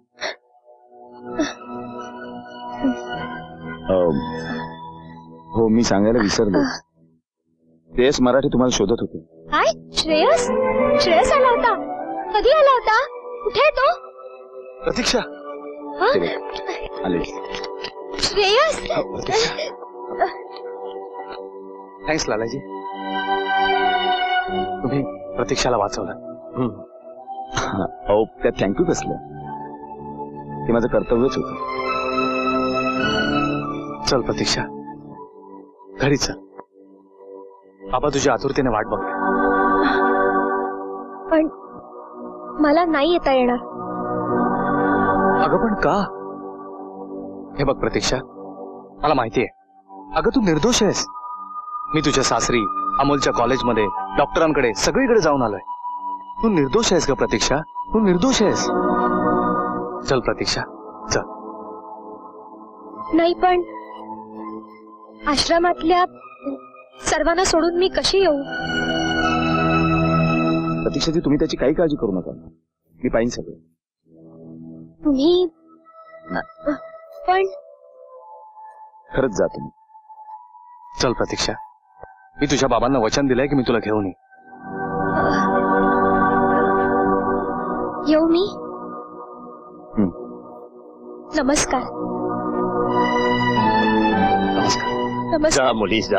हो मी सांगायला विसरलो, श्रेयस मराठी तुम्हाला शोधत होते. काय? श्रेयस? श्रेयस आला होता? कधी आला होता? कुठे आहे तो? प्रतीक्षा हा? आले. श्रेयस? थँक्स लालाजी, तुम्ही प्रतीक्षाला वाचवलं. अहो त्यात थँक्यू कसलं, ते माझं कर्तव्यच होतं. चल प्रतीक्षा, घरी चल. बाबा तुझ्या आतुरतेने वाट बघते. पण मला नाही येता येणार. अगं पण का? हे बघ प्रतीक्षा, मला माहितीये अगं तू निर्दोष आहेस. मी तुझ्या सासरी, अमोलच्या कॉलेजमध्ये, डॉक्टरांकडे, सगळीकडे जाऊन आलोय. तू निर्दोष आहेस का प्रतीक्षा? तू निर्दोष आहेस. चल प्रतीक्षा चल. नाही पण आश्रमातल्या सर्वांना सोडून मी कशी येऊ? प्रतीक्षाजी तुम्ही त्याची काही काळजी करू नका, मी पाहिन सगळं. तुम्ही पण खरंच जा तुम्ही. चल प्रतीक्षा, मी तुझ्या बाबांना वचन दिलंय की मी तुला घेऊन येईन. येऊ मी? नमस्कार. नमस्कार. जा मुली जा.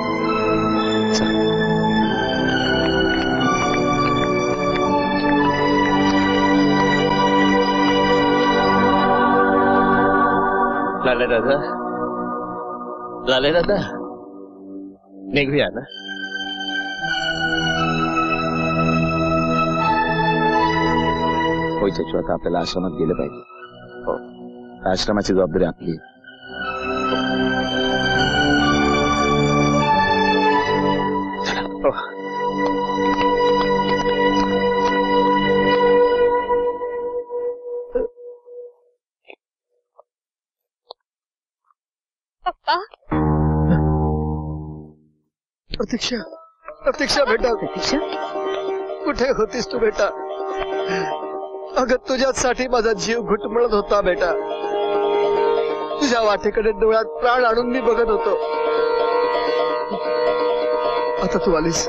लाले दादा, लाले दादा, निघूया ना. होय चचू, आता आपल्याला आश्रमात गेलं पाहिजे. हो, आश्रमाची जबाबदारी आपली. पप्पा. प्रतीक्षा, प्रतीक्षा बेटा, प्रतीक्षा कुठे होतीस तू बेटा? अगं तुझ्यासाठी माझा जीव घुटमळत होता बेटा. तुझ्या वाटेकडे डोळ्यात प्राण आणून मी बघत होतो. आता तू आलीस,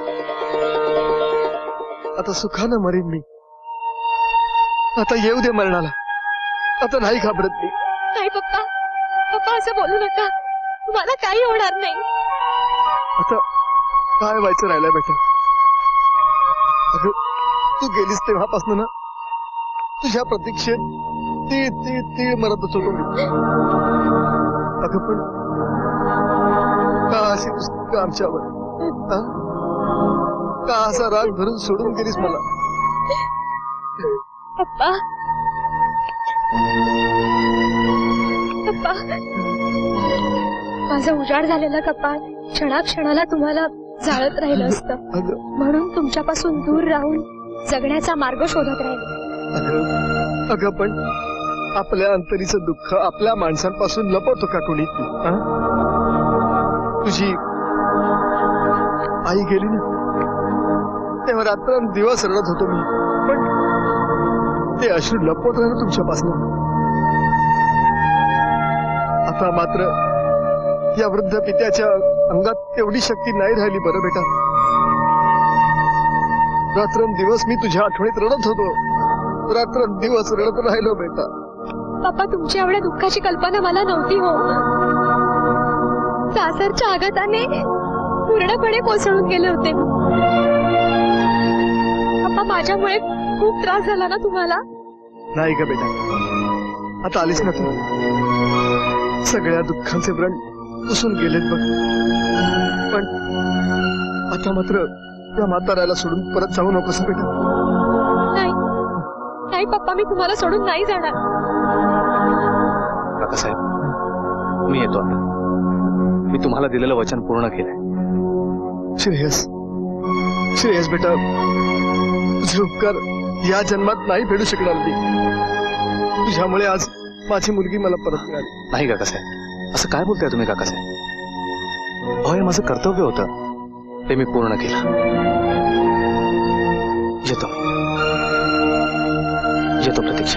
आता सुखानं मरीन मी. आता येऊ दे मरणाला, आता नाही घाबरत मी. नाही पप्पा, पप्पा असं बोलू नका, तुम्हाला काही होणार नाही. आता काय व्हायचं राहिलंय बेटा? अगं तू गेलीस तेव्हापासून ना तुझ्या प्रतीक्षेत तीळ तीळ तीळ मरतच होतो मी. अगं पण का अशी का आमच्यावर, का असा राग धरून सोडून गेलीस मला? पप्पा, पप्पा, माझं उजाड झालेलं कपाळ क्षणाक्षणाला तुम्हाला जाळत राहिलं असतं, म्हणून तुमच्यापासून दूर राहून जगण्याचा मार्ग शोधत राहिले. अगं पण आपल्या अंतरीचं दुःख आपल्या माणसांपासून लपवतो का कोणी? तुझी आई गेली ना, तेव्हा रात्रंदिवस रडत होतो मी, पण ते अश्रू लपवत राहिलं तुमच्यापासून. आता मात्र या वृद्ध पित्याच्या अंगात तेवढी शक्ती नाही राहिली. बरं बेटा, रात्रंदिवस मी तुझ्या आठवणीत रडत होतो, रात्रंदिवस रडत राहिलो बेटा. पप्पा, तुमच्या एवढ्या दुःखाची कल्पना मला नव्हती हो. सासरच्या आघाताने पूर्णपणे कोसळून गेले होते. पप्पा, माझ्यामुळे खूप त्रास झाला ना तुम्हाला? नाही का बेटा, आता आलीस ना तू, सगळ्या दुःखांचे व्रण पुसून गेलेत बघ. पण आता मात्र त्या म्हाताऱ्याला सोडून परत जाऊ नकोस बेटा. नाही नाही पप्पा, मी तुम्हाला सोडून नाही जाणार. काकासाहेब, मी येतो आता. मी तुम्हाला दिलेलं वचन पूर्ण केलंय. श्रेयस, श्रेयस बेटा, तुझे उपकार या जन्मात नाही फेडू शकणार मी. तुझ्यामुळे आज माझी मुलगी मला परत मिळाली. नाही काकासाहेब, असं काय बोलताय तुम्ही काकासाहेब? अहो, हे माझं कर्तव्य होतं, ते मी पूर्ण केलं. येतो येतो प्रतीक्षा.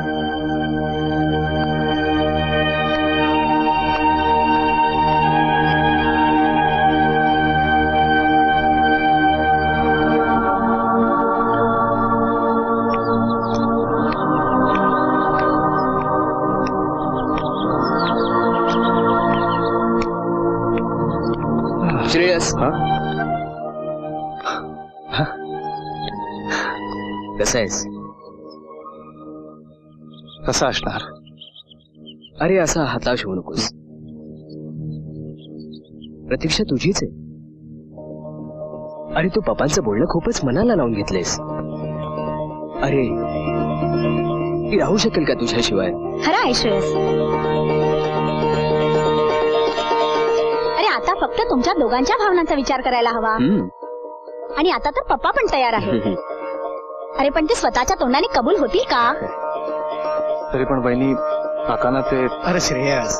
श्रेयस, कसा आहेस? कसा असणार? अरे असा हताश होऊ नकोस. प्रतीक्षा तुझीच आहे. अरे तू पप्पांचं बोलणं खूपच मनाला लावून घेतलेस. अरे ती राहू शकेल का तुझ्याशिवाय? खरं आहे श्रेयस. अरे आता फक्त तुमच्या दोघांच्या भावनांचा विचार करायला हवा. आणि आता तर पप्पा पण तयार आहे. अरे पण ते स्वतःच्या तोंडाने कबूल होतील का? तरी पण बहिणी, काकांना ते. अरे श्रेयस,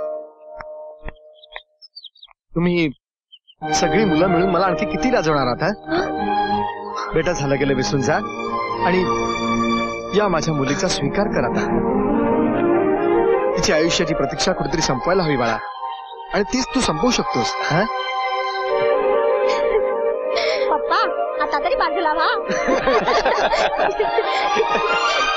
तुम्ही सगळी मुलं मिळून मला आणखी किती लाजवणार आता? बेटा, झालं गेलं विसरून जा आणि या माझ्या मुलीचा स्वीकार करा. तिची आयुष्याची प्रतीक्षा कुठेतरी संपवायला हवी बाळा, आणि तीच तू संपवू शकतोस. पप्पा, आता तरी बाजूला व्हा.